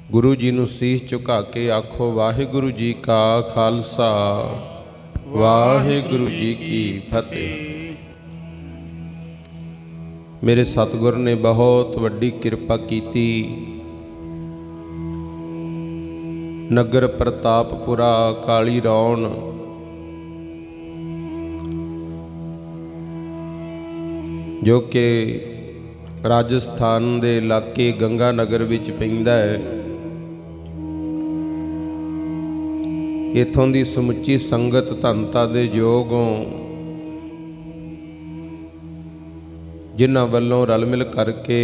गुरु जी नूं सीस झुका के आखो वाहिगुरु जी का खालसा वाहिगुरु जी की फतेह। मेरे सतगुर ने बहुत वड्डी किरपा कीती। नगर प्रतापपुरा काली रौन जो कि राजस्थान के इलाके गंगा नगर विच पैंदा है, इत्थों की समुची संगत धनता दे योगों जिन्हां वल्लों रल मिल करके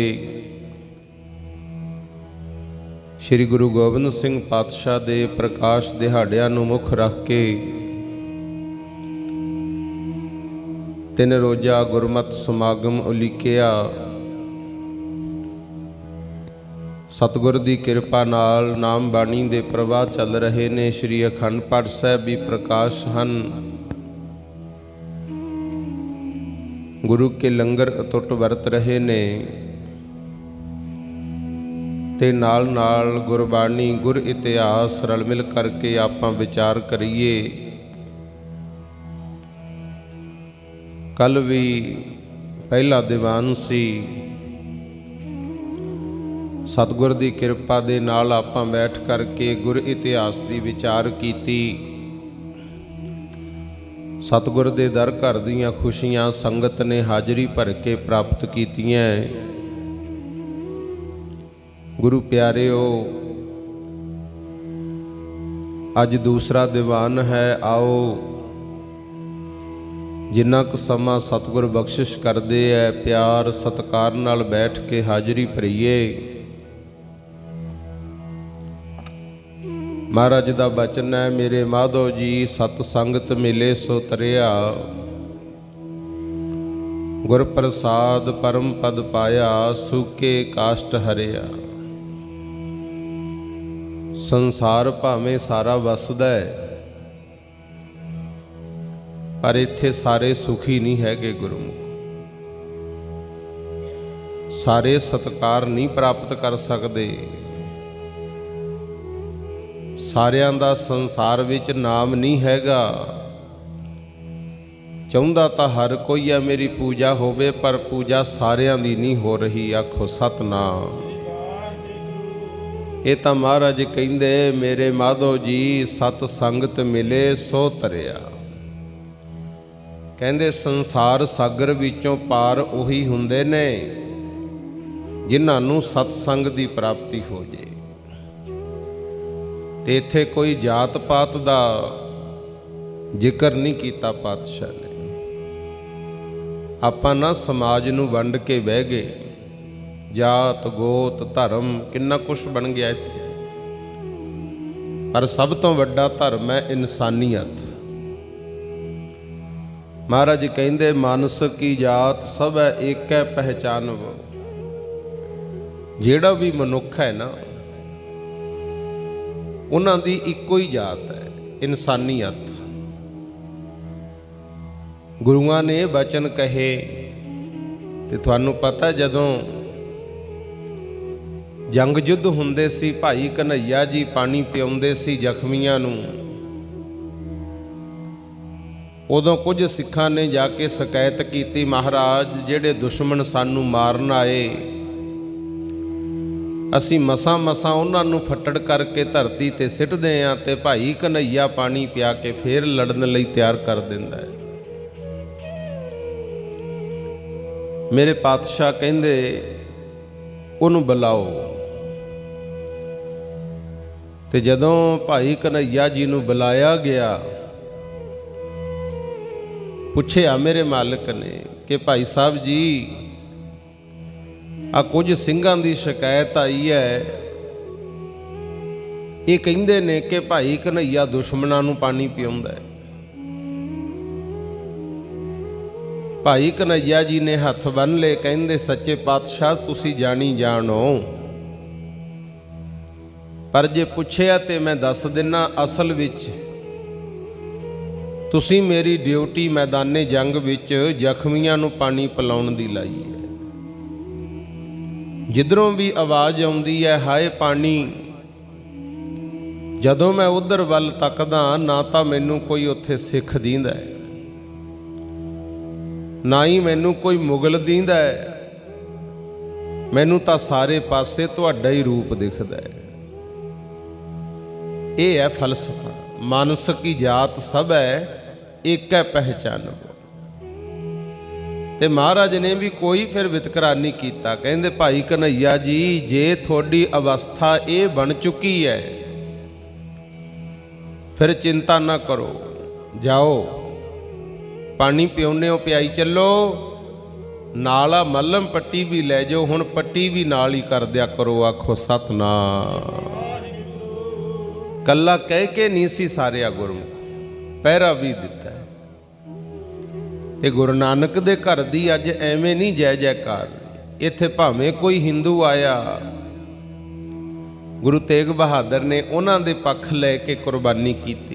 श्री गुरु गोबिंद सिंह पातशाह दे प्रकाश दिहाड़ियां नूं मुख रख के 3 रोज़ा गुरमत समागम उलीकिया। सतगुर की किरपा नाल नाम बाणी दे प्रवाह चल रहे ने। श्री अखंड पाठ साहब भी प्रकाश हन। गुरु के लंगर अतुट वरत रहे ने ते नाल नाल गुरबाणी गुर इतिहास रल मिल करके आपां विचार करिए। कल भी पहला दीवान सी। सतगुर की किरपा दे नाल आपां बैठ करके गुर इतिहास की विचार कीती। सतगुर दे दर घर दीयां खुशियां संगत ने हाजरी भर के प्राप्त कीतियां। गुरु प्यारिओ, अज दूसरा दीवान है। आओ जिन्ना क समा सतगुर बख्शिश करदे है प्यार सत्कार नाल बैठ के हाजरी भरीए। महाराज दा बचन है, मेरे माधो जी सत संगत मिले सो तरिया, गुर प्रसाद परम पद पाया, सूके काष्ट हरिया। संसार भावें सारा वसदा है, पर इत्थे सारे सुखी नहीं हैगे। गुरुमुख सारे सत्कार नहीं प्राप्त कर सकते। सारियां दा संसार विच नाम नहीं हैगा। चाहुंदा तां हर कोई है मेरी पूजा होवे, पर पूजा सारियां दी नहीं हो रही। आखो सतनाम। ये तां महाराज कहिंदे मेरे माधो जी सत संगत मिले सो तरिया। कहंदे संसार सागर विचों पार उही हुंदे ने जिन्हां नूं सतसंग दी प्राप्ति हो जाए। ते इत्थे कोई जात पात दा जिक्र नहीं कीता पातशाह ने। आपां ना समाज नूं वंड के बह गए। जात गोत धर्म किन्ना कुछ बन गया इत्थे, पर सब तो वड्डा धर्म है इंसानियत। महाराज कहंदे मानस की जात सब है एक है पहचान वो। जेड़ा भी मनुख है ना उन्हां दी इक्को ही जात है, इंसानियत। गुरुआं ने बचन कहे ते तुहानूं पता जदों जंग युद्ध हुंदे सी, भाई कन्हैया जी पानी पिआउंदे सी जख्मियां नूं। उदों कुछ सिखां ने जाके शिकायत कीती, महाराज जिहड़े दुश्मन सानूं मारन आए असी मसां मसां उन्हां नूं फट्टड़ करके धरती ते सिੱਟਦੇ ਆਂ ते भाई कन्हैया पानी पिया के फिर लड़न लई तैयार कर दिंदा है। मेरे पातशाह कहंदे उहनूं बुलाओ। ते जदों भाई कन्हैया जी नूं बुलाया गया, पुछया मेरे मालिक ने कि भाई साहब जी आ कुछ ਸਿੰਘਾਂ ਦੀ शिकायत आई है। ये ਕਹਿੰਦੇ ने कि भाई कन्हैया दुश्मनां नूं पानी पिआउंदा है। भाई कन्हैया जी ने हथ बन ले, कहंदे सच्चे पातशाह तुसी जानी जानो, पर जे पुछया ते मैं दस दिना असल विच तुसी मेरी ड्यूटी मैदाने जंग विच जख्मियां नूं पानी पिलाउण दी लाई है। जिधरों भी आवाज़ आउंदी है हाय पानी, ਜਦੋਂ ਮੈਂ ਉਧਰ ਵੱਲ ਤੱਕਦਾ ਨਾ ਤਾਂ ਮੈਨੂੰ ਕੋਈ ਉੱਥੇ ਸਿੱਖ ਦੀਂਦਾ ਹੈ, ਨਾ ਹੀ ਮੈਨੂੰ ਕੋਈ ਮੁਗਲ ਦੀਂਦਾ ਹੈ, ਮੈਨੂੰ ਤਾਂ ਸਾਰੇ ਪਾਸੇ ਤੁਹਾਡਾ ਹੀ ਰੂਪ ਦਿਖਦਾ ਹੈ। ਇਹ ਹੈ ਫਲਸਫਾ। ਮਾਨਸ ਕੀ ਜਾਤ ਸਭ ਹੈ, ਇੱਕ ਹੈ ਪਹਿਚਾਨ। ਤੇ ਮਹਾਰਾਜ ਨੇ ਵੀ ਕੋਈ ਫਿਰ ਵਿਤਕਰਾ ਨਹੀਂ ਕੀਤਾ। ਕਹਿੰਦੇ ਭਾਈ ਕਨ੍ਹਈਆ ਜੀ, ਜੇ ਤੁਹਾਡੀ ਅਵਸਥਾ ਇਹ ਬਣ ਚੁੱਕੀ ਹੈ ਫਿਰ ਚਿੰਤਾ ਨਾ ਕਰੋ, ਜਾਓ ਪਾਣੀ ਪਿਉਨੇ ਹੋ ਪਿਆਈ ਚੱਲੋ, ਨਾਲ ਆ ਮੱਲਮ ਪੱਟੀ ਵੀ ਲੈ ਜਾਓ, ਹੁਣ ਪੱਟੀ ਵੀ ਨਾਲ ਹੀ ਕਰ ਦਿਆ ਕਰੋ, ਆਖੋ ਸਤਨਾਮ। ਕੱਲਾ ਕਹਿ ਕੇ ਨਹੀਂ ਸੀ ਸਾਰਿਆ ਗੁਰਮੁਖ, ਪਹਿਰਾ ਵੀ ਦਿੱਤਾ। ਤੇ ਗੁਰੂ ਨਾਨਕ ਦੇ ਘਰ ਦੀ ਅੱਜ ਐਵੇਂ ਨਹੀਂ ਜੈ ਜੈਕਾਰ। ਇੱਥੇ ਭਾਵੇਂ ਕੋਈ ਹਿੰਦੂ ਆਇਆ, ਗੁਰੂ ਤੇਗ ਬਹਾਦਰ ਨੇ ਉਹਨਾਂ ਦੇ ਪੱਖ ਲੈ ਕੇ ਕੁਰਬਾਨੀ ਕੀਤੀ।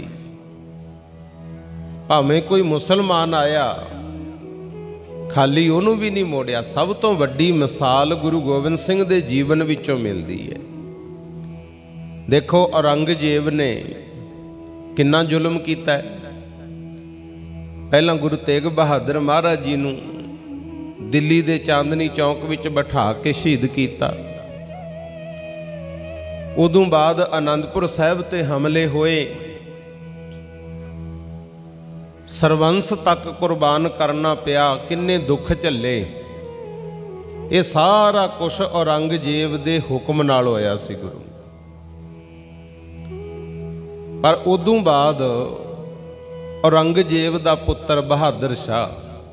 ਭਾਵੇਂ ਕੋਈ ਮੁਸਲਮਾਨ ਆਇਆ, ਖਾਲੀ ਉਹਨੂੰ ਵੀ ਨਹੀਂ ਮੋੜਿਆ। ਸਭ ਤੋਂ ਵੱਡੀ ਮਿਸਾਲ ਗੁਰੂ ਗੋਬਿੰਦ ਸਿੰਘ ਦੇ ਜੀਵਨ ਵਿੱਚੋਂ ਮਿਲਦੀ ਹੈ। ਦੇਖੋ ਔਰੰਗਜ਼ੇਬ ਨੇ ਕਿੰਨਾ ਜ਼ੁਲਮ ਕੀਤਾ। ਪਹਿਲਾਂ ਗੁਰੂ ਤੇਗ ਬਹਾਦਰ ਮਹਾਰਾਜ ਜੀ ਨੂੰ ਦਿੱਲੀ ਦੇ ਚਾਂਦਨੀ ਚੌਂਕ ਵਿੱਚ ਬਿਠਾ ਕੇ ਸ਼ਹੀਦ ਕੀਤਾ। ਉਦੋਂ ਬਾਅਦ ਆਨੰਦਪੁਰ ਸਾਹਿਬ ਤੇ ਹਮਲੇ ਹੋਏ, ਸਰਵੰਸ ਤੱਕ ਕੁਰਬਾਨ ਕਰਨਾ ਪਿਆ, ਕਿੰਨੇ ਦੁੱਖ ਝੱਲੇ। ਇਹ ਸਾਰਾ ਕੁਛ ਔਰੰਗਜ਼ੇਬ ਦੇ ਹੁਕਮ ਨਾਲ ਹੋਇਆ ਸੀ ਗੁਰੂ। ਪਰ ਉਦੋਂ ਬਾਅਦ ਔਰੰਗਜ਼ੇਬ ਦਾ ਪੁੱਤਰ ਬਹਾਦਰ ਸ਼ਾਹ,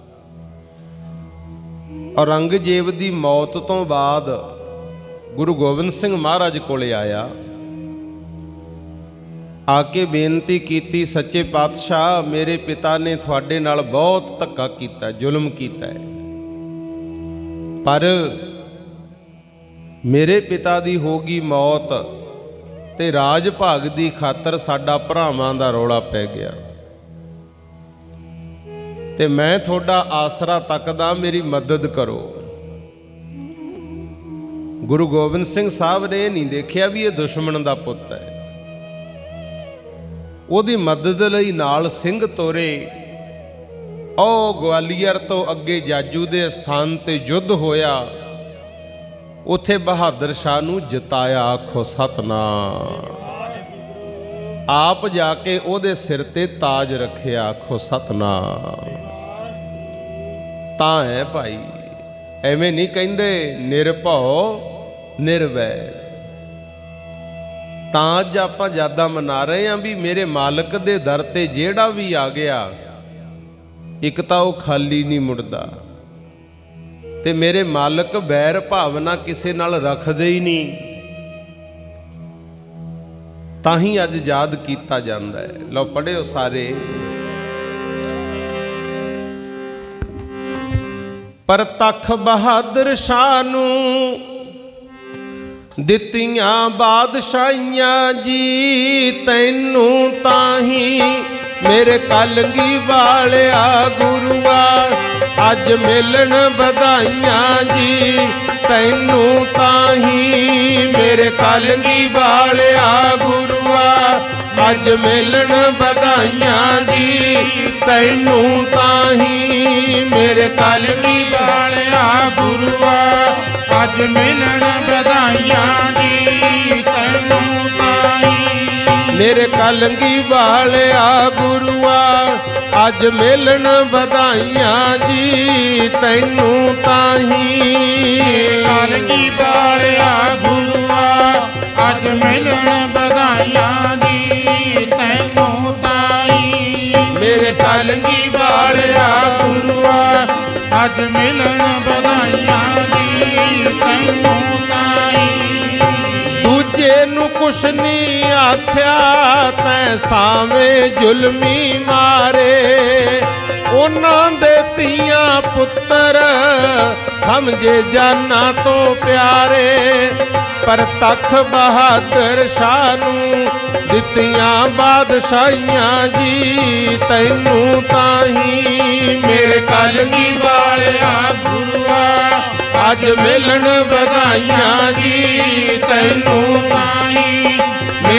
ਔਰੰਗਜ਼ੇਬ ਦੀ ਮੌਤ ਤੋਂ ਬਾਅਦ ਗੁਰੂ ਗੋਬਿੰਦ ਸਿੰਘ ਮਹਾਰਾਜ ਕੋਲੇ ਆਇਆ, ਆ ਕੇ ਬੇਨਤੀ ਕੀਤੀ, ਸੱਚੇ ਪਾਤਸ਼ਾਹ ਮੇਰੇ ਪਿਤਾ ਨੇ ਤੁਹਾਡੇ ਨਾਲ ਬਹੁਤ ਧੱਕਾ ਕੀਤਾ, ਜ਼ੁਲਮ ਕੀਤਾ ਹੈ, ਪਰ ਮੇਰੇ ਪਿਤਾ ਦੀ ਹੋ ਗਈ ਮੌਤ ਤੇ ਰਾਜ ਭਾਗ ਦੀ ਖਾਤਰ ਸਾਡਾ ਭਰਾਵਾਂ ਦਾ ਰੌਲਾ ਪੈ ਗਿਆ ਤੇ ਮੈਂ ਤੁਹਾਡਾ ਆਸਰਾ ਤੱਕਦਾ, ਮੇਰੀ ਮਦਦ ਕਰੋ। ਗੁਰੂ ਗੋਬਿੰਦ ਸਿੰਘ ਸਾਹਿਬ ਨੇ ਨਹੀਂ ਦੇਖਿਆ ਵੀ ਇਹ ਦੁਸ਼ਮਣ ਦਾ ਪੁੱਤ ਹੈ। ਉਹਦੀ ਮਦਦ ਲਈ ਨਾਲ ਸਿੰਘ ਤੋਰੇ। ਉਹ ਗਵਾਲੀਅਰ ਤੋਂ ਅੱਗੇ ਜਾਜੂ ਦੇ ਸਥਾਨ ਤੇ ਯੁੱਧ ਹੋਇਆ, ਉੱਥੇ ਬਹਾਦਰ ਸ਼ਾਹ ਨੂੰ ਜਿਤਾਇਆ, ਆਖੋ ਸਤਨਾਮ। ਆਪ ਜਾ ਕੇ ਉਹਦੇ ਸਿਰ ਤੇ ਤਾਜ ਰੱਖਿਆ, ਆਖੋ ਸਤਨਾਮ। ਤਾਂ ਹੈ ਭਾਈ, ਐਵੇਂ ਨਹੀਂ ਕਹਿੰਦੇ ਨਿਰਭਉ ਨਿਰਵੈਰ। ਤਾਂ ਅੱਜ ਆਪਾਂ ਯਾਦਾਂ ਮਨਾ ਰਹੇ ਹਾਂ ਵੀ ਮੇਰੇ ਮਾਲਕ ਦੇ ਦਰ ਤੇ ਜਿਹੜਾ ਵੀ ਆ ਗਿਆ, ਇੱਕ ਤਾਂ ਉਹ ਖਾਲੀ ਨਹੀਂ ਮੁੜਦਾ, ਤੇ ਮੇਰੇ ਮਾਲਕ ਬੈਰ ਭਾਵਨਾ ਕਿਸੇ ਨਾਲ ਰੱਖਦੇ ਹੀ ਨਹੀਂ। ਤਾਂ ਹੀ ਅੱਜ ਯਾਦ ਕੀਤਾ ਜਾਂਦਾ ਹੈ। ਲਓ ਪੜ੍ਹਿਓ ਸਾਰੇ। ਪਰ ਤਖ ਬਹਾਦਰ ਸ਼ਾਹ ਨੂੰ ਦਿੱਤੀਆਂ ਬਾਦਸ਼ਾਹੀਆਂ ਜੀ, ਤੈਨੂੰ ਤਾਹੀਂ ਮੇਰੇ ਕਲਗੀ ਵਾਲਿਆ ਗੁਰੂਆ ਅੱਜ ਮਿਲਣ ਵਧਾਈਆਂ ਜੀ, ਤੈਨੂੰ ਤਾਹੀਂ ਮੇਰੇ ਕਲਗੀ ਵਾਲਿਆ ਗੁਰੂਆ ਅੱਜ ਮਿਲਣ ਵਧਾਈਆਂ ਜੀ, ਤੈਨੂੰ ਤਾਹੀਂ ਮੇਰੇ ਕਲਗੀ ਵਾਲਿਆ ਗੁਰੂਆ ਅੱਜ ਮਿਲਣ ਵਧਾਈਆਂ ਜੀ, ਤੈਨੂੰ ਤਾਹੀਂ ਮੇਰੇ ਕਲਗੀ ਵਾਲਿਆ ਗੁਰੂਆ ਅੱਜ ਮਿਲਣ ਵਧਾਈਆਂ ਜੀ, ਤੈਨੂੰ ਤਾਹੀਂ ਕਲਗੀ ਵਾਲਿਆ ਗੁਰੂਆ ਅੱਜ ਮਿਲਣ ਵਧਾਈਆਂ ਜੀ, ਤੈਨੂੰ ਤਾਹੀਂ ਮੇਰੇ ਕਲਗੀ ਵਾਲਿਆ ਗੁਰੂਆ ਅੱਜ ਮਿਲਣ ਵਧਾਈਆਂ ਜੀ, ਤੈਨੂੰ ਤਾਹੀਂ। ਦੂਜੇ ਨੂੰ ਕੁਛ ਨਹੀਂ ਆਖਿਆ ਤੈਂ ਸਾਵੇਂ ਜ਼ੁਲਮੀ ਮਾਰੇ, ਉਹਨਾਂ ਦੇ ਧੀਆਂ ਪੁੱਤਰ ਸਮਝੇ ਜਾਨਾਂ ਤੋਂ ਪਿਆਰੇ, ਪਰ ਤਖ ਬਹਾਦਰ ਸ਼ਾਹ ਨੂੰ ਦਿੱਤੀਆਂ ਬਾਦਸ਼ਾਹੀਆਂ ਜੀ, ਤੈਨੂੰ ਤਾਹੀਂ ਮੇਰੇ ਕਲਗੀ ਵਾਲਿਆ ਗੁਰੂਆ ਅੱਜ ਮਿਲਣ ਵਧਾਈਆਂ ਜੀ, ਤੈਨੂੰ ਤਾਹੀਂ ਮੇਰੇ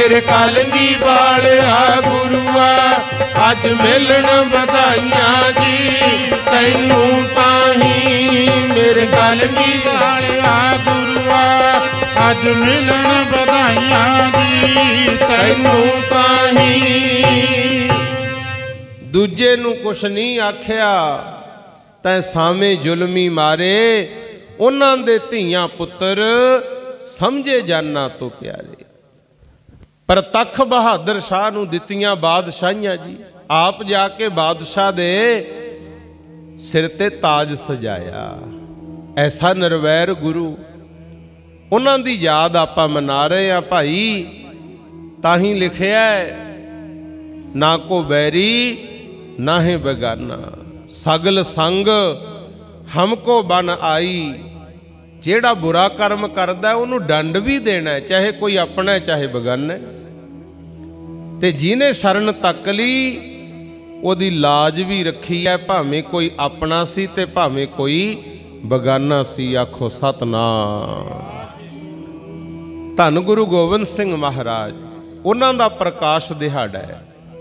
ਕਲਗੀ ਵਾਲਿਆ ਗੁਰੂਆ ਅੱਜ ਮਿਲਣ ਵਧਾਈਆਂ ਜੀ ਤੈਨੂੰ ਤਾਹੀਂ। ਮੇਰੇ ਕਲਗੀ ਵਾਲਿਆ ਗੁਰੂਆ ਅੱਜ ਮਿਲਣ ਵਧਾਈਆਂ ਜੀ ਤੈਨੂੰ ਤਾਹੀਂ। ਦੂਜੇ ਨੂੰ ਕੁਛ ਨਹੀਂ ਆਖਿਆ ਤੈਂ ਸਾਵੇਂ ਜ਼ੁਲਮੀ ਮਾਰੇ, ਉਹਨਾਂ ਦੇ ਧੀਆਂ ਪੁੱਤਰ ਸਮਝੇ ਜਾਨਾਂ ਤੋਂ ਪਿਆਰੇ। ਪਰ ਤਖ਼ ਬਹਾਦਰ ਸ਼ਾਹ ਨੂੰ ਦਿੱਤੀਆਂ ਬਾਦਸ਼ਾਹੀਆਂ ਜੀ, ਆਪ ਜਾ ਕੇ ਬਾਦਸ਼ਾਹ ਦੇ ਸਿਰ ਤੇ ਤਾਜ ਸਜਾਇਆ। ਐਸਾ ਨਿਰਵੈਰ ਗੁਰੂ, ਉਹਨਾਂ ਦੀ ਯਾਦ ਆਪਾਂ ਮਨਾ ਰਹੇ ਆ ਭਾਈ। ਤਾਂ ਹੀ ਲਿਖਿਆ ਨਾ ਕੋ ਬੈਰੀ ਨਾ ਹੈ ਬੇਗਾਨਾ, ਸਗਲ ਸੰਗ ਹਮਕੋ ਬਨ ਆਈ। ਜਿਹੜਾ ਬੁਰਾ ਕਰਮ ਕਰਦਾ ਉਹਨੂੰ ਦੰਡ ਵੀ ਦੇਣਾ, ਚਾਹੇ ਕੋਈ ਆਪਣਾ ਚਾਹੇ ਬੇਗਾਨਾ। ਤੇ ਜਿਹਨੇ ਸ਼ਰਨ ਤੱਕ ਲਈ ਉਹਦੀ ਲਾਜ ਵੀ ਰੱਖੀ ਹੈ, ਭਾਵੇਂ ਕੋਈ ਆਪਣਾ ਸੀ ਤੇ ਭਾਵੇਂ ਕੋਈ ਬੇਗਾਨਾ ਸੀ। ਆਖੋ ਸਤਨਾਮ। ਧੰਨ ਗੁਰੂ ਗੋਬਿੰਦ ਸਿੰਘ ਮਹਾਰਾਜ, ਉਹਨਾਂ ਦਾ ਪ੍ਰਕਾਸ਼ ਦਿਹਾੜਾ ਹੈ।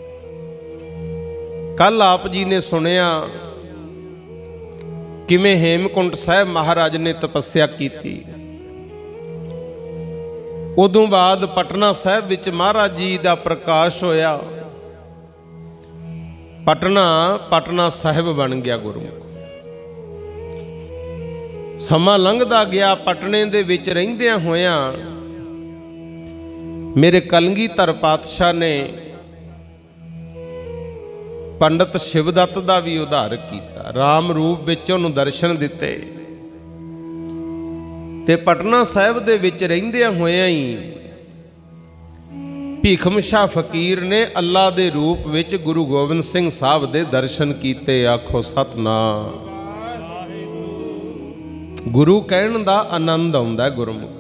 ਕੱਲ ਆਪ ਜੀ ਨੇ ਸੁਣਿਆ ਕਿਵੇਂ ਹੇਮਕੁੰਟ ਸਾਹਿਬ ਮਹਾਰਾਜ ਨੇ ਤਪੱਸਿਆ ਕੀਤੀ। ਉਦੋਂ ਬਾਅਦ ਪਟਨਾ ਸਾਹਿਬ ਵਿੱਚ ਮਹਾਰਾਜ ਜੀ ਦਾ ਪ੍ਰਕਾਸ਼ ਹੋਇਆ। ਪਟਨਾ ਸਾਹਿਬ ਬਣ ਗਿਆ ਗੁਰਮੁਖ। ਸਮਾਂ ਲੰਘਦਾ ਗਿਆ। ਪਟਨੇ ਦੇ ਵਿੱਚ ਰਹਿੰਦਿਆਂ ਹੋਇਆਂ ਮੇਰੇ ਕਲਗੀਧਰ ਪਾਤਸ਼ਾਹ ਨੇ ਪੰਡਤ ਸ਼ਿਵਦੱਤ ਦਾ ਵੀ ਉਧਾਰ ਕੀਤਾ, ਰਾਮ ਰੂਪ ਵਿੱਚ ਉਹਨੂੰ ਦਰਸ਼ਨ ਦਿੱਤੇ। ਤੇ ਪਟਨਾ ਸਾਹਿਬ ਦੇ ਵਿੱਚ ਰਹਿੰਦਿਆਂ ਹੋਇਆਂ ਹੀ ਭੀਖਮ ਸ਼ਾਹ ਫਕੀਰ ਨੇ ਅੱਲਾ ਦੇ ਰੂਪ ਵਿੱਚ ਗੁਰੂ ਗੋਬਿੰਦ ਸਿੰਘ ਸਾਹਿਬ ਦੇ ਦਰਸ਼ਨ ਕੀਤੇ। ਆਖੋ ਸਤਨਾਮ। ਗੁਰੂ ਕਹਿਣ ਦਾ ਆਨੰਦ ਆਉਂਦਾ ਗੁਰਮੁਖ।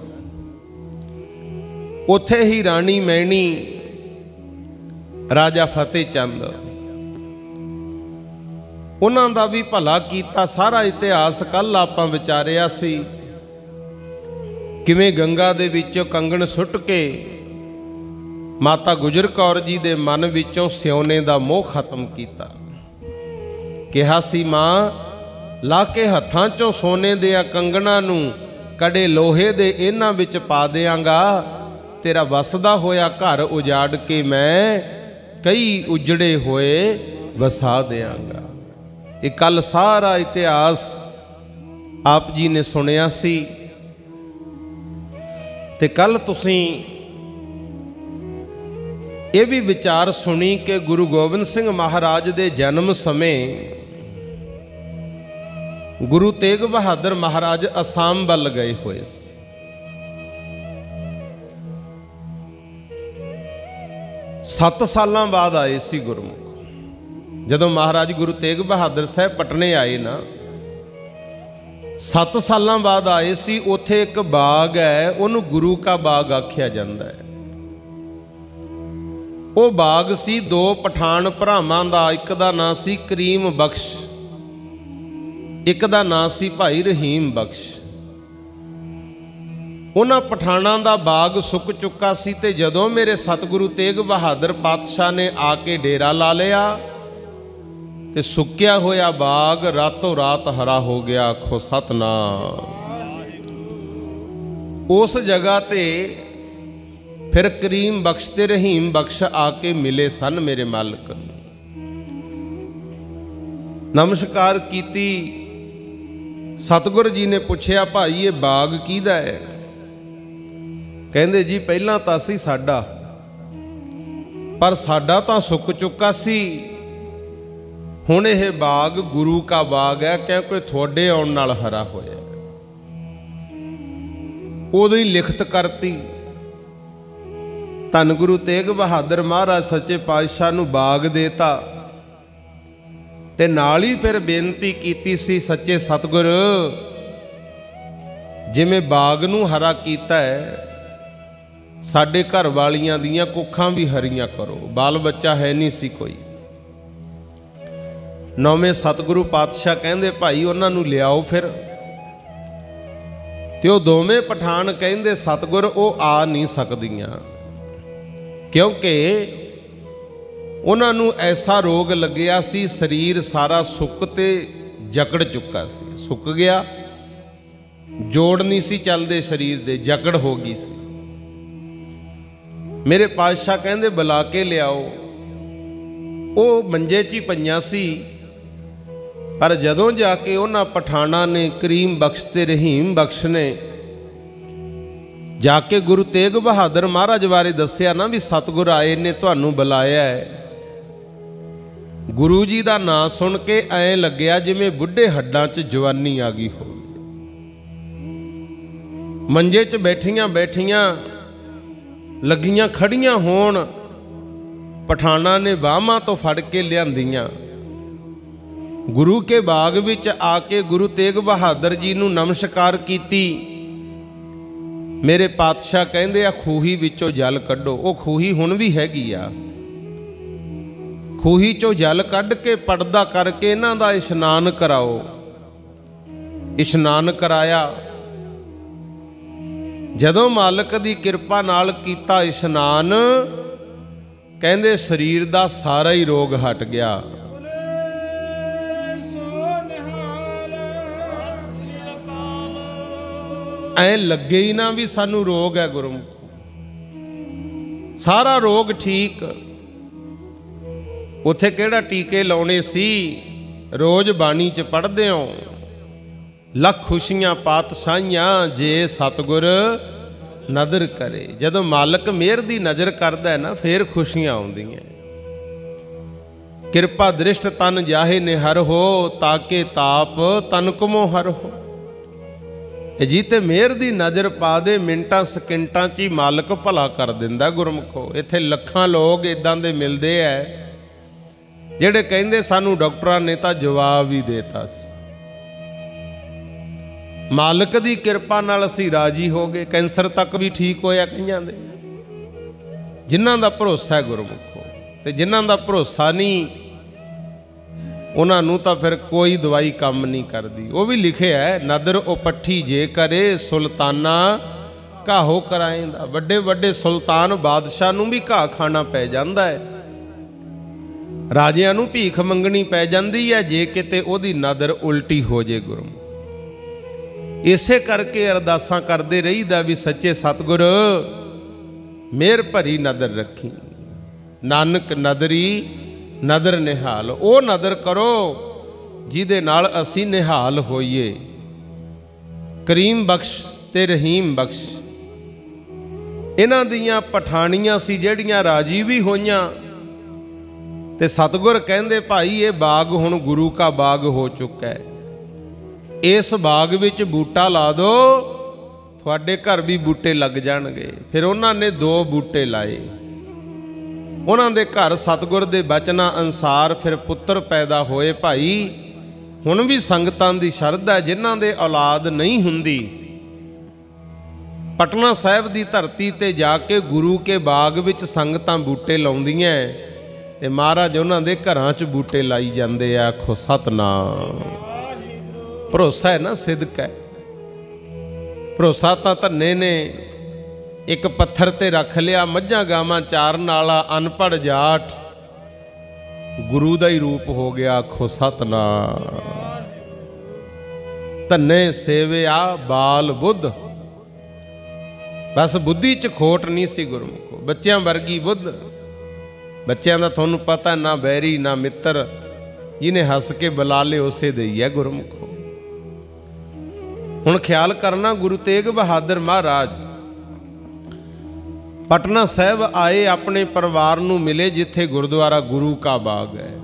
ਉੱਥੇ ਹੀ ਰਾਣੀ ਮੈਣੀ, ਰਾਜਾ ਫਤਿਹ ਚੰਦ, ਉਹਨਾਂ ਦਾ ਵੀ ਭਲਾ ਕੀਤਾ। ਸਾਰਾ ਇਤਿਹਾਸ ਕੱਲ ਆਪਾਂ ਵਿਚਾਰਿਆ ਸੀ, ਕਿਵੇਂ ਗੰਗਾ ਦੇ ਵਿੱਚੋਂ ਕੰਗਣ ਸੁੱਟ ਕੇ ਮਾਤਾ ਗੁਜਰ ਕੌਰ ਜੀ ਦੇ ਮਨ ਵਿੱਚੋਂ ਸਿਉਨੇ ਦਾ ਮੋਹ ਖਤਮ ਕੀਤਾ। ਕਿਹਾ ਸੀ ਮਾਂ ਲਾ ਕੇ ਹੱਥਾਂ ਚੋਂ ਸੋਨੇ ਦੇ ਕੰਗਣਾਂ ਨੂੰ ਕੜੇ ਲੋਹੇ ਦੇ ਇਹਨਾਂ ਵਿੱਚ ਪਾ ਦਿਆਂਗਾ, ਤੇਰਾ ਵਸਦਾ ਹੋਇਆ ਘਰ ਉਜਾੜ ਕੇ ਮੈਂ ਕਈ ਉਜੜੇ ਹੋਏ ਵਸਾ ਦਿਆਂਗਾ। ਇਹ ਕੱਲ ਸਾਰਾ ਇਤਿਹਾਸ ਆਪ ਜੀ ਨੇ ਸੁਣਿਆ ਸੀ। ਤੇ ਕੱਲ ਤੁਸੀਂ ਇਹ ਵੀ ਵਿਚਾਰ ਸੁਣੀ ਕਿ ਗੁਰੂ ਗੋਬਿੰਦ ਸਿੰਘ ਮਹਾਰਾਜ ਦੇ ਜਨਮ ਸਮੇਂ ਗੁਰੂ ਤੇਗ ਬਹਾਦਰ ਮਹਾਰਾਜ ਅਸਾਮ ਵੱਲ ਗਏ ਹੋਏ ਸੀ। 7 ਸਾਲਾਂ ਬਾਅਦ ਆਏ ਸੀ ਗੁਰਮੁਖ। ਜਦੋਂ ਮਹਾਰਾਜ ਗੁਰੂ ਤੇਗ ਬਹਾਦਰ ਸਾਹਿਬ ਪਟਨੇ ਆਏ ਨਾ, 7 ਸਾਲਾਂ ਬਾਅਦ ਆਏ ਸੀ। ਉੱਥੇ ਇੱਕ ਬਾਗ ਹੈ, ਉਹਨੂੰ ਗੁਰੂ ਕਾ ਬਾਗ ਆਖਿਆ ਜਾਂਦਾ ਹੈ। ਉਹ ਬਾਗ ਸੀ 2 ਪਠਾਨ ਭਰਾਵਾਂ ਦਾ। ਇੱਕ ਦਾ ਨਾਂ ਸੀ ਕਰੀਮ ਬਖਸ਼, ਇੱਕ ਦਾ ਨਾਂ ਸੀ ਭਾਈ ਰਹੀਮ ਬਖਸ਼। ਉਹਨਾਂ ਪਠਾਨਾਂ ਦਾ ਬਾਗ ਸੁੱਕ ਚੁੱਕਾ ਸੀ। ਤੇ ਜਦੋਂ ਮੇਰੇ ਸਤਿਗੁਰੂ ਤੇਗ ਬਹਾਦਰ ਪਾਤਸ਼ਾਹ ਨੇ ਆ ਕੇ ਡੇਰਾ ਲਾ ਲਿਆ ਤੇ ਸੁੱਕਿਆ ਹੋਇਆ ਬਾਗ ਰਾਤੋਂ ਰਾਤ ਹਰਾ ਹੋ ਗਿਆ। ਆਖੋ ਸਤਨਾਮ। ਉਸ ਜਗ੍ਹਾ ਤੇ ਫਿਰ ਕਰੀਮ ਬਖਸ਼ ਤੇ ਰਹੀਮ ਬਖਸ਼ ਆ ਕੇ ਮਿਲੇ ਸਨ ਮੇਰੇ ਮਾਲਕ ਨੂੰ। ਨਮਸਕਾਰ ਕੀਤੀ। ਸਤਿਗੁਰ ਜੀ ਨੇ ਪੁੱਛਿਆ ਭਾਈ ਇਹ ਬਾਗ ਕਿਹਦਾ ਹੈ? ਕਹਿੰਦੇ ਜੀ ਪਹਿਲਾਂ ਤਾਂ ਸੀ ਸਾਡਾ, ਪਰ ਸਾਡਾ ਤਾਂ ਸੁੱਕ ਚੁੱਕਾ ਸੀ। ਹੁਣ ਇਹ ਬਾਗ ਗੁਰੂ ਕਾ ਬਾਗ ਹੈ, ਕਿਉਂਕਿ ਤੁਹਾਡੇ ਆਉਣ ਨਾਲ ਹਰਾ ਹੋਇਆ। ਉਦੋਂ ਹੀ ਲਿਖਤ ਕਰਤੀ। ਧੰਨ ਗੁਰੂ ਤੇਗ ਬਹਾਦਰ ਮਹਾਰਾਜ ਸੱਚੇ ਪਾਤਸ਼ਾਹ ਨੂੰ ਬਾਗ ਦੇਤਾ। ਤੇ ਨਾਲ ਹੀ ਫਿਰ ਬੇਨਤੀ ਕੀਤੀ ਸੀ, ਸੱਚੇ ਸਤਿਗੁਰ ਜਿਵੇਂ ਬਾਗ ਨੂੰ ਹਰਾ ਕੀਤਾ ਹੈ, ਸਾਡੇ ਘਰ ਵਾਲੀਆਂ ਦੀਆਂ ਕੁੱਖਾਂ ਵੀ ਹਰੀਆਂ ਕਰੋ। ਬਾਲ ਬੱਚਾ ਹੈ ਨਹੀਂ ਸੀ ਕੋਈ। 9ਵੇਂ ਸਤਿਗੁਰੂ ਪਾਤਸ਼ਾਹ ਕਹਿੰਦੇ ਭਾਈ ਉਹਨਾਂ ਨੂੰ ਲਿਆਓ ਫਿਰ। ਤੇ ਉਹ ਦੋਵੇਂ ਪਠਾਨ ਕਹਿੰਦੇ ਸਤਿਗੁਰ ਉਹ ਆ ਨਹੀਂ ਸਕਦੀਆਂ, क्योंकि उन्होंने ऐसा रोग लग्या सी, शरीर सारा सुक ते जकड़ चुका सी, सुक गया, जोड़ नहीं सी चलते शरीर दे, जकड़ हो गई सी। मेरे पातशाह कहंदे बुला के लियाओ। वो मंजे च ही पईयां सी, पर जदों जाके उन्हां पठाणा ने, करीम बख्श ते रहीम बख्श ने जाके गुरु तेग बहादुर महाराज बारे दस्या ना भी सतगुर आए ने, तुहानू बुलाया है। गुरु जी का नाम सुन के ऐ लग्या जिवें बुढ़े हड्डां च जवानी आ गई हो। मंजे च बैठियां बैठियां लगियां खड़ियां होण, पठाणा ने बाहां तो फड़ के लियांदियां, गुरु के बाग विच आके गुरु तेग बहादुर जी नूं नमस्कार कीती। मेरे पातशाह कहंदे आ खूही विचों जल कड्डो। वो खूही हुण भी हैगी आ। खूही चों जल कढ़ के पड़दा करके इन्हां दा इशनान कराओ। इशनान कराया। जदों मालिक दी किरपा नाल कीता इशनान, कहंदे शरीर दा सारा ही रोग हट गया। ऐ लगे ही ना भी सानू रोग है गुरमुख, सारा रोग ठीक। उथे केड़ा टीके लाने सी, रोज बाणी च पढ़दे हो, लख खुशियां पातशाहियां जे सतगुर नदर करे। जदों मालिक मेहर दी नज़र करदा है ना, फिर खुशियां आउंदियां। किरपा दृष्ट तन जाहे निहर हो, ताके ताप तन कुमो हर हो। जी ते मेहर दी नज़र पा दे, मिंटां सकिंटां च ही मालिक भला कर दिंदा गुरमुखो। इत्थे लखां लोग इदां दे मिलदे ऐ ਜਿਹੜੇ ਕਹਿੰਦੇ ਸਾਨੂੰ ਡਾਕਟਰਾਂ ਨੇ ਤਾਂ ਜਵਾਬ ਹੀ ਦੇਤਾ ਸੀ। ਮਾਲਕ ਦੀ ਕਿਰਪਾ ਨਾਲ ਅਸੀਂ ਰਾਜੀ ਹੋ ਗਏ। ਕੈਂਸਰ ਤੱਕ ਵੀ ਠੀਕ ਹੋਇਆ ਕਈਆਂ ਦੇ, ਜਿਨ੍ਹਾਂ ਦਾ ਭਰੋਸਾ ਹੈ ਗੁਰਮੁਖੋ। ਤੇ ਜਿਨ੍ਹਾਂ ਦਾ ਭਰੋਸਾ ਨਹੀਂ, ਉਹਨਾਂ ਨੂੰ ਤਾਂ ਫਿਰ ਕੋਈ ਦਵਾਈ ਕੰਮ ਨਹੀਂ ਕਰਦੀ। ਉਹ ਵੀ ਲਿਖਿਆ ਹੈ, ਨਦਰ ਉਪੱਠੀ ਜੇ ਕਰੇ ਸੁਲਤਾਨਾ ਘਾਹੋ ਕਰਾਏਂਦਾ। ਵੱਡੇ ਵੱਡੇ ਸੁਲਤਾਨ ਬਾਦਸ਼ਾਹ ਨੂੰ ਵੀ ਘਾਹ ਖਾਣਾ ਪੈ ਜਾਂਦਾ ਹੈ, ਰਾਜਿਆਂ ਨੂੰ ਭੀਖ ਮੰਗਣੀ ਪੈ ਜਾਂਦੀ ਹੈ, ਜੇ ਕਿਤੇ ਉਹਦੀ ਨਦਰ ਉਲਟੀ ਹੋ ਜੇ ਗੁਰੂ। ਇਸੇ ਕਰਕੇ ਅਰਦਾਸਾਂ ਕਰਦੇ ਰਹੀਦਾ ਵੀ ਸੱਚੇ ਸਤਿਗੁਰ ਮਿਹਰ ਭਰੀ ਨਦਰ ਰੱਖੀ। ਨਾਨਕ ਨਦਰੀ ਨਦਰ ਨਿਹਾਲ। ਉਹ ਨਦਰ ਕਰੋ ਜਿਹਦੇ ਨਾਲ ਅਸੀਂ ਨਿਹਾਲ ਹੋਈਏ। ਕਰੀਮ ਬਖਸ਼ ਤੇ ਰਹੀਮ ਬਖਸ਼, ਇਹਨਾਂ ਦੀਆਂ ਪਠਾਣੀਆਂ ਸੀ ਜਿਹੜੀਆਂ ਰਾਜੀ ਵੀ ਹੋਈਆਂ। ਤੇ ਸਤਿਗੁਰ ਕਹਿੰਦੇ ਭਾਈ ਇਹ ਬਾਗ ਹੁਣ ਗੁਰੂ ਕਾ ਬਾਗ ਹੋ ਚੁੱਕਾ ਹੈ, ਇਸ ਬਾਗ ਵਿੱਚ ਬੂਟਾ ਲਾ ਦੋ, ਤੁਹਾਡੇ ਘਰ ਵੀ ਬੂਟੇ ਲੱਗ ਜਾਣਗੇ। ਫਿਰ ਉਹਨਾਂ ਨੇ 2 ਬੂਟੇ ਲਾਏ। ਉਹਨਾਂ ਦੇ ਘਰ ਸਤਿਗੁਰ ਦੇ ਬਚਨਾਂ ਅਨੁਸਾਰ ਫਿਰ ਪੁੱਤਰ ਪੈਦਾ ਹੋਏ। ਭਾਈ ਹੁਣ ਵੀ ਸੰਗਤਾਂ ਦੀ ਸ਼ਰਧਾ, ਜਿਨ੍ਹਾਂ ਦੇ ਔਲਾਦ ਨਹੀਂ ਹੁੰਦੀ, ਪਟਨਾ ਸਾਹਿਬ ਦੀ ਧਰਤੀ ਤੇ ਜਾ ਕੇ ਗੁਰੂ ਕੇ ਬਾਗ ਵਿੱਚ ਸੰਗਤਾਂ ਬੂਟੇ ਲਾਉਂਦੀਆਂ ਤੇ ਮਹਾਰਾਜ ਉਹਨਾਂ ਦੇ ਘਰਾਂ 'ਚ ਬੂਟੇ ਲਾਈ ਜਾਂਦੇ ਆ। ਆਖੋ ਸਤਨਾਮ। ਭਰੋਸਾ ਹੈ ਨਾ, ਸਿਦਕ ਹੈ। ਭਰੋਸਾ ਤਾਂ ਧੰਨੇ ਨੇ ਇੱਕ ਪੱਥਰ ਤੇ ਰੱਖ ਲਿਆ, ਮੱਝਾਂ ਗਾਵਾਂ ਚਾਰਨ ਵਾਲਾ ਅਨਪੜ੍ਹ ਜਾਟ ਗੁਰੂ ਦਾ ਹੀ ਰੂਪ ਹੋ ਗਿਆ। ਆਖੋ ਸਤਨਾਮ। ਧੰਨੇ ਸੇਵਿਆ ਬਾਲ ਬੁੱਧ। ਬਸ ਬੁੱਧੀ 'ਚ ਖੋਟ ਨਹੀਂ ਸੀ ਗੁਰਮੁਖੋ, ਬੱਚਿਆਂ ਵਰਗੀ ਬੁੱਧ। ਬੱਚਿਆਂ ਦਾ ਤੁਹਾਨੂੰ ਪਤਾ, ਨਾ ਬੈਰੀ ਨਾ ਮਿੱਤਰ, ਜਿਹਨੇ ਹੱਸ ਕੇ ਬੁਲਾ ਲੇ ਉਸੇ ਦੇ ਹੀ ਹੈ ਗੁਰਮੁਖੋ। ਹੁਣ ਖਿਆਲ ਕਰਨਾ, ਗੁਰੂ ਤੇਗ ਬਹਾਦਰ ਮਹਾਰਾਜ ਪਟਨਾ ਸਾਹਿਬ ਆਏ, ਆਪਣੇ ਪਰਿਵਾਰ ਨੂੰ ਮਿਲੇ ਜਿੱਥੇ ਗੁਰਦੁਆਰਾ ਗੁਰੂ ਕਾ ਬਾਗ ਹੈ।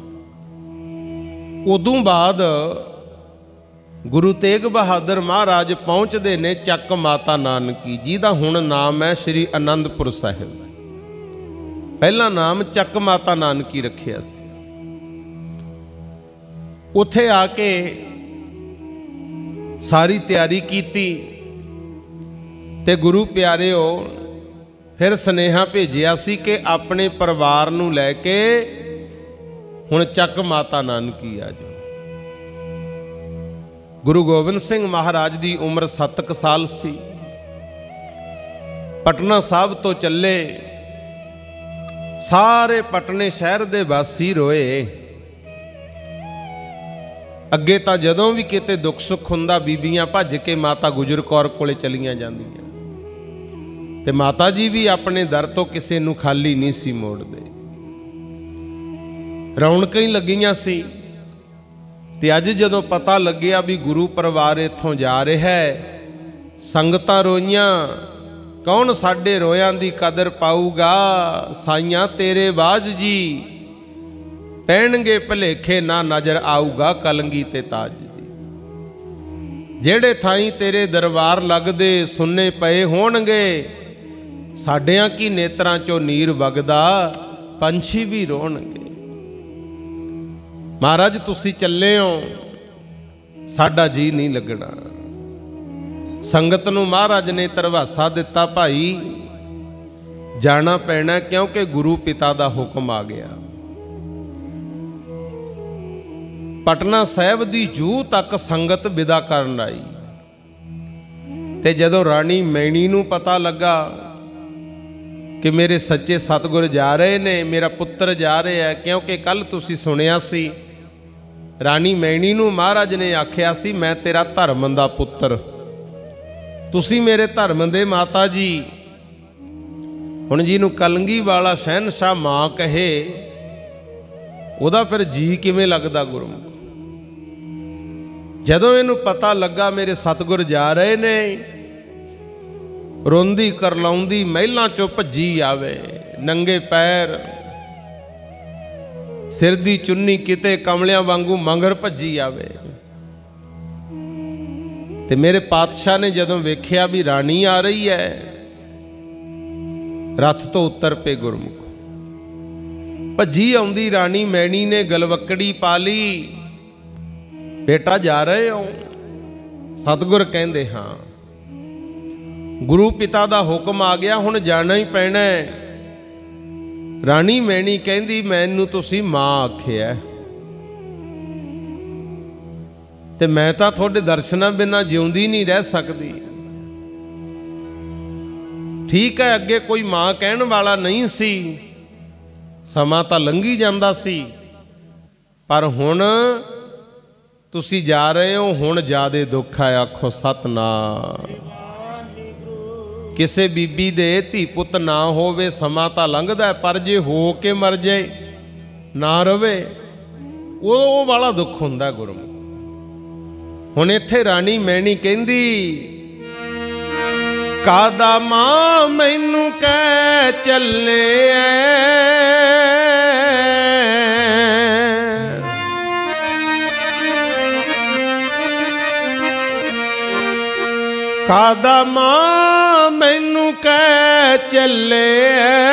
ਉਦੋਂ ਬਾਅਦ ਗੁਰੂ ਤੇਗ ਬਹਾਦਰ ਮਹਾਰਾਜ ਪਹੁੰਚਦੇ ਨੇ ਚੱਕ ਮਾਤਾ ਨਾਨਕੀ, ਜਿਹਦਾ ਹੁਣ ਨਾਮ ਹੈ ਸ਼੍ਰੀ ਅਨੰਦਪੁਰ ਸਾਹਿਬ। ਪਹਿਲਾ ਨਾਮ ਚੱਕ ਮਾਤਾ ਨਾਨਕੀ ਰੱਖਿਆ ਸੀ। ਉੱਥੇ ਆ ਕੇ ਸਾਰੀ ਤਿਆਰੀ ਕੀਤੀ ਤੇ ਗੁਰੂ ਪਿਆਰਿਓ ਫਿਰ ਸੁਨੇਹਾ ਭੇਜਿਆ ਸੀ ਕਿ ਆਪਣੇ ਪਰਿਵਾਰ ਨੂੰ ਲੈ ਕੇ ਹੁਣ ਚੱਕ ਮਾਤਾ ਨਾਨਕੀ ਆ ਜਾਓ। ਗੁਰੂ ਗੋਬਿੰਦ ਸਿੰਘ ਮਹਾਰਾਜ ਦੀ ਉਮਰ 7 ਸਾਲ ਸੀ। ਪਟਨਾ ਸਾਹਿਬ ਤੋਂ ਚੱਲੇ, ਸਾਰੇ ਪਟਨੇ ਸ਼ਹਿਰ ਦੇ ਵਾਸੀ ਰੋਏ। ਅੱਗੇ ਤਾਂ ਜਦੋਂ ਵੀ ਕਿਤੇ ਦੁੱਖ ਸੁੱਖ ਹੁੰਦਾ ਬੀਬੀਆਂ ਭੱਜ ਕੇ ਮਾਤਾ ਗੁਜਰ ਕੌਰ ਕੋਲੇ ਚਲੀਆਂ ਜਾਂਦੀਆਂ, ਤੇ ਮਾਤਾ ਜੀ ਵੀ ਆਪਣੇ ਦਰ ਤੋਂ ਕਿਸੇ ਨੂੰ ਖਾਲੀ ਨਹੀਂ ਸੀ ਮੋੜਦੇ। ਰੌਣਕਾਂ ਹੀ ਲੱਗੀਆਂ ਸੀ। ਤੇ ਅੱਜ ਜਦੋਂ ਪਤਾ ਲੱਗਿਆ ਵੀ ਗੁਰੂ ਪਰਿਵਾਰ ਇੱਥੋਂ ਜਾ ਰਿਹਾ ਹੈ, ਸੰਗਤਾਂ ਰੋਈਆਂ। ਕੌਣ ਸਾਡੇ ਰੋਇਆਂ ਦੀ ਕਦਰ ਪਾਊਗਾ? ਸਾਈਆਂ ਤੇਰੇ ਬਾਝ ਜੀ ਪੈਣਗੇ ਭਲੇਖੇ, ਨਾ ਨਜ਼ਰ ਆਊਗਾ ਕਲੰਗੀ ਤੇ ਤਾਜ ਦੀ। ਜਿਹੜੇ ਥਾਈਂ ਤੇਰੇ ਦਰਬਾਰ ਲੱਗਦੇ ਸੁੰਨੇ ਪਏ ਹੋਣਗੇ, ਸਾਡਿਆਂ ਕੀ ਨੇਤਰਾਂ ਚੋਂ ਨੀਰ ਵਗਦਾ, ਪੰਛੀ ਵੀ ਰੋਣਗੇ। ਮਹਾਰਾਜ ਤੁਸੀਂ ਚੱਲੇ ਹੋ, ਸਾਡਾ ਜੀ ਨਹੀਂ ਲੱਗਣਾ। ਸੰਗਤ ਨੂੰ ਮਹਾਰਾਜ ਨੇ ਧਰਵਾਸਾ ਦਿੱਤਾ, ਭਾਈ ਜਾਣਾ ਪੈਣਾ, ਕਿਉਂਕਿ ਗੁਰੂ ਪਿਤਾ ਦਾ ਹੁਕਮ ਆ ਗਿਆ। ਪਟਨਾ ਸਾਹਿਬ ਦੀ ਜੂਹ ਤੱਕ ਸੰਗਤ ਵਿਦਾ ਕਰਨ ਆਈ। ਤੇ ਜਦੋਂ ਰਾਣੀ ਮੈਣੀ ਨੂੰ ਪਤਾ ਲੱਗਾ ਕਿ ਮੇਰੇ ਸੱਚੇ ਸਤਿਗੁਰ ਜਾ ਰਹੇ ਨੇ, ਮੇਰਾ ਪੁੱਤਰ ਜਾ ਰਿਹਾ ਹੈ, ਕਿਉਂਕਿ ਕੱਲ ਤੁਸੀਂ ਸੁਣਿਆ ਸੀ ਰਾਣੀ ਮੈਣੀ ਨੂੰ ਮਹਾਰਾਜ ਨੇ ਆਖਿਆ ਸੀ, ਮੈਂ ਤੇਰਾ ਧਰਮ ਦਾ ਪੁੱਤਰ, ਤੁਸੀਂ ਮੇਰੇ ਧਰਮ ਦੇ ਮਾਤਾ ਜੀ। ਹੁਣ ਜਿਹਨੂੰ ਕਲੰਗੀ ਵਾਲਾ ਸ਼ਹਿਨਸ਼ਾਹ ਮਾਂ ਕਹੇ, ਉਹਦਾ ਫਿਰ ਜੀ ਕਿਵੇਂ ਲੱਗਦਾ ਗੁਰਮੁਖ। ਜਦੋਂ ਇਹਨੂੰ ਪਤਾ ਲੱਗਾ ਮੇਰੇ ਸਤਿਗੁਰ ਜਾ ਰਹੇ ਨੇ, ਰੋਂਦੀ ਕਰਲਾਉਂਦੀ ਮਹਿਲਾਂ ਚੋਂ ਭੱਜੀ ਆਵੇ, ਨੰਗੇ ਪੈਰ, ਸਿਰ ਦੀ ਚੁੰਨੀ ਕਿਤੇ ਕਮਲਿਆਂ ਵਾਂਗੂ ਮੰਗਰ ਭੱਜੀ ਆਵੇ। ਤੇ ਮੇਰੇ ਪਾਤਸ਼ਾਹ ਨੇ ਜਦੋਂ ਵੇਖਿਆ ਵੀ ਰਾਣੀ ਆ ਰਹੀ ਹੈ, ਰੱਥ ਤੋਂ ਉਤਰ ਪਏ ਗੁਰਮੁਖ। ਭੱਜੀ ਆਉਂਦੀ ਰਾਣੀ ਮੈਣੀ ਨੇ ਗਲਵੱਕੜੀ ਪਾ ਲਈ, ਬੇਟਾ ਜਾ ਰਹੇ ਹੋ? ਸਤਿਗੁਰ ਕਹਿੰਦੇ ਹਾਂ। ਗੁਰੂ ਪਿਤਾ ਦਾ ਹੁਕਮ ਆ ਗਿਆ, ਹੁਣ ਜਾਣਾ ਹੀ ਪੈਣਾ ਹੈ। ਰਾਣੀ ਮੈਣੀ ਕਹਿੰਦੀ, ਮੈਨੂੰ ਤੁਸੀਂ ਮਾਂ ਆਖਿਆ, ਤੇ ਮੈਂ ਤਾਂ ਤੁਹਾਡੇ ਦਰਸ਼ਨਾਂ ਬਿਨਾਂ ਜਿਉਂਦੀ ਨਹੀਂ ਰਹਿ ਸਕਦੀ। ਠੀਕ ਹੈ, ਅੱਗੇ ਕੋਈ ਮਾਂ ਕਹਿਣ ਵਾਲਾ ਨਹੀਂ ਸੀ, ਸਮਾਂ ਤਾਂ ਲੰਘੀ ਜਾਂਦਾ ਸੀ, ਪਰ ਹੁਣ ਤੁਸੀਂ ਜਾ ਰਹੇ ਹੋ, ਹੁਣ ਜ਼ਿਆਦੇ ਦੁੱਖ ਹੈ। ਆਖੋ ਸਤਿਨਾਮ। ਕਿਸੇ ਬੀਬੀ ਦੇ ਧੀ ਪੁੱਤ ਨਾ ਹੋਵੇ, ਸਮਾਂ ਤਾਂ ਲੰਘਦਾ, ਪਰ ਜੇ ਹੋ ਕੇ ਮਰ ਜਾਏ, ਨਾ ਰਵੇ, ਉਹ ਵਾਲਾ ਦੁੱਖ ਹੁੰਦਾ ਗੁਰਮੁਖ। ਹੁਣ ਇੱਥੇ ਰਾਣੀ ਮੈਣੀ ਕਹਿੰਦੀ, ਕਾਦਾ ਮਾਂ ਮੈਨੂੰ ਕਹਿ ਚੱਲੇ ਕਾਦਾ ਮਾਂ ਮੈਨੂੰ ਕਹਿ ਚੱਲੇ,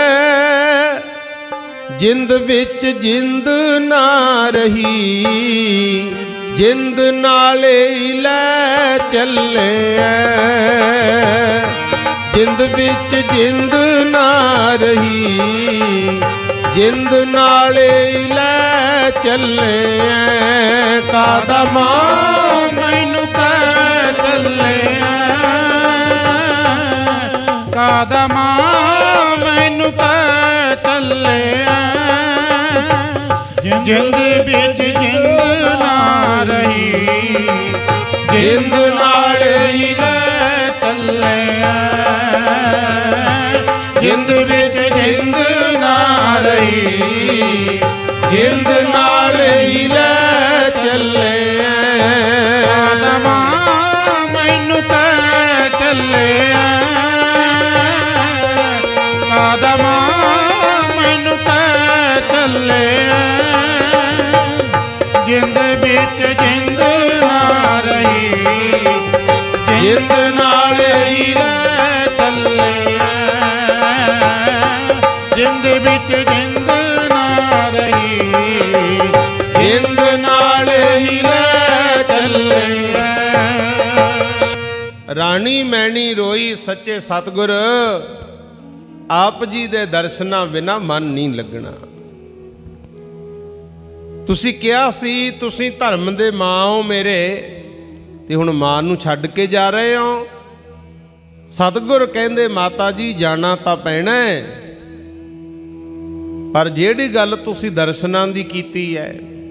ਜਿੰਦ ਵਿੱਚ ਜਿੰਦ ਨਾ ਰਹੀ, ਜਿੰਦ ਨਾਲੇ ਲੈ ਚੱਲੇ। ਜਿੰਦ ਵਿੱਚ ਜਿੰਦ ਨਾ ਰਹੀ, ਜਿੰਦ ਨਾਲੇ ਲੈ ਚੱਲੇ। ਕਾਦਾ ਮਾਂ ਮੈਨੂੰ ਕਹਿ ਚੱਲੇ, ਕਾਦਾ ਮਾਂ ਮੈਨੂੰ ਕਹਿ ਚੱਲੇ, ਜਿੰਦ ਵਿੱਚ ਜਿੰਦ ਨਾ ਰਹੀ, ਜਿੰਦ ਨਾਲ ਹੀ ਲੈ ਚੱਲੇ। ਜਿੰਦ ਵਿੱਚ ਜਿੰਦ ਨਾ ਰਹੀ, ਜਿੰਦ ਨਾਲ ਹੀ ਲੈ ਚੱਲੇ। ਕਾਦਾ ਮਾਂ ਮੈਨੂੰ ਕਹਿ ਚੱਲੇ, ਕਾਦਾ ਮਾਂ ਮੈਨੂੰ ਕਹਿ ਚੱਲੇ, ਜਿੰਦ ਵਿੱਚ ਜਿੰਦ ਨਾ ਰਹੀ, ਜਿੰਦ ਨਾਲ ਹੀ ਲੈ ਚੱਲੇ। ਜਿੰਦ ਵਿੱਚ ਜਿੰਦ ਨਾ ਰਹੀ, ਜਿੰਦ ਨਾਲ ਹੀ ਲੈ ਚੱਲੇ। ਰਾਣੀ ਮੈਣੀ ਰੋਈ, ਸੱਚੇ ਸਤਿਗੁਰ ਆਪ ਜੀ ਦੇ ਦਰਸ਼ਨਾਂ ਬਿਨਾਂ ਮਨ ਨਹੀਂ ਲੱਗਣਾ। ਤੁਸੀਂ ਕਿਹਾ ਸੀ ਤੁਸੀਂ ਧਰਮ ਦੇ ਮਾਂ ਹੋ ਮੇਰੇ, ਤੇ ਹੁਣ ਮਾਂ ਨੂੰ ਛੱਡ ਕੇ ਜਾ ਰਹੇ ਹੋ। ਸਤਿਗੁਰ ਕਹਿੰਦੇ ਮਾਤਾ ਜੀ ਜਾਣਾ ਤਾਂ ਪੈਣਾ ਹੈ, पर जिहड़ी गल तुसी दर्शनां दी कीती है,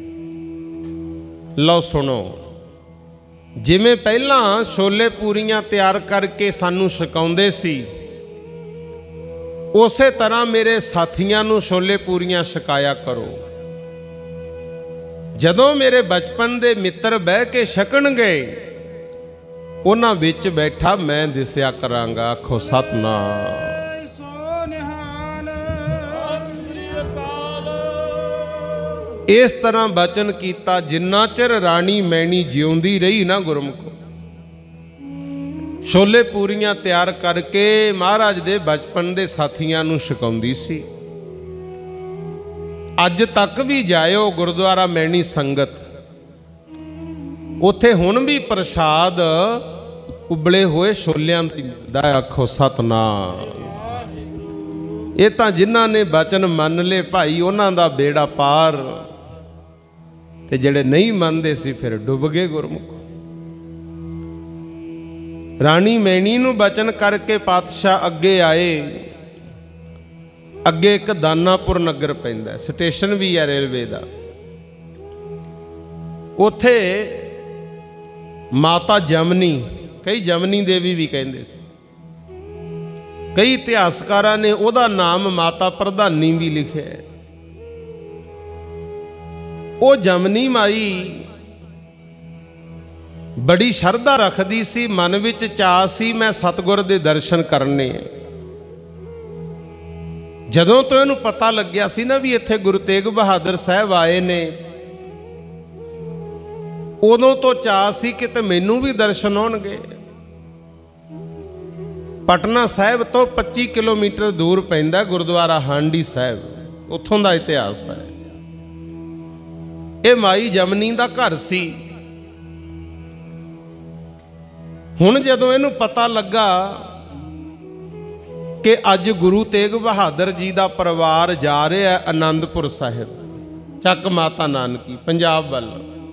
लो सुनो। जिवें पहलां छोले पूरियां तैयार करके सानू छकाउंदे सी, उसे तरह मेरे साथियां नू छोले पूरियां छकाया करो। जदों मेरे बचपन दे मित्र बह के छकणगे, उन्हां विच बैठा मैं दिसिया करांगा। आखो सतनाम। इस तरह बचन कीता जिन्ना चिर राणी मैणी जिउंदी रही ना गुरमुखो। छोले पूरियां तैयार करके महाराज दे बचपन दे साथियां नू छकाउंदी सी। अज तक भी जायो गुरुद्वारा मैणी संगत, उत्थे हुण भी प्रसाद उबले हुए छोलियां दा मिलदा। आखो सतनाम। ये तां जिन्हां ने बचन मन ले भाई, उन्हां दा बेड़ा पार, ते जेड़े नहीं मनदे सी फिर डुब गए गुरमुख। राणी मैणी नू बचन करके पातशाह अगे आए। अगे एक दानापुर नगर पैंदा, स्टेशन भी है रेलवे दा। उथे माता जमनी, कई जमनी देवी भी कहंदे सी, कई इतिहासकारां ने उहदा नाम माता प्रधानी भी लिखिया है। वो जमनी माई बड़ी शरधा रखदी सी, मन विच चाह सी मैं सतगुर दे दर्शन करने। जदों तो इहनूं पता लग्या सी ना भी इत्थे गुरु तेग बहादुर साहब आए ने, उदों तो चाह सी कि ते मैनूं भी दर्शन होणगे। पटना साहिब तो 25 किलोमीटर दूर पैंदा गुरुद्वारा हांडी साहिब, उत्थों दा इतिहास है। ये माई जमनी का घर सी। हुण जदों इहनूं पता लगा कि अज गुरु तेग बहादुर जी का परिवार जा रहा है आनंदपुर साहिब, चक माता नानकी पंजाब वाल,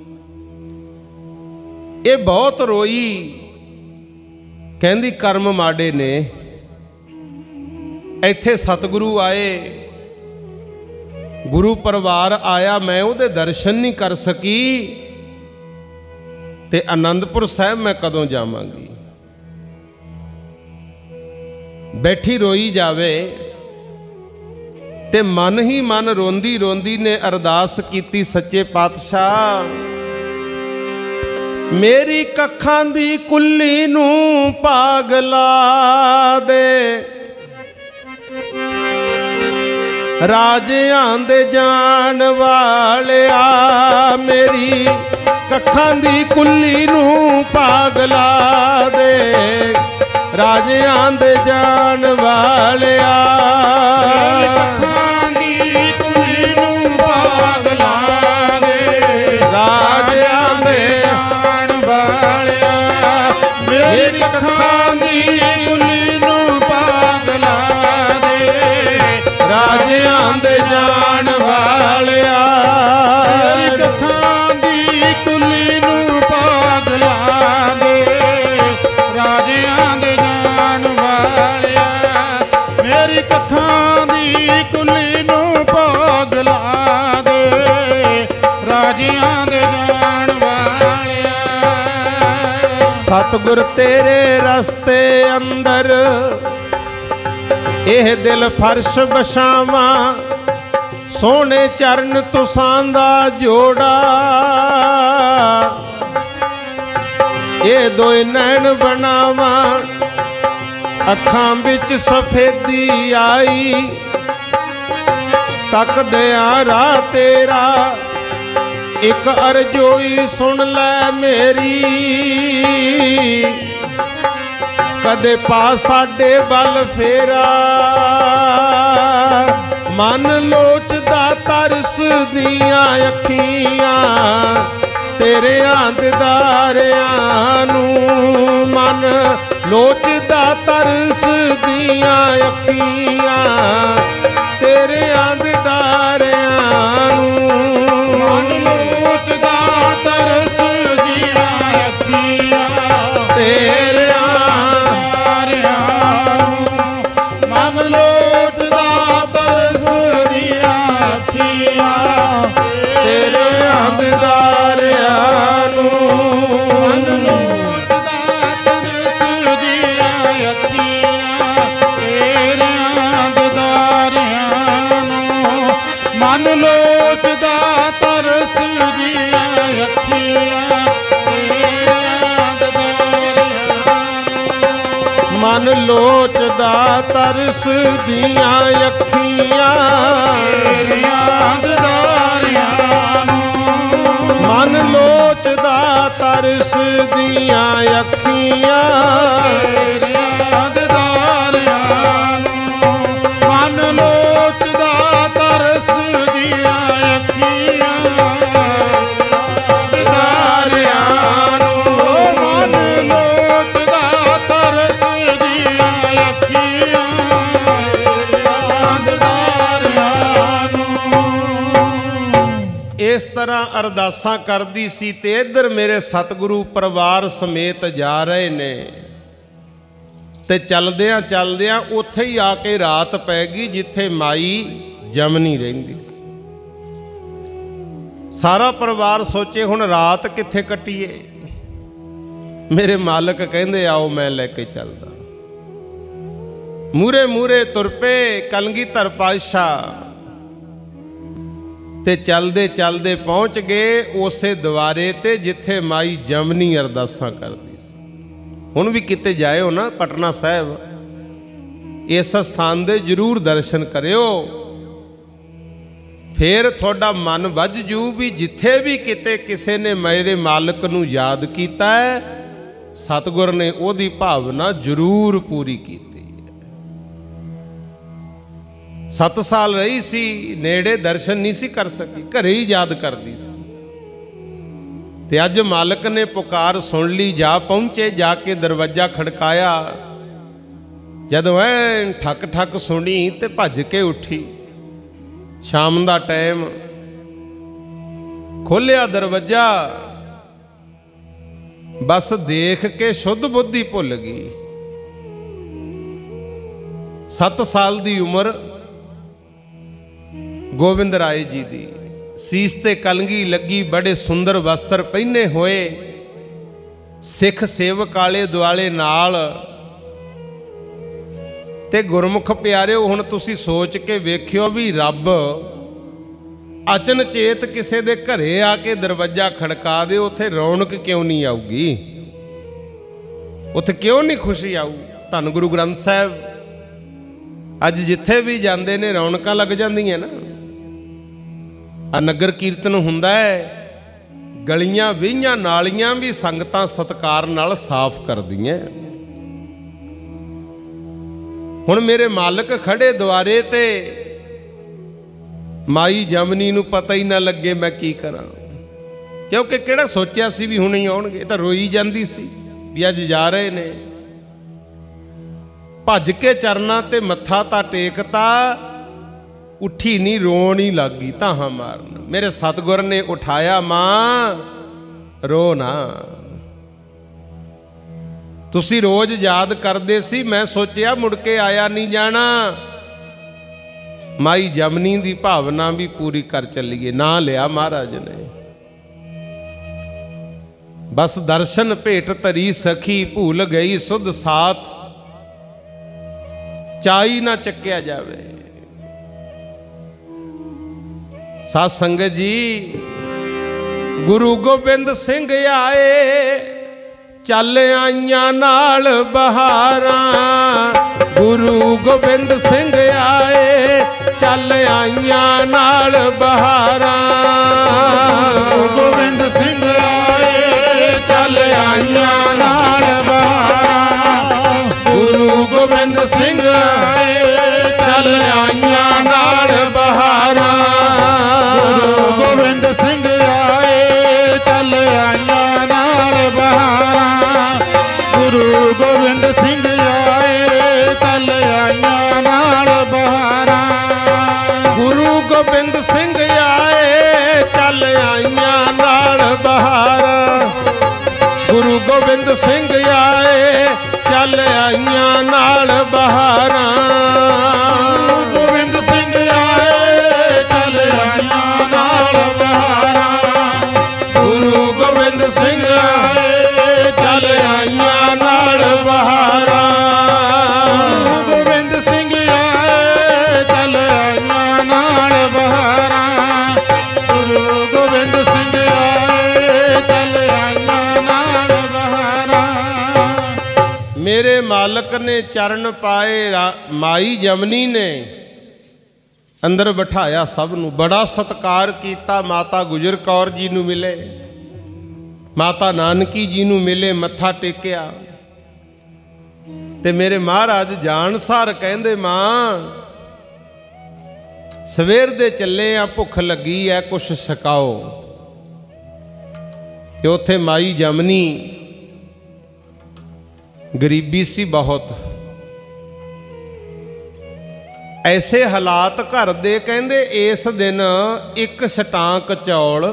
ये बहुत रोई। कहंदी कर्म माड़े ने, इत्थे सतगुरु आए, गुरु परिवार आया, मैं उहदे दर्शन नहीं कर सकी, ते आनंदपुर साहिब मैं कदों जावांगी। बैठी रोई जावे ते मन ही मन रोंदी रोंदी ने अरदास कीती, सच्चे पातशाह मेरी कखां दी कुल्ली नूं पागला दे, राजियां दे जान वालिया मेरी कखां दी कुल्ली नूं पागला दे, राजियां दे जान वालिया कखां दी कुल्ली नूं पागला दे, राजियां दे जान वालिया मेरी कखां दी कुल्ली नूं पागला दे, राजियां दे जान वालिया मेरी कखां दी कुल्ली नूं पागला दे, राजियां दे जान वालिया मेरी कखां दी कुल्ली नूं पागला दे, राजियां दे जान वालिया। सतगुर तेरे रस्ते अंदर एह दिल फर्श बछावा, सोने चरण तुसां दा जोड़ा, ये दोए नैन बनावा, अखां बिच सफेदी आई, तक दया राह तेरा, एक अर्जोई सुन लै मेरी, कदे पा साडे बल फेरा, मन लोचदा तरस दियां अखियां, तेरे दीदारियां नूं, मन लोचदा तरस दियां अखियां, तेरे दीदारियां नूं, मन लोचदा तरस दियां अखियां, तेरे मन लोचदा तरस दियां ਲੋਚਦਾ ਤਰਸ ਦੀਆਂ ਅੱਖੀਆਂ, ਤੇਰੀਆਂ ਦਿਦਾਰਿਆਂ ਨੂੰ। ਮਨ ਲੋਚਦਾ ਤਰਸ ਦੀਆਂ ਅੱਖੀਆਂ, ਤੇਰੀਆਂ ਦਿਦਾਰਿਆਂ ਨੂੰ। ਮਨ ਲੋਚਦਾ ਤਰਸ ਦੀਆਂ ਅੱਖੀਆਂ, ਦਿਦਾਰਿਆਂ ਨੂੰ। ਮਨ ਲੋਚਦਾ ਤਰਸ ਦੀਆਂ ਅੱਖੀਆਂ, ਦਿਦਾਰਿਆਂ ਨੂੰ। ਇਸ ਤਰ੍ਹਾਂ ਅਰਦਾਸਾਂ ਕਰਦੀ ਸੀ ਤੇ ਇੱਧਰ ਮੇਰੇ ਸਤਿਗੁਰੂ ਪਰਿਵਾਰ ਸਮੇਤ ਜਾ ਰਹੇ ਨੇ। ਤੇ ਚਲਦਿਆਂ ਚਲਦਿਆਂ ਉੱਥੇ ਹੀ ਆ ਕੇ ਰਾਤ ਪੈ ਗਈ ਜਿੱਥੇ ਮਾਈ ਜਮਨੀ ਰਹਿੰਦੀ ਸੀ। ਸਾਰਾ ਪਰਿਵਾਰ ਸੋਚੇ ਹੁਣ ਰਾਤ ਕਿੱਥੇ ਕੱਟੀਏ। ਮੇਰੇ ਮਾਲਕ ਕਹਿੰਦੇ ਆਓ ਮੈਂ ਲੈ ਕੇ ਚੱਲਦਾ। ਮੂਰੇ ਮੂਰੇ ਤੁਰ ਪਏ ਕਲਗੀਧਰ ਪਾਤਸ਼ਾਹ ਤੇ ਚਲਦੇ ਚਲਦੇ ਪਹੁੰਚ ਗਏ ਉਸੇ ਦੁਆਰੇ ਤੇ ਜਿੱਥੇ ਮਾਈ ਜਮਨੀ ਅਰਦਾਸਾਂ ਕਰਦੀ ਸੀ। ਹੁਣ ਵੀ ਕਿਤੇ ਜਾਇਓ ਨਾ ਪਟਨਾ ਸਾਹਿਬ, ਇਸ ਸਥਾਨ ਦੇ ਜ਼ਰੂਰ ਦਰਸ਼ਨ ਕਰਿਓ, ਫਿਰ ਤੁਹਾਡਾ ਮਨ ਵੱਜ ਜੂ ਵੀ ਜਿੱਥੇ ਵੀ ਕਿਤੇ ਕਿਸੇ ਨੇ ਮੇਰੇ ਮਾਲਕ ਨੂੰ ਯਾਦ ਕੀਤਾ ਹੈ, ਸਤਿਗੁਰ ਨੇ ਉਹਦੀ ਭਾਵਨਾ ਜ਼ਰੂਰ ਪੂਰੀ ਕੀਤੀ। 7 ਸਾਲ ਰਹੀ ਸੀ, ਨੇੜੇ ਦਰਸ਼ਨ ਨਹੀਂ ਸੀ ਕਰ ਸਕੀ, ਘਰੇ ਹੀ ਯਾਦ ਕਰਦੀ ਸੀ। ਤੇ ਅੱਜ ਮਾਲਕ ਨੇ ਪੁਕਾਰ ਸੁਣ ਲਈ, ਜਾ ਪਹੁੰਚੇ, ਜਾ ਕੇ ਦਰਵਾਜ਼ਾ ਖੜਕਾਇਆ। ਜਦੋਂ ਐ ਠੱਕ ਠੱਕ ਸੁਣੀ ਤੇ ਭੱਜ ਕੇ ਉੱਠੀ। ਸ਼ਾਮ ਦਾ ਟਾਈਮ, ਖੋਲਿਆ ਦਰਵਾਜ਼ਾ, ਬਸ ਦੇਖ ਕੇ ਸ਼ੁੱਧ ਬੁੱਧੀ ਭੁੱਲ ਗਈ। 7 ਸਾਲ ਦੀ ਉਮਰ ਗੋਬਿੰਦ ਰਾਏ ਜੀ ਦੀ, ਸੀਸ ਤੇ ਕਲਗੀ ਲੱਗੀ, ਬੜੇ ਸੁੰਦਰ ਵਸਤਰ ਪਹਿਨੇ ਹੋਏ, ਸਿੱਖ ਸੇਵਕ ਆਲੇ ਦੁਆਲੇ ਨਾਲ। ਤੇ ਗੁਰਮੁਖ ਪਿਆਰਿਓ, ਹੁਣ ਤੁਸੀਂ ਸੋਚ ਕੇ ਵੇਖਿਓ ਵੀ ਰੱਬ ਅਚਨਚੇਤ ਕਿਸੇ ਦੇ ਘਰੇ ਆ ਕੇ ਦਰਵਾਜ਼ਾ ਖੜਕਾ ਦੇ, ਉੱਥੇ ਰੌਣਕ ਕਿਉਂ ਨਹੀਂ ਆਊਗੀ? ਉੱਥੇ ਕਿਉਂ ਨਹੀਂ ਖੁਸ਼ੀ ਆਊ? ਧੰਨ ਗੁਰੂ ਗ੍ਰੰਥ ਸਾਹਿਬ ਅੱਜ ਜਿੱਥੇ ਵੀ ਜਾਂਦੇ ਨੇ ਰੌਣਕਾਂ ਲੱਗ ਜਾਂਦੀਆਂ ਨਾ। ਆ ਨਗਰ ਕੀਰਤਨ ਹੁੰਦਾ ਹੈ, ਗਲੀਆਂ ਵੀਹਾਂ ਨਾਲੀਆਂ ਵੀ ਸੰਗਤਾਂ ਸਤਿਕਾਰ ਨਾਲ ਸਾਫ਼ ਕਰਦੀਆਂ। ਹੁਣ ਮੇਰੇ ਮਾਲਕ ਖੜੇ ਦੁਆਰੇ ਤੇ, ਮਾਈ ਜਮਨੀ ਨੂੰ ਪਤਾ ਹੀ ਨਾ ਲੱਗੇ ਮੈਂ ਕੀ ਕਰਾਂ, ਕਿਉਂਕਿ ਕਿਹੜਾ ਸੋਚਿਆ ਸੀ ਵੀ ਹੁਣੇ ਹੀ ਆਉਣਗੇ। ਤਾਂ ਰੋਈ ਜਾਂਦੀ ਸੀ ਵੀ ਅੱਜ ਜਾ ਰਹੇ ਨੇ। ਭੱਜ ਕੇ ਚਰਨਾਂ ਤੇ ਮੱਥਾ ਤਾਂ ਟੇਕਤਾ, ਉੱਠੀ ਨਹੀਂ, ਰੋਣ ਹੀ ਲੱਗ ਗਈ, ਧਾਹਾਂ ਮਾਰਨ। ਮੇਰੇ ਸਤਿਗੁਰ ਨੇ ਉਠਾਇਆ, ਮਾਂ ਰੋ ਨਾ, ਤੁਸੀਂ ਰੋਜ਼ ਯਾਦ ਕਰਦੇ ਸੀ, ਮੈਂ ਸੋਚਿਆ ਮੁੜ ਕੇ ਆਇਆ ਨਹੀਂ ਜਾਣਾ, ਮਾਈ ਜਮਨੀ ਦੀ ਭਾਵਨਾ ਵੀ ਪੂਰੀ ਕਰ ਚੱਲੀਏ। ਨਾ ਲਿਆ ਮਹਾਰਾਜ ਨੇ, ਬਸ ਦਰਸ਼ਨ ਭੇਟ ਧਰੀ ਸਖੀ, ਭੁੱਲ ਗਈ ਸੁਧ ਸਾਥ, ਚਾਈ ਨਾ ਚੱਕਿਆ ਜਾਵੇ। ਸਾਧ ਸੰਗਤ ਜੀ, ਗੁਰੂ ਗੋਬਿੰਦ ਸਿੰਘ ਆਏ, ਚੱਲ ਆਈਆਂ ਨਾਲ ਬਹਾਰਾਂ। ਗੁਰੂ ਗੋਬਿੰਦ ਸਿੰਘ ਆਏ, ਚੱਲ ਆਈਆਂ ਨਾਲ ਬਹਾਰਾਂ। ਗੋਬਿੰਦ ਸਿੰਘ ਆਏ, ਚੱਲ ਆਈਆਂ ਨਾਲ ਬਹਾਰਾਂ। ਗੁਰੂ ਗੋਬਿੰਦ ਸਿੰਘ ਆਏ, ਚੱਲ ਆਈਆਂ ਨਾਲ ਬਹਾਰਾਂ। ਗੋਬਿੰਦ ਸਿੰਘ ਆਏ, ਚੱਲ ਆਈਆਂ ਨਾਲ ਬਹਾਰਾਂ। ਗੁਰੂ ਗੋਬਿੰਦ ਸਿੰਘ ਆਏ, ਚੱਲ ਆਈਆਂ ਨਾਲ ਬਹਾਰਾਂ। ਗੁਰੂ ਗੋਬਿੰਦ ਸਿੰਘ ਆਏ, ਚੱਲ ਆਈਆਂ ਨਾਲ ਬਹਾਰਾਂ। ਗੁਰੂ ਗੋਬਿੰਦ ਸਿੰਘ ਆਏ, ਚੱਲ ਆਈਆਂ ਨਾਲ ਬਹਾਰਾਂ। ਗੋਬਿੰਦ ਸਿੰਘ ਆਏ, ਚੱਲ ਆਈਆਂ ਨਾਲ ਬਹਾਰਾਂ। ਗੁਰੂ ਗੋਬਿੰਦ ਸਿੰਘ ਆਏ, ਚੱਲ ਆਈਆਂ ਨਾਲ ਬਹਾਰਾਂ। ਗੋਬਿੰਦ ਸਿੰਘ ਆਏ, ਚੱਲ ਆਈਆਂ ਨਾਲ ਬਹਾਰਾਂ। मालक ने चरण पाए, माई जमनी ने अंदर बिठाया सब नूं, बड़ा सत्कार किया। माता गुजर कौर जी नूं मिले, माता नानकी जी नूं मिले, मत्था टेकिया। ते मेरे महाराज जानसार कहंदे, मां सवेर दे चले आ, भुख लगी है, कुछ छकाओ। ते उत्थे माई जमनी, गरीबी सी बहुत, ऐसे हालात घर दे, कहंदे इस दिन एक छटांक चौल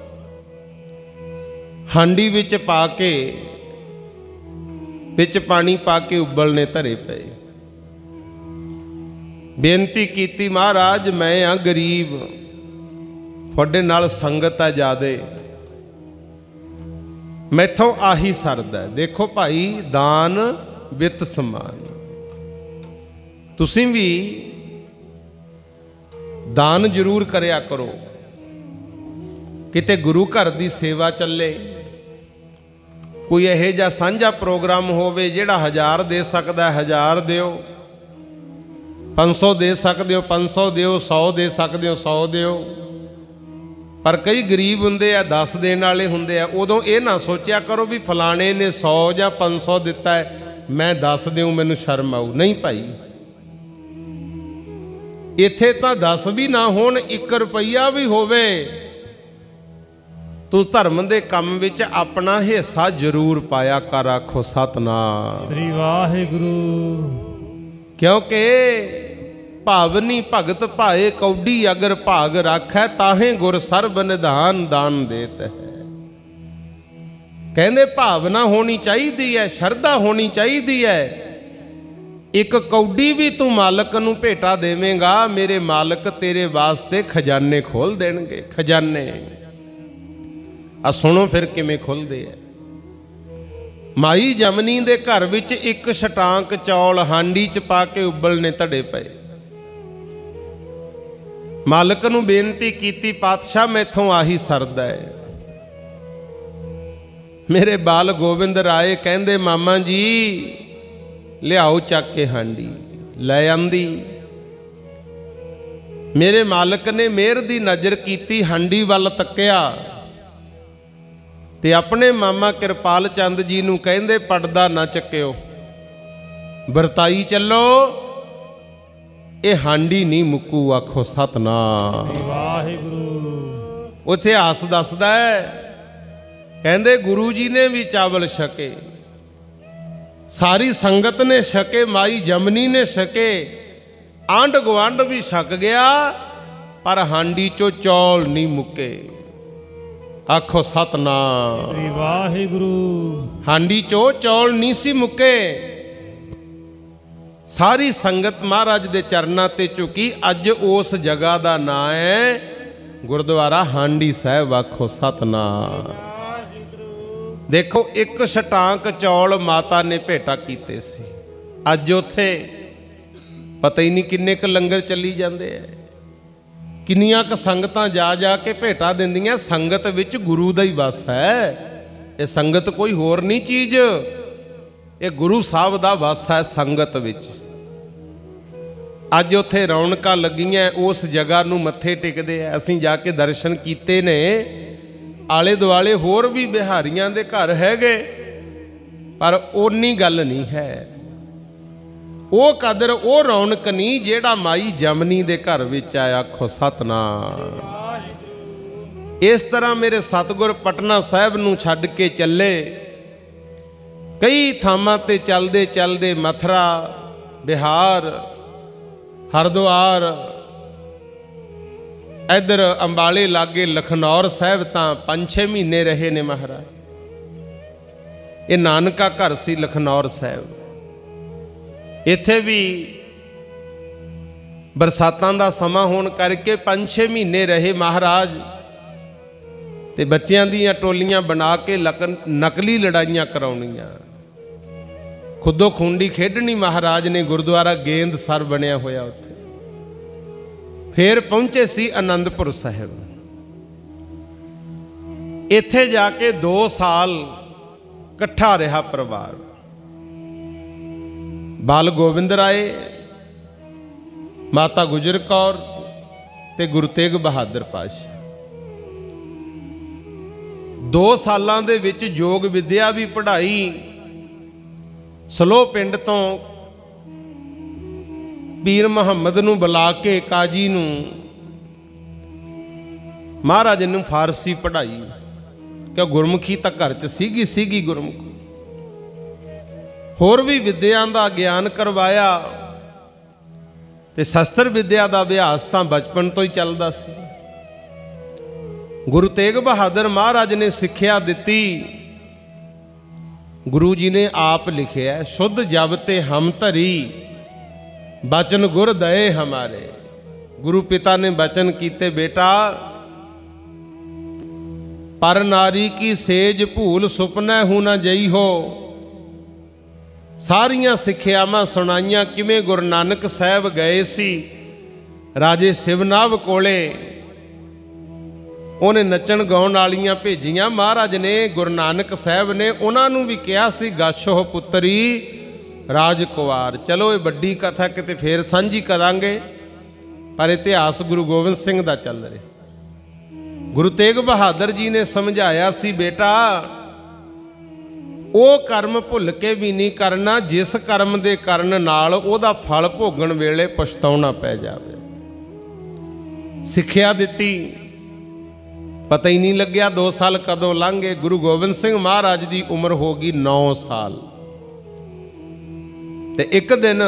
हांडी विच पा के, विच पानी पा के उबलने धरे पे। बेनती कीती, महाराज मैं आ गरीब, तुहाडे नाल संगत आ ज्यादे, मैथों आही सरदा है। देखो भाई, दान वित समान, तुसीं भी दान जरूर करिया करो। किते गुरु घर दी सेवा चले, कोई यह जा साझा प्रोग्राम होवे, जिहड़ा 1000 दे सकदा 1000 दिओ, 500 दे सकदे हो 500 दिओ, 100 दे सकदे हो 100 दिओ। पर कई गरीब हुंदे आ, 10 देण वाले हुंदे आ। उदों ये ना सोचिया करो भी फलाणे ने 100 ਜਾਂ 500 दिता है, मैं 10 देऊँ मैनूं शर्म आऊ। नहीं भाई, इत्थे तां 10 भी ना होण, 1 रुपया भी होवे, तू धर्म दे काम विच अपना हिस्सा जरूर पाया कर। आखो सतनाम श्री वाहिगुरु। क्योंकि भावनी भगत भाए कौडी, अगर भाग राखै ताहे गुर सर्ब निधान दान देत है। कहंदे भावना होनी चाहिदी है, शरधा होनी चाहिदी है। एक कौडी भी तू मालक नूं भेटा देवेंगा, मेरे मालक तेरे वास्ते खजाने खोल देणगे। खजाने आ सुनो फिर किवें खुलदे है। माई जमनी दे घर विच एक छटांक चौल हांडी च पा के उबलने धड़े पए। मालक नूं बेनती कीती, पातशाह मैथों आही सरदा है। मेरे बाल गोविंद राय कहंदे, मामा जी लियाओ चक के हांडी। लै आंदी। मेरे मालक ने मेहर दी नज़र कीती, हांडी वल तक्या ते अपने मामा किरपाल चंद जी नूं कहंदे, पड़दा ना चक्किओ, वरताई चलो, ये हांडी नहीं मुक्कू। आखो सतनाम वाहिगुरु। इतिहास दसदा है, कहंदे गुरु जी ने भी चावल छके, सारी संगत ने छके, माई जमनी ने छके, आंढ गुआंढ भी छक गया, पर हांडी चो चौल नहीं मुक्के। आखो सतनाम वाहिगुरु। हांडी चो चौल नहीं सी मुक्के। सारी संगत महाराज दे चरनां ते झुकी। अज उस जगह का नाम है गुरुद्वारा हांडी साहिब। आखो सतनाम। देखो, एक छटांक चौल माता ने भेटा कीते सी। अज उत्थे पता ही नहीं किन्ने क लंगर चली जाते हैं, किन्नियां क संगतां जा जा के भेटा दिंदियां। संगत विच गुरु दा ही वस है, ये संगत कोई होर नहीं चीज, ये गुरु साहब दा वस है संगत विच। अज उत्थे रौनकां लगियां, उस जगह नूं मत्थे टेकदे आ। असीं जाके दर्शन कीते ने। आले दुआले होर भी बिहारियां दे घर हैगे, पर ओनी गल नहीं है, वो कदर वो रौनक नहीं जेड़ा माई जमनी दे घर विच आया। आखो सतनाम। इस तरह मेरे सतगुर पटना साहिब नूं छड्ड के चले। कई थामां ते चलदे चलदे मथुरा, बिहार, हरिद्वार, इधर अंबाले लागे लखनौर साहिब तां 5-6 महीने रहे ने महाराज। ये नानका घर सी लखनौर साहिब। इत्थे भी बरसातां दा समा होण करके 5-6 महीने रहे महाराज। ते बच्चियां दीयां टोलियां बना के नकली लड़ाइयां कराउणियां, खुदो खूंडी खेडनी। महाराज ने गुरुद्वारा गेंद सर बनया होया उत्थे। फिर पहुंचे सी आनंदपुर साहिब। इत्थे जाके 2 साल इकट्ठा रहा परिवार। ਬਾਲ ਗੋਬਿੰਦ ਰਾਏ, ਮਾਤਾ ਗੁਜਰ ਕੌਰ ਤੇ ਗੁਰੂ ਤੇਗ ਬਹਾਦਰ ਪਾਤਸ਼ਾਹ। 2 ਸਾਲਾਂ ਦੇ ਵਿੱਚ ਯੋਗ ਵਿਦਿਆ ਵੀ ਪੜ੍ਹਾਈ। ਸਲੋ ਪਿੰਡ ਤੋਂ ਪੀਰ ਮੁਹੰਮਦ ਨੂੰ ਬੁਲਾ ਕੇ ਕਾਜੀ ਨੂੰ ਮਹਾਰਾਜ ਨੂੰ ਫਾਰਸੀ ਪੜ੍ਹਾਈ, ਕਿ ਗੁਰਮੁਖੀ ਤਾਂ ਘਰ 'ਚ ਸੀਗੀ ਗੁਰਮੁਖੀ। ਹੋਰ ਵੀ ਵਿਦਿਆ ਦਾ ਗਿਆਨ ਕਰਵਾਇਆ ਤੇ ਸ਼ਸਤਰ ਵਿਦਿਆ ਦਾ ਅਭਿਆਸ ਤਾਂ ਬਚਪਨ ਤੋਂ ਹੀ ਚੱਲਦਾ ਸੀ। ਗੁਰੂ ਤੇਗ ਬਹਾਦਰ ਮਹਾਰਾਜ ਨੇ ਸਿੱਖਿਆ ਦਿੱਤੀ। ਗੁਰੂ ਜੀ ਨੇ ਆਪ ਲਿਖਿਆ, ਸ਼ੁੱਧ ਜਬ ਤੇ ਹਮ ਧਰੀ ਬਚਨ ਗੁਰ ਦਏ ਹਮਾਰੇ। ਗੁਰੂ ਪਿਤਾ ਨੇ ਬਚਨ ਕੀਤੇ, ਬੇਟਾ ਪਰ ਨਾਰੀ ਕੀ ਸੇਜ ਭੂਲ ਸੁਪਨਾ ਹੂ ਨਾ ਜਈ ਹੋ। ਸਾਰੀਆਂ ਸਿੱਖਿਆਵਾਂ ਸੁਣਾਈਆਂ। ਕਿਵੇਂ ਗੁਰੂ ਨਾਨਕ ਸਾਹਿਬ ਗਏ ਸੀ ਰਾਜੇ ਸ਼ਿਵਨਾਭ ਕੋਲੇ, ਉਹਨੇ ਨੱਚਣ ਗਾਉਣ ਵਾਲੀਆਂ ਭੇਜੀਆਂ। ਮਹਾਰਾਜ ਨੇ ਗੁਰੂ ਨਾਨਕ ਸਾਹਿਬ ਨੇ ਉਹਨਾਂ ਨੂੰ ਵੀ ਕਿਹਾ ਸੀ, ਗਾਸ਼ੋ ਪੁੱਤਰੀ ਰਾਜਕੁਮਾਰ। ਚਲੋ ਇਹ ਵੱਡੀ ਕਥਾ ਕਿਤੇ ਫੇਰ ਸਾਂਝੀ ਕਰਾਂਗੇ, ਪਰ ਇਤਿਹਾਸ ਗੁਰੂ ਗੋਬਿੰਦ ਸਿੰਘ ਦਾ ਚੱਲ ਰਿਹਾ। ਗੁਰੂ ਤੇਗ ਬਹਾਦਰ ਜੀ ਨੇ ਸਮਝਾਇਆ ਸੀ, ਬੇਟਾ ਉਹ ਕਰਮ ਭੁੱਲ ਕੇ ਵੀ ਨਹੀਂ ਕਰਨਾ ਜਿਸ ਕਰਮ ਦੇ ਕਰਨ ਨਾਲ ਉਹਦਾ ਫਲ ਭੋਗਣ ਵੇਲੇ ਪਛਤਾਉਣਾ ਪੈ ਜਾਵੇ। ਸਿੱਖਿਆ ਦਿੱਤੀ, ਪਤਾ ਹੀ ਨਹੀਂ ਲੱਗਿਆ 2 ਸਾਲ ਕਦੋਂ ਲੰਘ ਗਏ। ਗੁਰੂ ਗੋਬਿੰਦ ਸਿੰਘ ਮਹਾਰਾਜ ਦੀ ਉਮਰ ਹੋ ਗਈ 9 ਸਾਲ। ਤੇ ਇੱਕ ਦਿਨ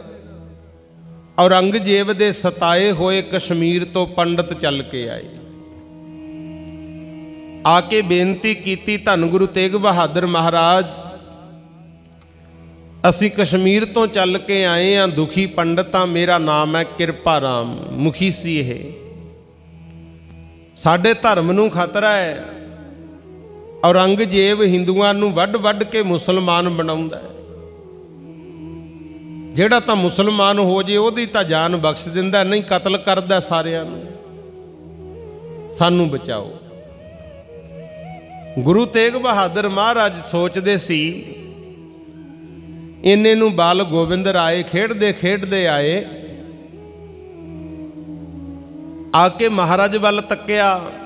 ਔਰੰਗਜ਼ੇਬ ਦੇ ਸਤਾਏ ਹੋਏ ਕਸ਼ਮੀਰ ਤੋਂ ਪੰਡਤ ਚੱਲ ਕੇ ਆਏ। ਆ ਕੇ ਬੇਨਤੀ ਕੀਤੀ, ਧੰਨ ਗੁਰੂ ਤੇਗ ਬਹਾਦਰ ਮਹਾਰਾਜ, ਅਸੀਂ ਕਸ਼ਮੀਰ ਤੋਂ ਚੱਲ ਕੇ ਆਏ ਹਾਂ, ਦੁਖੀ ਪੰਡਤ ਹਾਂ, ਮੇਰਾ ਨਾਮ ਹੈ ਕਿਰਪਾ ਰਾਮ, ਮੁਖੀ ਸੀ ਇਹ। ਸਾਡੇ ਧਰਮ ਨੂੰ ਖਤਰਾ ਹੈ। ਔਰੰਗਜ਼ੇਬ ਹਿੰਦੂਆਂ ਨੂੰ ਵੱਢ ਕੇ ਮੁਸਲਮਾਨ ਬਣਾਉਂਦਾ ਹੈ। ਜਿਹੜਾ ਤਾਂ ਮੁਸਲਮਾਨ ਹੋ ਜੇ ਉਹਦੀ ਤਾਂ ਜਾਨ ਬਖਸ਼ ਦਿੰਦਾ, ਨਹੀਂ ਕਤਲ ਕਰਦਾ ਸਾਰਿਆਂ ਨੂੰ। ਸਾਨੂੰ ਬਚਾਓ। ਗੁਰੂ ਤੇਗ ਬਹਾਦਰ ਮਹਾਰਾਜ ਸੋਚਦੇ ਸੀ, ਇੰਨੇ ਨੂੰ ਬਾਲ ਗੋਬਿੰਦ ਰਾਏ ਖੇਡਦੇ ਆਏ। ਆ ਕੇ ਮਹਾਰਾਜ ਵੱਲ ਤੱਕਿਆ,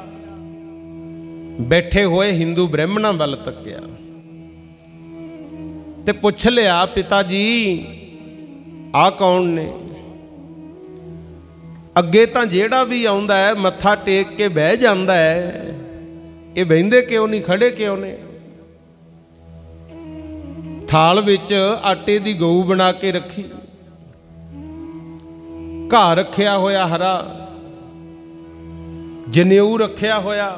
ਬੈਠੇ ਹੋਏ ਹਿੰਦੂ ਬ੍ਰਾਹਮਣਾਂ ਵੱਲ ਤੱਕਿਆ ਤੇ ਪੁੱਛ ਲਿਆ, ਪਿਤਾ ਜੀ ਆ ਕੌਣ ਨੇ? ਅੱਗੇ ਤਾਂ ਜਿਹੜਾ ਵੀ ਆਉਂਦਾ ਹੈ ਮੱਥਾ ਟੇਕ ਕੇ ਬਹਿ ਜਾਂਦਾ ਹੈ, ਇਹ ਬਹਿੰਦੇ ਕਿਉਂ ਨਹੀਂ, ਖੜੇ ਕਿਉਂ ਨੇ? ਥਾਲ ਵਿੱਚ ਆਟੇ ਦੀ ਗਊ ਬਣਾ ਕੇ ਰੱਖੀ, ਘਾਹ ਰੱਖਿਆ ਹੋਇਆ ਹਰਾ, ਜਨੇਊ ਰੱਖਿਆ ਹੋਇਆ,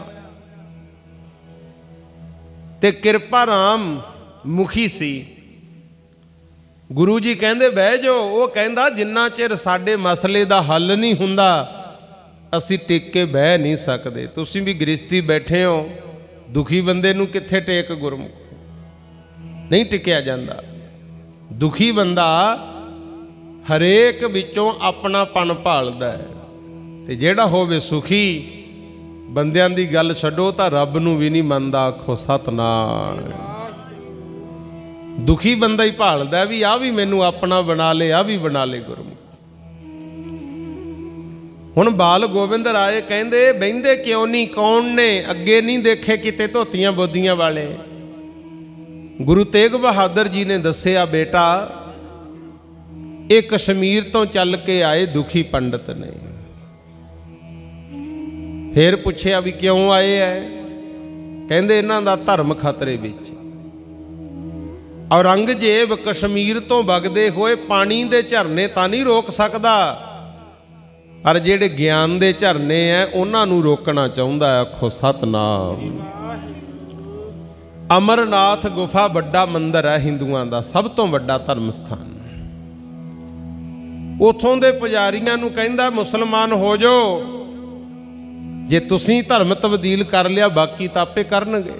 ਤੇ ਕਿਰਪਾ ਰਾਮ ਮੁਖੀ ਸੀ। ਗੁਰੂ ਜੀ ਕਹਿੰਦੇ ਬਹਿ ਜਾਓ। ਉਹ ਕਹਿੰਦਾ ਜਿੰਨਾ ਚਿਰ ਸਾਡੇ ਮਸਲੇ ਦਾ ਹੱਲ ਨਹੀਂ ਹੁੰਦਾ ਅਸੀਂ ਟਿਕ ਕੇ ਬਹਿ ਨਹੀਂ ਸਕਦੇ। ਤੁਸੀਂ ਵੀ ਗ੍ਰਸਤੀ ਬੈਠੇ ਹੋ, ਦੁਖੀ ਬੰਦੇ ਨੂੰ ਕਿੱਥੇ ਟੇਕ ਗੁਰਮੁਖ, ਨਹੀਂ ਟਿਕਿਆ ਜਾਂਦਾ। ਦੁਖੀ ਬੰਦਾ ਹਰੇਕ ਵਿੱਚੋਂ ਆਪਣਾਪਣ ਭਾਲਦਾ ਹੈ, ਤੇ ਜਿਹੜਾ ਹੋਵੇ ਸੁਖੀ, ਬੰਦਿਆਂ ਦੀ ਗੱਲ ਛੱਡੋ ਤਾਂ ਰੱਬ ਨੂੰ ਵੀ ਨਹੀਂ ਮੰਨਦਾ। ਆਖੋ ਸਤਨਾਮ। ਦੁਖੀ ਬੰਦਾ ਹੀ ਭਾਲਦਾ ਵੀ ਆਹ ਵੀ ਮੈਨੂੰ ਆਪਣਾ ਬਣਾ ਲੇ, ਆਹ ਵੀ ਬਣਾ ਲੇ ਗੁਰਮੁਖ। ਹੁਣ ਬਾਲ ਗੋਬਿੰਦ ਰਾਏ ਕਹਿੰਦੇ ਬਹਿੰਦੇ ਕਿਉਂ ਨਹੀਂ, ਕੌਣ ਨੇ? ਅੱਗੇ ਨਹੀਂ ਦੇਖੇ ਕਿਤੇ ਧੋਤੀਆਂ ਬੋਦੀਆਂ ਵਾਲੇ। ਗੁਰੂ ਤੇਗ ਬਹਾਦਰ ਜੀ ਨੇ ਦੱਸਿਆ, ਬੇਟਾ ਇਹ ਕਸ਼ਮੀਰ ਤੋਂ ਚੱਲ ਕੇ ਆਏ ਦੁਖੀ ਪੰਡਤ ਨੇ। ਫਿਰ ਪੁੱਛਿਆ ਵੀ ਕਿਉਂ ਆਏ ਐ? ਕਹਿੰਦੇ ਇਹਨਾਂ ਦਾ ਧਰਮ ਖਤਰੇ ਵਿੱਚ। ਔਰੰਗਜ਼ੇਬ ਕਸ਼ਮੀਰ ਤੋਂ ਵਗਦੇ ਹੋਏ ਪਾਣੀ ਦੇ ਝਰਨੇ ਤਾਂ ਨਹੀਂ ਰੋਕ ਸਕਦਾ, ਪਰ ਜਿਹੜੇ ਗਿਆਨ ਦੇ ਝਰਨੇ ਐ ਉਹਨਾਂ ਨੂੰ ਰੋਕਣਾ ਚਾਹੁੰਦਾ ਹੈ। ਆਖੋ ਸਤਨਾਮ। ਅਮਰਨਾਥ ਗੁਫਾ ਵੱਡਾ ਮੰਦਿਰ ਹੈ ਹਿੰਦੂਆਂ ਦਾ, ਸਭ ਤੋਂ ਵੱਡਾ ਧਰਮ ਸਥਾਨ। ਉਥੋਂ ਦੇ ਪੁਜਾਰੀਆਂ ਨੂੰ ਕਹਿੰਦਾ ਮੁਸਲਮਾਨ ਹੋ ਜਾਓ, ਜੇ ਤੁਸੀਂ ਧਰਮ ਤਬਦੀਲ ਕਰ ਲਿਆ ਬਾਕੀ ਤਾਂ ਆਪੇ ਕਰਨਗੇ।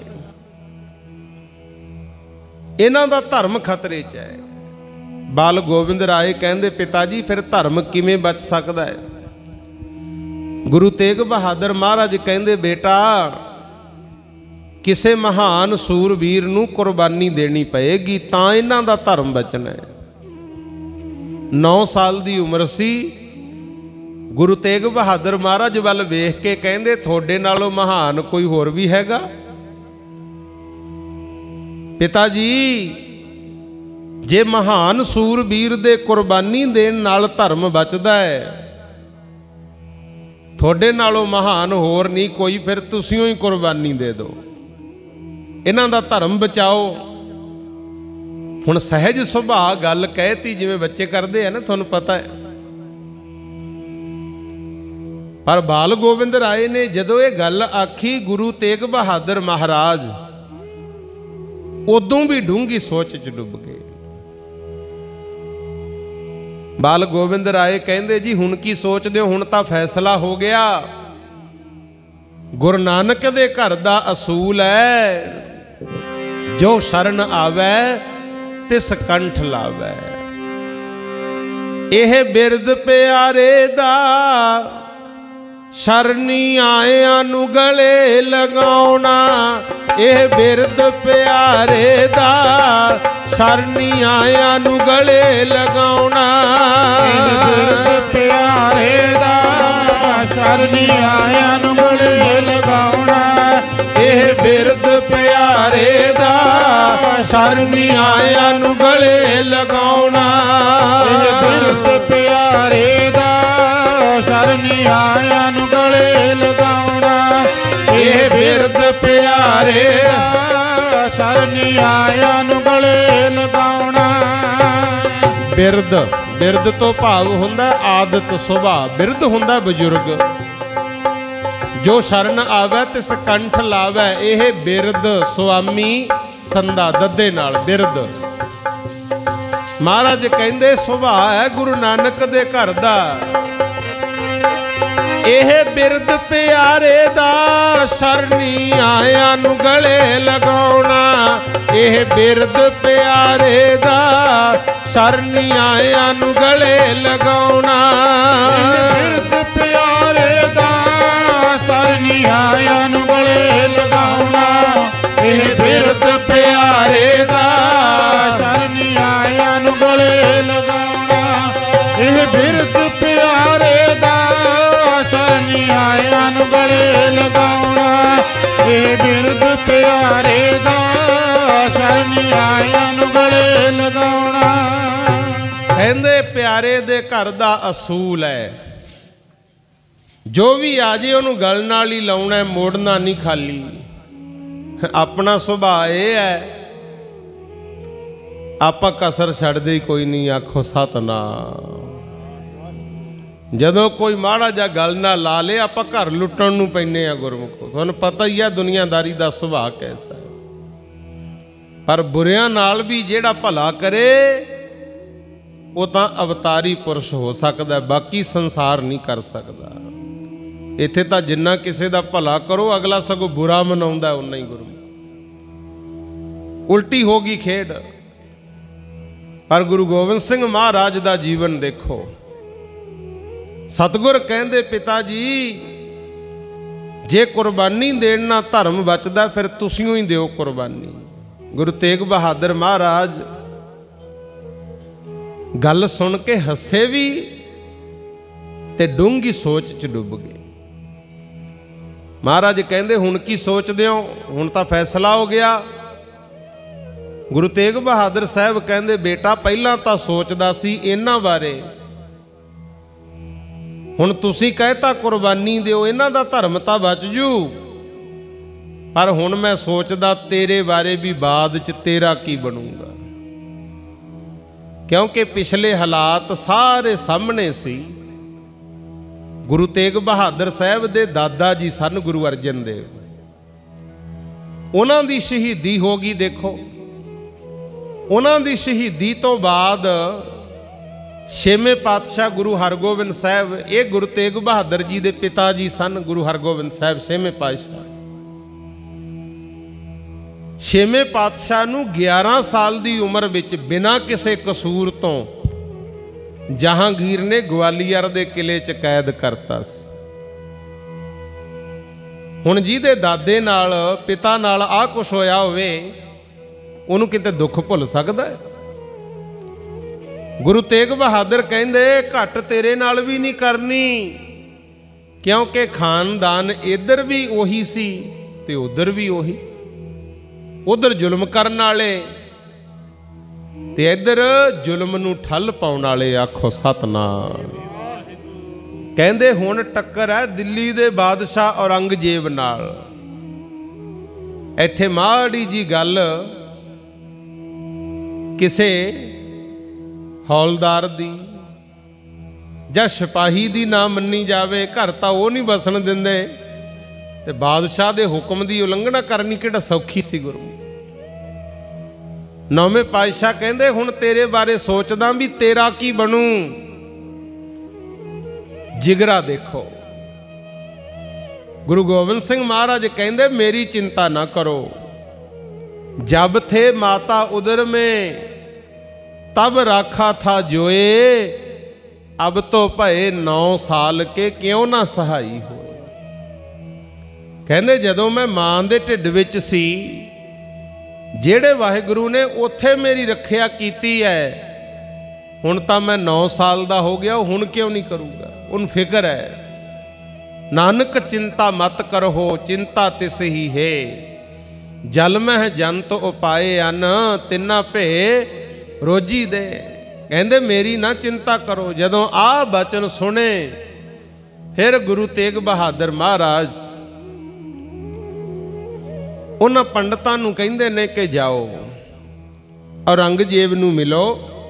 ਇਹਨਾਂ ਦਾ ਧਰਮ ਖਤਰੇ 'ਚ ਹੈ। ਬਾਲ ਗੋਬਿੰਦ ਰਾਏ ਕਹਿੰਦੇ ਪਿਤਾ ਜੀ ਫਿਰ ਧਰਮ ਕਿਵੇਂ ਬਚ ਸਕਦਾ ਹੈ? ਗੁਰੂ ਤੇਗ ਬਹਾਦਰ ਮਹਾਰਾਜ ਕਹਿੰਦੇ ਬੇਟਾ ਕਿਸੇ ਮਹਾਨ ਸੂਰਬੀਰ ਨੂੰ ਕੁਰਬਾਨੀ ਦੇਣੀ ਪਏਗੀ ਤਾਂ ਇਹਨਾਂ ਦਾ ਧਰਮ ਬਚਣਾ ਹੈ। 9 ਸਾਲ ਦੀ ਉਮਰ ਸੀ। ਗੁਰੂ ਤੇਗ ਬਹਾਦਰ ਮਹਾਰਾਜ ਵੱਲ ਵੇਖ ਕੇ ਕਹਿੰਦੇ, ਤੁਹਾਡੇ ਨਾਲੋਂ ਮਹਾਨ ਕੋਈ ਹੋਰ ਵੀ ਹੈਗਾ? ਪਿਤਾ ਜੀ, ਜੇ ਮਹਾਨ ਸੂਰਬੀਰ ਦੇ ਕੁਰਬਾਨੀ ਦੇਣ ਨਾਲ ਧਰਮ ਬਚਦਾ ਹੈ, ਤੁਹਾਡੇ ਨਾਲੋਂ ਮਹਾਨ ਹੋਰ ਨਹੀਂ ਕੋਈ, ਫਿਰ ਤੁਸੀਂ ਹੀ ਕੁਰਬਾਨੀ ਦੇ ਦਿਓ, ਇਹਨਾਂ ਦਾ ਧਰਮ ਬਚਾਓ। ਹੁਣ ਸਹਿਜ ਸੁਭਾਅ ਗੱਲ ਕਹਿਤੀ, ਜਿਵੇਂ ਬੱਚੇ ਕਰਦੇ ਆ ਨਾ, ਤੁਹਾਨੂੰ ਪਤਾ ਹੈ। ਪਰ ਬਾਲ ਗੋਬਿੰਦ ਰਾਏ ਨੇ ਜਦੋਂ ਇਹ ਗੱਲ ਆਖੀ ਗੁਰੂ ਤੇਗ ਬਹਾਦਰ ਮਹਾਰਾਜ ਉਦੋਂ ਵੀ ਡੂੰਘੀ ਸੋਚ 'ਚ ਡੁੱਬ ਗਏ। ਬਾਲ ਗੋਬਿੰਦ ਰਾਏ ਕਹਿੰਦੇ, ਜੀ ਹੁਣ ਕੀ ਸੋਚਦੇ ਹੋ? ਹੁਣ ਤਾਂ ਫੈਸਲਾ ਹੋ ਗਿਆ। ਗੁਰੂ ਨਾਨਕ ਦੇ ਘਰ ਦਾ ਅਸੂਲ ਹੈ, ਜੋ ਸ਼ਰਨ ਆਵੈ ਤਿਸ ਕੰਠ ਲਾਵੈ। ਇਹ ਬਿਰਦ ਪਿਆਰੇ ਦਾ ਸ਼ਰਨੀ ਆਇਆਂ ਨੂੰ ਗਲੇ ਲਗਾਉਣਾ। ਇਹ ਬਿਰਦ ਪਿਆਰੇ ਦਾ ਸ਼ਰਨੀ ਆਇਆਂ ਨੂੰ ਗਲੇ ਲਗਾਉਣਾ। ਇਹ ਬਿਰਦ ਪਿਆਰੇ ਦਾ ਸ਼ਰਨੀ ਆਇਆਂ ਨੂੰ ਗਲੇ ਲਗਾਉਣਾ। ਇਹ ਬਿਰਦ ਪਿਆਰੇ ਦਾ ਸ਼ਰਨੀ ਆਇਆਂ ਨੂੰ ਗਲੇ ਲਗਾਉਣਾ। ਇਹ ਬਿਰਦ ਪਿਆਰੇ ਦਾ ਸ਼ਰਨੀ ਆਇਆਂ ਨੂੰ ਗਲੇ ਲਗਾਉਣਾ। ਇਹ ਬਿਰਦ ਪਿਆਰੇ ਦਾ ਸ਼ਰਨੀ ਆਇਆਂ ਨੂੰ ਗਲੇ ਲਗਾਉਣਾ। ਬਿਰਦ, ਬਿਰਦ ਤੋਂ ਭਾਵ ਹੁੰਦਾ ਆਦਤ ਸੁਭਾਅ। ਬਿਰਦ ਹੁੰਦਾ ਬਜ਼ੁਰਗ। ਜੋ ਸ਼ਰਨ ਆਵੈ ਤਿਸ ਕੰਠ ਲਾਵੈ। ਇਹ ਬਿਰਦ ਸੁਆਮੀ ਸੰਦਾ ਦੱਦੇ ਨਾਲ ਬਿਰਦ। ਮਹਾਰਾਜ ਕਹਿੰਦੇ ਸੁਭਾਅ ਹੈ ਗੁਰੂ ਨਾਨਕ ਦੇ ਘਰ ਦਾ। ਇਹ ਬਿਰਦ ਪਿਆਰੇ ਦਾ ਸ਼ਰਨੀ ਆਇਆਂ ਨੂੰ ਗਲੇ ਲਗਾਉਣਾ। ਇਹ ਬਿਰਦ ਪਿਆਰੇ ਦਾ ਸ਼ਰਨੀ ਆਇਆਂ ਨੂੰ ਗਲੇ ਲਗਾਉਣਾ। ਬਿਰਦ ਪਿਆਰੇ ਦਾ ਸ਼ਰਨੀ ਆਇਆਂ ਨੂੰ ਗਲੇ ਲਗਾਉਣਾ। ਇਹ ਬਿਰਦ ਪਿਆਰੇ ਦਾ ਸ਼ਰਨੀ ਆਇਆਂ ਨੂੰ ਗਲੇ ਲਗਾਉਣਾ। ਇਹ ਬਿਰਦ ਪਿਆਰੇ ਦਾ ਸ਼ਰਨੀ ਆਇਆਂ ਨੂੰ ਗਲੇ ਲਗਾਉਣਾ। ਇਹ ਬਿਰਦ ਪਿਆਰੇ ਦਾ ਸ਼ਰਨੀ ਆਇਆਂ ਨੂੰ ਗਲੇ ਲਗਾਉਣਾ। ਕਹਿੰਦੇ ਪਿਆਰੇ ਦੇ ਘਰ ਦਾ ਅਸੂਲ ਹੈ, ਜੋ ਵੀ ਆ ਜੇ ਉਹਨੂੰ ਗਲ ਨਾਲ ਹੀ ਲਾਉਣਾ, ਮੋੜਨਾ ਨਹੀਂ ਖਾਲੀ। ਆਪਣਾ ਸੁਭਾਅ ਇਹ ਹੈ, ਆਪਾਂ ਕਸਰ ਛੱਡਦੇ ਹੀ ਕੋਈ ਨਹੀਂ। ਆਖੋ ਸਤਨਾਮ। ਜਦੋਂ ਕੋਈ ਮਾੜਾ ਜਿਹਾ ਗੱਲ ਨਾਲ ਲਾ ਲੇ, ਆਪਾਂ ਘਰ ਲੁੱਟਣ ਨੂੰ ਪੈਨੇ ਆ ਗੁਰਮੁਖੋ। ਤੁਹਾਨੂੰ ਪਤਾ ਹੀ ਹੈ ਦੁਨੀਆਦਾਰੀ ਦਾ ਸੁਭਾਅ ਕੈਸਾ ਹੈ। ਪਰ ਬੁਰਿਆਂ ਨਾਲ ਵੀ ਜਿਹੜਾ ਭਲਾ ਕਰੇ ਉਹ ਤਾਂ ਅਵਤਾਰੀ ਪੁਰਸ਼ ਹੋ ਸਕਦਾ, ਬਾਕੀ ਸੰਸਾਰ ਨਹੀਂ ਕਰ ਸਕਦਾ। ਇੱਥੇ ਤਾਂ ਜਿੰਨਾ ਕਿਸੇ ਦਾ ਭਲਾ ਕਰੋ, ਅਗਲਾ ਸਗੋਂ ਬੁਰਾ ਮਨਾਉਂਦਾ ਉਨਾ ਹੀ। ਗੁਰੂ ਉਲਟੀ ਹੋ ਗਈ ਖੇਡ। ਪਰ ਗੁਰੂ ਗੋਬਿੰਦ ਸਿੰਘ ਮਹਾਰਾਜ ਦਾ ਜੀਵਨ ਦੇਖੋ। ਸਤਿਗੁਰ ਕਹਿੰਦੇ, ਪਿਤਾ ਜੀ ਜੇ ਕੁਰਬਾਨੀ ਦੇਣ ਨਾਲ ਧਰਮ ਬਚਦਾ, ਫਿਰ ਤੁਸੀਂ ਹੀ ਦਿਓ ਕੁਰਬਾਨੀ। ਗੁਰੂ ਤੇਗ ਬਹਾਦਰ ਮਹਾਰਾਜ ਗੱਲ ਸੁਣ ਕੇ ਹੱਸੇ ਵੀ ਤੇ ਡੂੰਘੀ ਸੋਚ 'ਚ ਡੁੱਬ ਗਏ। ਮਹਾਰਾਜ ਕਹਿੰਦੇ, ਹੁਣ ਕੀ ਸੋਚਦੇ ਹੋ? ਹੁਣ ਤਾਂ ਫੈਸਲਾ ਹੋ ਗਿਆ। ਗੁਰੂ ਤੇਗ ਬਹਾਦਰ ਸਾਹਿਬ ਕਹਿੰਦੇ, ਬੇਟਾ ਪਹਿਲਾਂ ਤਾਂ ਸੋਚਦਾ ਸੀ ਇਹਨਾਂ ਬਾਰੇ, ਹੁਣ ਤੁਸੀਂ ਕਹਿਤਾ ਕੁਰਬਾਨੀ ਦਿਓ, ਇਹਨਾਂ ਦਾ ਧਰਮ ਤਾਂ ਬਚ ਜੂ। ਪਰ ਹੁਣ ਮੈਂ ਸੋਚਦਾ ਤੇਰੇ ਬਾਰੇ ਵੀ, ਬਾਅਦ 'ਚ ਤੇਰਾ ਕੀ ਬਣੂਗਾ। ਕਿਉਂਕਿ ਪਿਛਲੇ ਹਾਲਾਤ ਸਾਰੇ ਸਾਹਮਣੇ ਸੀ। ਗੁਰੂ ਤੇਗ ਬਹਾਦਰ ਸਾਹਿਬ ਦੇ ਦਾਦਾ ਜੀ ਸਨ ਗੁਰੂ ਅਰਜਨ ਦੇਵ, ਉਹਨਾਂ ਦੀ ਸ਼ਹੀਦੀ ਹੋ ਗਈ। ਦੇਖੋ, ਉਹਨਾਂ ਦੀ ਸ਼ਹੀਦੀ ਤੋਂ ਬਾਅਦ ਛੇਵੇਂ ਪਾਤਸ਼ਾਹ ਗੁਰੂ ਹਰਗੋਬਿੰਦ ਸਾਹਿਬ, ਇਹ ਗੁਰੂ ਤੇਗ ਬਹਾਦਰ ਜੀ ਦੇ ਪਿਤਾ ਜੀ ਸਨ ਗੁਰੂ ਹਰਗੋਬਿੰਦ ਸਾਹਿਬ ਛੇਵੇਂ ਪਾਤਸ਼ਾਹ। ਛੇਵੇਂ ਪਾਤਸ਼ਾਹ ਨੂੰ 11 ਸਾਲ ਦੀ ਉਮਰ ਵਿੱਚ ਬਿਨਾਂ ਕਿਸੇ ਕਸੂਰ ਤੋਂ ਜਹਾਂਗੀਰ ਨੇ ਗਵਾਲੀਅਰ ਦੇ ਕਿਲੇ 'ਚ ਕੈਦ ਕਰਤਾ ਸੀ। ਹੁਣ ਜਿਹਦੇ ਦਾਦੇ ਨਾਲ, ਪਿਤਾ ਨਾਲ ਆਹ ਕੁਛ ਹੋਇਆ ਹੋਵੇ, ਉਹਨੂੰ ਕਿਤੇ ਦੁੱਖ ਭੁੱਲ ਸਕਦਾ ਹੈ? ਗੁਰੂ ਤੇਗ ਬਹਾਦਰ ਕਹਿੰਦੇ ਘੱਟ ਤੇਰੇ ਨਾਲ ਵੀ ਨਹੀਂ ਕਰਨੀ, ਕਿਉਂਕਿ ਖਾਨਦਾਨ ਇੱਧਰ ਵੀ ਉਹੀ ਸੀ ਤੇ ਉੱਧਰ ਵੀ ਉਹੀ। ਉੱਧਰ ਜ਼ੁਲਮ ਕਰਨ ਵਾਲੇ ਤੇ ਇੱਧਰ ਜ਼ੁਲਮ ਨੂੰ ਠੱਲ ਪਾਉਣ ਵਾਲੇ। ਆਖੋ ਸਤਨਾਮ। ਕਹਿੰਦੇ ਹੁਣ ਟੱਕਰ ਹੈ ਦਿੱਲੀ ਦੇ ਬਾਦਸ਼ਾਹ ਔਰੰਗਜ਼ੇਬ ਨਾਲ। ਇੱਥੇ ਮਾੜੀ ਜੀ ਗੱਲ ਕਿਸੇ ਹੌਲਦਾਰ ਦੀ ਜਾਂ ਸਿਪਾਹੀ ਦੀ ਨਾ ਮੰਨੀ ਜਾਵੇ, ਘਰ ਤਾਂ ਉਹ ਨਹੀਂ ਵਸਣ ਦਿੰਦੇ, ਤੇ ਬਾਦਸ਼ਾਹ ਦੇ ਹੁਕਮ ਦੀ ਉਲੰਘਣਾ ਕਰਨੀ ਕਿਹੜਾ ਸੌਖੀ ਸੀ। ਗੁਰੂ ਨੌਵੇਂ ਪਾਤਸ਼ਾਹ ਕਹਿੰਦੇ ਹੁਣ ਤੇਰੇ ਬਾਰੇ ਸੋਚਦਾ ਵੀ ਤੇਰਾ ਕੀ ਬਣੂ। ਜਿਗਰਾ ਦੇਖੋ। ਗੁਰੂ ਗੋਬਿੰਦ ਸਿੰਘ ਮਹਾਰਾਜ ਕਹਿੰਦੇ ਮੇਰੀ चिंता ना करो, जब थे माता उदर में तब राखा था जोए, अब तो भये 9 साल के क्यों ना सहाई होए। कहंदे जदों मैं मां दे ढिड विच सी, जेड़े वाहिगुरू ने उत्थे मेरी रखिया कीती है, हुण तां मैं 9 साल दा हो गया, हुण क्यों नहीं करूँगा। उन फिक्र है। नानक चिंता मत करहो, चिंता तिस ही है, जल मह जंत उपाए अन, तिना भे रोजी दे। कहंदे मेरी ना चिंता करो। जदों आ बचन सुने, फिर गुरु तेग बहादुर महाराज उन्हां पंडितां नूं कहंदे ने कि जाओ औरंगजेब नूं मिलो,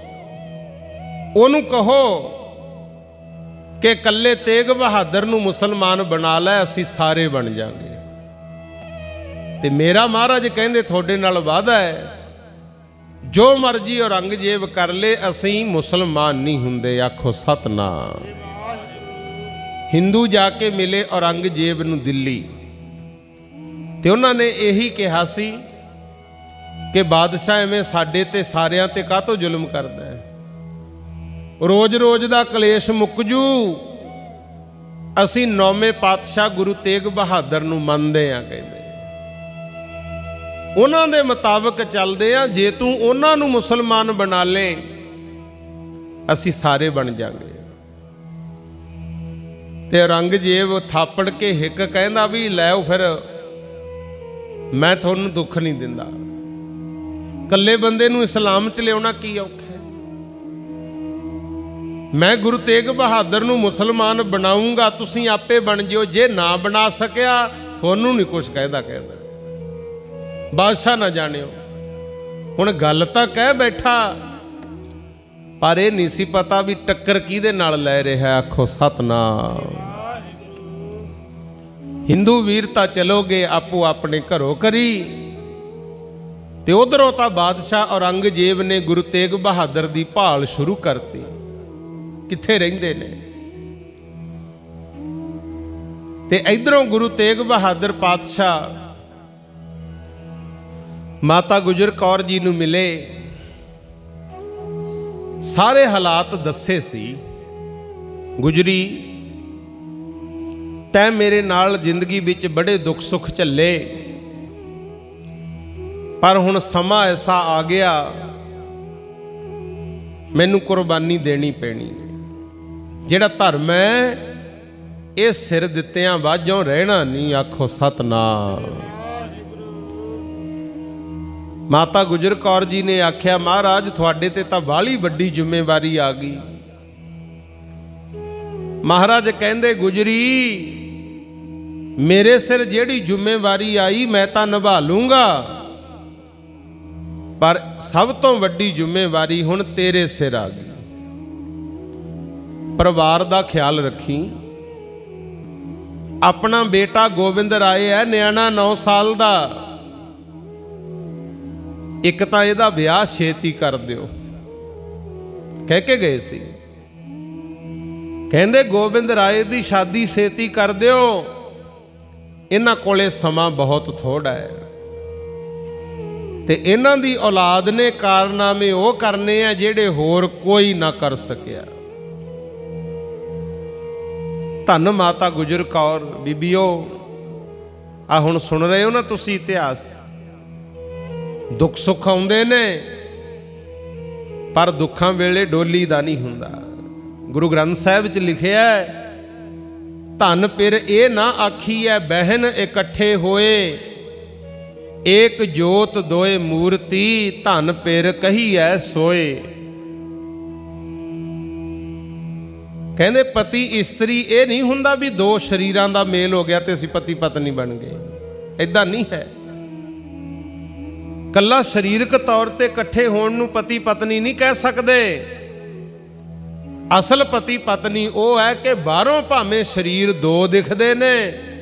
ओनूं कहो कि कल्ले तेग बहादुर नूं मुसलमान बना लै, असीं सारे बन जांगे। ते मेरा महाराज कहंदे थोड़े नाल वादा है, जो मर्जी औरंगजेब कर ले, असीं मुसलमान नहीं हुंदे। आखो सतनाम। हिंदू जाके मिले औरंगजेब नूं दिल्ली, ते उन्हां ने यही कहा सी कि बादशाह एवें साडे ते सारियां ते काहतों जुल्म करदा है, रोज रोज दा कलेश मुक जू। असीं नौवें पातशाह गुरु तेग बहादुर नूं मनदे आ। कहंदे उन्हां दे मुताबिक चलदे आ, जे तूं उन्हां नूं मुसलमान बना ले, असीं सारे बन जांगे। ते औरंगजेब थापड़ के हिक कहंदा भी लैओ, फिर मैं तुहानूं दुख नहीं दिंदा। कल्ले बंदे नूं इस्लाम च लियाउणा की औखा। मैं गुरु तेग बहादुर नूं मुसलमान बनाऊंगा, तुसीं आपे बन जिओ। जे ना बना सकिया तुहानूं नहीं कुछ कहदा। बादशाह ना जानियो। हुण गल तां कह बैठा, पर यह नहीं सी पता भी टक्कर किहदे नाल लै रिहा। आखो सतनाम। हिंदू वीर तां चलो गए आपो अपने घरों करी, ते उधरों तां बादशाह औरंगजेब ने गुरु तेग बहादुर दी भाल शुरू करती। किथे रहिंदे ने, ते इधरों गुरु तेग बहादुर पातशाह माता गुजर कौर जी नूं मिले। सारे हालात दसे सी। गुजरी तैं मेरे नाल जिंदगी विच बड़े दुख सुख झल्ले, पर हुण समा ऐसा आ गया, मैनूं कुर्बानी देनी पैनी। जिहड़ा धर्म है ये सिर दित्तियां वाजों रहना नहीं। आखो सतनाम। माता गुजर कौर जी ने आख्या, महाराज तुहाडे ते तां बाहली वड्डी जिम्मेवारी आ गई। महाराज कहंदे, गुजरी मेरे सिर जिहड़ी जिम्मेवारी आई मैं तां निभा लूंगा, पर सब तो वड्डी जिम्मेवारी हुण तेरे सिर आ गई। परिवार दा ख्याल रखी। अपना बेटा गोबिंद राय है, न्याणा 9 साल दा, एक तां इहदा विआह छेती कर दिओ, कह के गए सी। कहंदे गोबिंद राय दी शादी छेती कर दिओ, इन्हां कोले समा बहुत थोड़ा है, ते इन्हां दी औलाद ने कारनामे वो करने आ जिहड़े होर कोई ना कर सकिया। धन माता गुजर कौर। बीबीओ आ हुण सुन रहे हो ना तुसी इतिहास, दुख सुख आउंदे ने ਪਰ ਦੁੱਖਾਂ ਵੇਲੇ ਡੋਲੀ ਦਾ ਨਹੀਂ ਹੁੰਦਾ। ਗੁਰੂ ਗ੍ਰੰਥ ਸਾਹਿਬ 'ਚ ਲਿਖਿਆ, ਧਨ ਪਿਰ ਇਹ ਨਾ ਆਖੀਐ ਬਹਿਨ ਇਕੱਠੇ ਹੋਏ, ਏਕ ਜੋਤ ਦੋਏ ਮੂਰਤੀ, ਧਨ ਪਿਰ ਕਹੀਐ ਸੋਏ। ਕਹਿੰਦੇ ਪਤੀ ਇਸਤਰੀ ਇਹ ਨਹੀਂ ਹੁੰਦਾ ਵੀ ਦੋ ਸਰੀਰਾਂ ਦਾ ਮੇਲ ਹੋ ਗਿਆ ਤੇ ਅਸੀਂ ਪਤੀ ਪਤਨੀ ਬਣ ਗਏ, ਏਦਾਂ ਨਹੀਂ ਹੈ। ਕੱਲਾ ਸਰੀਰਕ ਤੌਰ ਤੇ ਇਕੱਠੇ ਹੋਣ ਨੂੰ ਪਤੀ ਪਤਨੀ ਨਹੀਂ ਕਹਿ ਸਕਦੇ। ਅਸਲ ਪਤੀ ਪਤਨੀ ਉਹ ਹੈ ਕਿ ਬਾਹਰੋਂ ਭਾਵੇਂ ਸਰੀਰ ਦੋ ਦਿਖਦੇ ਨੇ,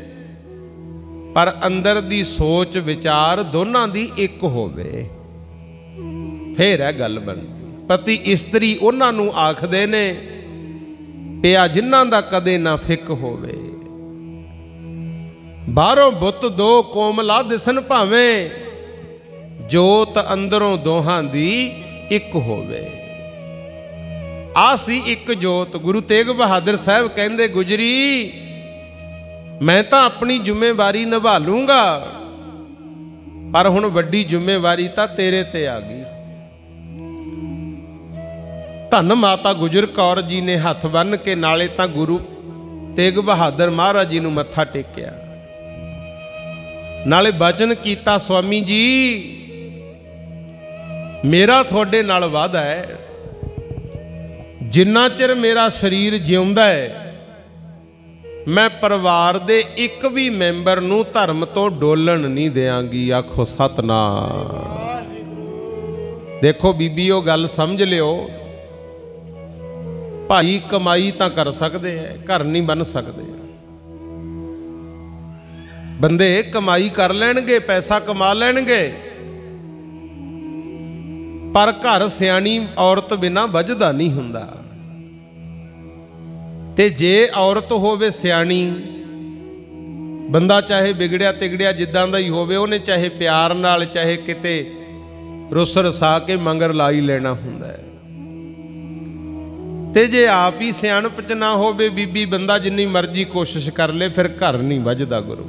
ਪਰ ਅੰਦਰ ਦੀ ਸੋਚ ਵਿਚਾਰ ਦੋਨਾਂ ਦੀ ਇੱਕ ਹੋਵੇ, ਫੇਰ ਇਹ ਗੱਲ ਬਣਦੀ। ਪਤੀ ਇਸਤਰੀ ਉਹਨਾਂ ਨੂੰ ਆਖਦੇ ਨੇ ਪਿਆ ਜਿਨ੍ਹਾਂ ਦਾ ਕਦੇ ਨਾ ਫਿੱਕ ਹੋਵੇ। ਬਾਹਰੋਂ ਬੁੱਤ ਦੋ ਕੋਮਲਾ ਦਿਸਣ ਭਾਵੇਂ, ਜੋਤ ਅੰਦਰੋਂ ਦੋਹਾਂ ਦੀ ਇੱਕ ਹੋਵੇ। ਆ ਸੀ ਇੱਕ ਜੋਤ। ਗੁਰੂ ਤੇਗ ਬਹਾਦਰ ਸਾਹਿਬ ਕਹਿੰਦੇ, ਗੁਜਰੀ ਮੈਂ ਤਾਂ ਆਪਣੀ ਜ਼ਿੰਮੇਵਾਰੀ ਨਿਭਾ ਲੂੰਗਾ, ਪਰ ਹੁਣ ਵੱਡੀ ਜ਼ਿੰਮੇਵਾਰੀ ਤਾਂ ਤੇਰੇ ਤੇ ਆ ਗਈ। ਧੰਨ ਮਾਤਾ ਗੁਜਰ ਕੌਰ ਜੀ ਨੇ ਹੱਥ ਬੰਨ੍ਹ ਕੇ ਨਾਲੇ ਤਾਂ ਗੁਰੂ ਤੇਗ ਬਹਾਦਰ ਮਹਾਰਾਜ ਜੀ ਨੂੰ ਮੱਥਾ ਟੇਕਿਆ, ਨਾਲੇ ਬਚਨ ਕੀਤਾ, ਸਵਾਮੀ ਜੀ ਮੇਰਾ ਤੁਹਾਡੇ ਨਾਲ ਵਾਅਦਾ ਹੈ, ਜਿੰਨਾ ਚਿਰ ਮੇਰਾ ਸਰੀਰ ਜਿਉਂਦਾ ਹੈ ਮੈਂ ਪਰਿਵਾਰ ਦੇ ਇੱਕ ਵੀ ਮੈਂਬਰ ਨੂੰ ਧਰਮ ਤੋਂ ਡੋਲਣ ਨਹੀਂ ਦਿਆਂਗੀ। ਆਖੋ ਸਤਨਾਮ। ਦੇਖੋ ਬੀਬੀ ਉਹ ਗੱਲ ਸਮਝ ਲਿਓ, ਭਾਈ ਕਮਾਈ ਤਾਂ ਕਰ ਸਕਦੇ ਐ, ਘਰ ਨਹੀਂ ਬਣ ਸਕਦੇ। ਬੰਦੇ ਕਮਾਈ ਕਰ ਲੈਣਗੇ, ਪੈਸਾ ਕਮਾ ਲੈਣਗੇ, ਪਰ ਘਰ ਸਿਆਣੀ ਔਰਤ ਬਿਨਾ ਵੱਜਦਾ ਨਹੀਂ ਹੁੰਦਾ। ਤੇ ਜੇ ਔਰਤ ਹੋਵੇ ਸਿਆਣੀ, ਬੰਦਾ ਚਾਹੇ ਵਿਗੜਿਆ ਤਿਗੜਿਆ ਜਿੱਦਾਂ ਦਾ ਹੀ ਹੋਵੇ, ਉਹਨੇ ਚਾਹੇ ਪਿਆਰ ਨਾਲ ਚਾਹੇ ਕਿਤੇ ਰੁੱਸ ਰਸਾ ਕੇ ਮੰਗਰ ਲਾ ਹੀ ਲੈਣਾ ਹੁੰਦਾ ਹੈ। ਤੇ ਜੇ ਆਪ ਹੀ ਸਿਆਣਪ ਚ ਨਾ ਹੋਵੇ ਬੀਬੀ, ਬੰਦਾ ਜਿੰਨੀ ਮਰਜ਼ੀ ਕੋਸ਼ਿਸ਼ ਕਰ ਲੇ, ਫਿਰ ਘਰ ਨਹੀਂ ਵੱਜਦਾ। ਗੁਰੂ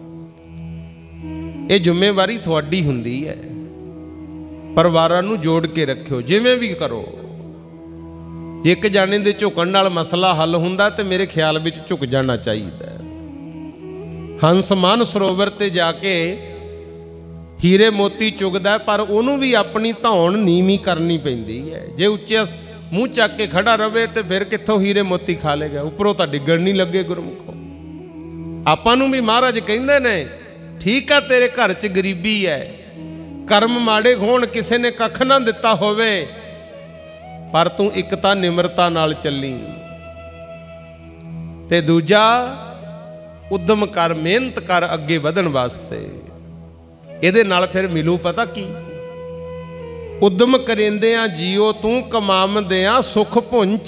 ਇਹ ਜ਼ਿੰਮੇਵਾਰੀ ਤੁਹਾਡੀ ਹੁੰਦੀ ਹੈ, ਪਰਿਵਾਰਾਂ ਨੂੰ ਜੋੜ ਕੇ ਰੱਖਿਓ, ਜਿਵੇਂ ਵੀ ਕਰੋ। ਜੇ ਇੱਕ ਜਾਣੇ ਦੇ ਝੁਕਣ ਨਾਲ ਮਸਲਾ ਹੱਲ ਹੁੰਦਾ ਤੇ ਮੇਰੇ ਖਿਆਲ ਵਿੱਚ ਝੁਕ ਜਾਣਾ ਚਾਹੀਦਾ। ਹੰਸ ਮਾਨ ਸਰੋਵਰ ਤੇ ਜਾ ਕੇ ਹੀਰੇ ਮੋਤੀ ਚੁਗਦਾ, ਪਰ ਉਹਨੂੰ ਵੀ ਆਪਣੀ ਧੌਣ ਨੀਵੀਂ ਕਰਨੀ ਪੈਂਦੀ ਹੈ। ਜੇ ਉੱਚੇ ਮੂੰਹ ਚੱਕ ਕੇ ਖੜਾ ਰਵੇ ਤੇ ਫਿਰ ਕਿੱਥੋਂ ਹੀਰੇ ਮੋਤੀ ਖਾ ਲੇਗਾ, ਉੱਪਰੋਂ ਤਾਂ ਡਿੱਗਣ ਨਹੀਂ ਲੱਗੇ। ਗੁਰਮੁਖੋ ਆਪਾਂ ਨੂੰ ਵੀ ਮਹਾਰਾਜ ਕਹਿੰਦੇ ਨੇ, ਠੀਕ ਆ ਤੇਰੇ ਘਰ 'ਚ ਗਰੀਬੀ ਹੈ, ਕਰਮ ਮਾੜੇ ਹੋਣ, ਕਿਸੇ ਨੇ ਕੱਖ ਨਾ ਦਿੱਤਾ ਹੋਵੇ, ਪਰ ਤੂੰ ਇੱਕ ਤਾਂ ਨਿਮਰਤਾ ਨਾਲ ਚੱਲੀ, ਤੇ ਦੂਜਾ ਉਦਮ ਕਰ, ਮਿਹਨਤ ਕਰ ਅੱਗੇ ਵਧਣ ਵਾਸਤੇ। ਇਹਦੇ ਨਾਲ ਫਿਰ ਮਿਲੂ ਪਤਾ ਕੀ, ਉਦਮ ਕਰਿੰਦਿਆਂ ਜੀਓ ਤੂੰ ਕਮਾਵਦਿਆਂ ਸੁਖ ਪੁੰਚ,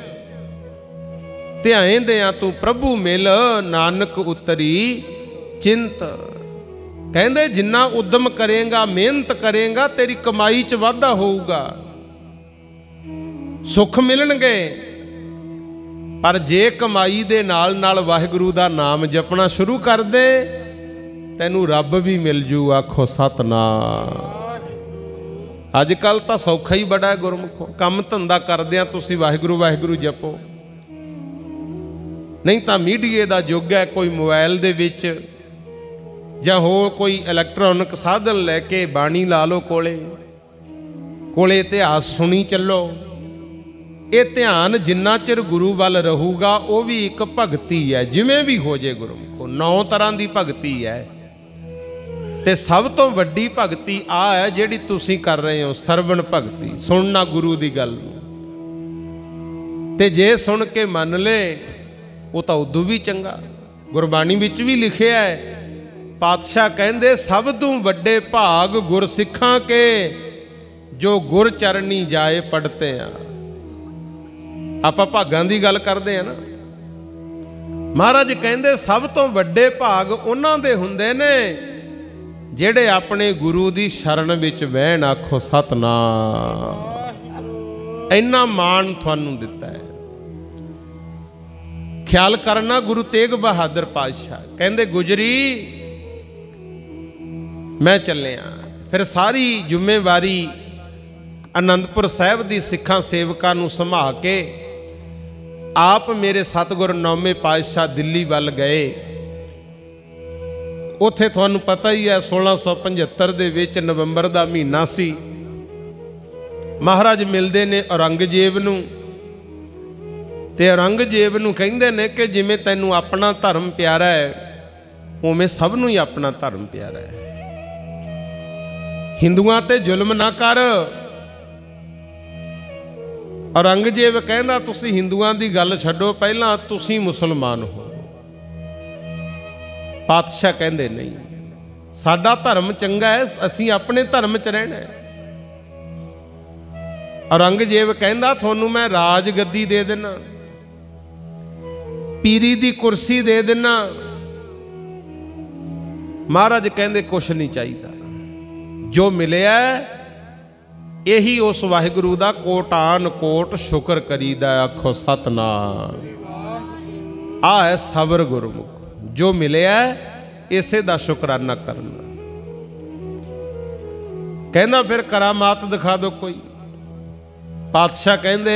ਧਿਆਇਂਦਿਆਂ ਤੂੰ ਪ੍ਰਭੂ ਮਿਲ, ਨਾਨਕ ਉਤਰੀ ਚਿੰਤ। ਕਹਿੰਦੇ ਜਿੰਨਾ ਉਦਮ ਕਰੇਗਾ, ਮਿਹਨਤ ਕਰੇਗਾ, ਤੇਰੀ ਕਮਾਈ 'ਚ ਵਾਧਾ ਹੋਊਗਾ, ਸੁੱਖ ਮਿਲਣਗੇ। ਪਰ ਜੇ ਕਮਾਈ ਦੇ ਨਾਲ ਨਾਲ ਵਾਹਿਗੁਰੂ ਦਾ ਨਾਮ ਜਪਣਾ ਸ਼ੁਰੂ ਕਰ ਦੇ, ਤੈਨੂੰ ਰੱਬ ਵੀ ਮਿਲ ਜੂ। ਆਖੋ ਸਤਨਾਮ। ਅੱਜ ਕੱਲ ਤਾਂ ਸੌਖਾ ਹੀ ਬੜਾ ਗੁਰਮੁਖੋ, ਕੰਮ ਧੰਦਾ ਕਰਦਿਆਂ ਤੁਸੀਂ ਵਾਹਿਗੁਰੂ ਵਾਹਿਗੁਰੂ ਜਪੋ, ਨਹੀਂ ਤਾਂ ਮੀਡੀਏ ਦਾ ਯੁੱਗ ਹੈ। ਕੋਈ ਮੋਬਾਈਲ ਦੇ ਵਿੱਚ ਜਾਂ ਹੋਰ ਕੋਈ ਇਲੈਕਟ੍ਰੋਨਿਕ ਸਾਧਨ ਲੈ ਕੇ ਬਾਣੀ ਲਾ ਲਓ, ਕੋਲੇ ਇਤਿਹਾਸ ਸੁਣੀ ਚੱਲੋ। ਇਹ ਧਿਆਨ ਜਿੰਨਾ ਚਿਰ ਗੁਰੂ ਵੱਲ ਰਹੂਗਾ ਉਹ ਵੀ ਇੱਕ ਭਗਤੀ ਹੈ, ਜਿਵੇਂ ਵੀ ਹੋ ਜੇ। ਗੁਰਮੁਖੋ 9 ਤਰ੍ਹਾਂ ਦੀ ਭਗਤੀ ਹੈ, ਤੇ ਸਭ ਤੋਂ ਵੱਡੀ ਭਗਤੀ ਆ ਹੈ ਜਿਹੜੀ ਤੁਸੀਂ ਕਰ ਰਹੇ ਹੋ, ਸਰਵਣ ਭਗਤੀ, ਸੁਣਨਾ ਗੁਰੂ ਦੀ ਗੱਲ ਨੂੰ। ਤੇ ਜੇ ਸੁਣ ਕੇ ਮੰਨ ਲੈ ਉਹ ਤਾਂ ਉਦੋਂ ਵੀ ਚੰਗਾ। ਗੁਰਬਾਣੀ ਵਿੱਚ ਵੀ ਲਿਖਿਆ ਹੈ, ਪਾਤਸ਼ਾਹ ਕਹਿੰਦੇ ਸਭ ਤੋਂ ਵੱਡੇ ਭਾਗ ਗੁਰਸਿੱਖਾਂ ਕੇ, ਜੋ ਗੁਰ ਚਰਨੀ ਜਾਏ ਪੜਤੇ ਆ। ਆਪਾਂ ਭਾਗਾਂ ਦੀ ਗੱਲ ਕਰਦੇ ਆ ਨਾ, ਮਹਾਰਾਜ ਕਹਿੰਦੇ ਸਭ ਤੋਂ ਵੱਡੇ ਭਾਗ ਉਹਨਾਂ ਦੇ ਹੁੰਦੇ ਨੇ ਜਿਹੜੇ ਆਪਣੇ ਗੁਰੂ ਦੀ ਸ਼ਰਨ ਵਿੱਚ ਬਹਿਣ। ਆਖੋ ਸਤਨਾਮ। ਇੰਨਾ ਮਾਣ ਤੁਹਾਨੂੰ ਦਿੱਤਾ ਹੈ। ਖਿਆਲ ਕਰਨਾ, ਗੁਰੂ ਤੇਗ ਬਹਾਦਰ ਪਾਤਸ਼ਾਹ ਕਹਿੰਦੇ ਗੁਜਰੀ ਮੈਂ ਚੱਲਿਆ। ਫਿਰ ਸਾਰੀ ਜ਼ਿੰਮੇਵਾਰੀ ਆਨੰਦਪੁਰ ਸਾਹਿਬ ਦੀ ਸਿੱਖਾਂ ਸੇਵਕਾਂ ਨੂੰ ਸਮਾ ਕੇ ਆਪ ਮੇਰੇ ਸਤਿਗੁਰ ਨੌਵੇਂ ਪਾਤਸ਼ਾਹ ਦਿੱਲੀ ਵੱਲ ਗਏ। ਉੱਥੇ ਤੁਹਾਨੂੰ ਪਤਾ ਹੀ ਹੈ 1675 ਦੇ ਵਿੱਚ ਨਵੰਬਰ ਦਾ ਮਹੀਨਾ ਸੀ। ਮਹਾਰਾਜ ਮਿਲਦੇ ਨੇ ਔਰੰਗਜ਼ੇਬ ਨੂੰ, ਤੇ ਔਰੰਗਜ਼ੇਬ ਨੂੰ ਕਹਿੰਦੇ ਨੇ ਕਿ ਜਿਵੇਂ ਤੈਨੂੰ ਆਪਣਾ ਧਰਮ ਪਿਆਰਾ ਹੈ ਉਵੇਂ ਸਭ ਨੂੰ ਹੀ ਆਪਣਾ ਧਰਮ ਪਿਆਰਾ ਹੈ, ਹਿੰਦੂਆਂ ਤੇ ਜ਼ੁਲਮ ਨਾ ਕਰ। ਔਰੰਗਜ਼ੇਬ ਕਹਿੰਦਾ ਤੁਸੀਂ ਹਿੰਦੂਆਂ ਦੀ ਗੱਲ ਛੱਡੋ, ਪਹਿਲਾਂ ਤੁਸੀਂ ਮੁਸਲਮਾਨ ਹੋ। ਪਾਤਸ਼ਾਹ ਕਹਿੰਦੇ ਨਹੀਂ, ਸਾਡਾ ਧਰਮ ਚੰਗਾ ਹੈ, ਅਸੀਂ ਆਪਣੇ ਧਰਮ 'ਚ ਰਹਿਣਾ ਹੈ। ਔਰੰਗਜ਼ੇਬ ਕਹਿੰਦਾ ਤੁਹਾਨੂੰ ਮੈਂ ਰਾਜ ਗੱਦੀ ਦੇ ਦੇਣਾ, ਪੀਰੀ ਦੀ ਕੁਰਸੀ ਦੇ ਦੇਣਾ। ਮਹਾਰਾਜ ਕਹਿੰਦੇ ਕੁਛ ਨਹੀਂ ਚਾਹੀਦਾ, ਜੋ ਮਿਲਿਆ ਇਹੀ ਉਸ ਵਾਹਿਗੁਰੂ ਦਾ ਕੋਟਾਨ ਕੋਟ ਸ਼ੁਕਰ ਕਰੀਦਾ। ਆਖੋ ਸਤਨਾਮ। ਆ ਹੈ ਸਬਰ ਗੁਰਮੁਖ, ਜੋ ਮਿਲਿਆ ਇਸੇ ਦਾ ਸ਼ੁਕਰਾਨਾ ਕਰਨਾ। ਕਹਿੰਦਾ ਫਿਰ ਕਰਾਮਾਤ ਦਿਖਾ ਦਿਓ ਕੋਈ। ਪਾਤਸ਼ਾਹ ਕਹਿੰਦੇ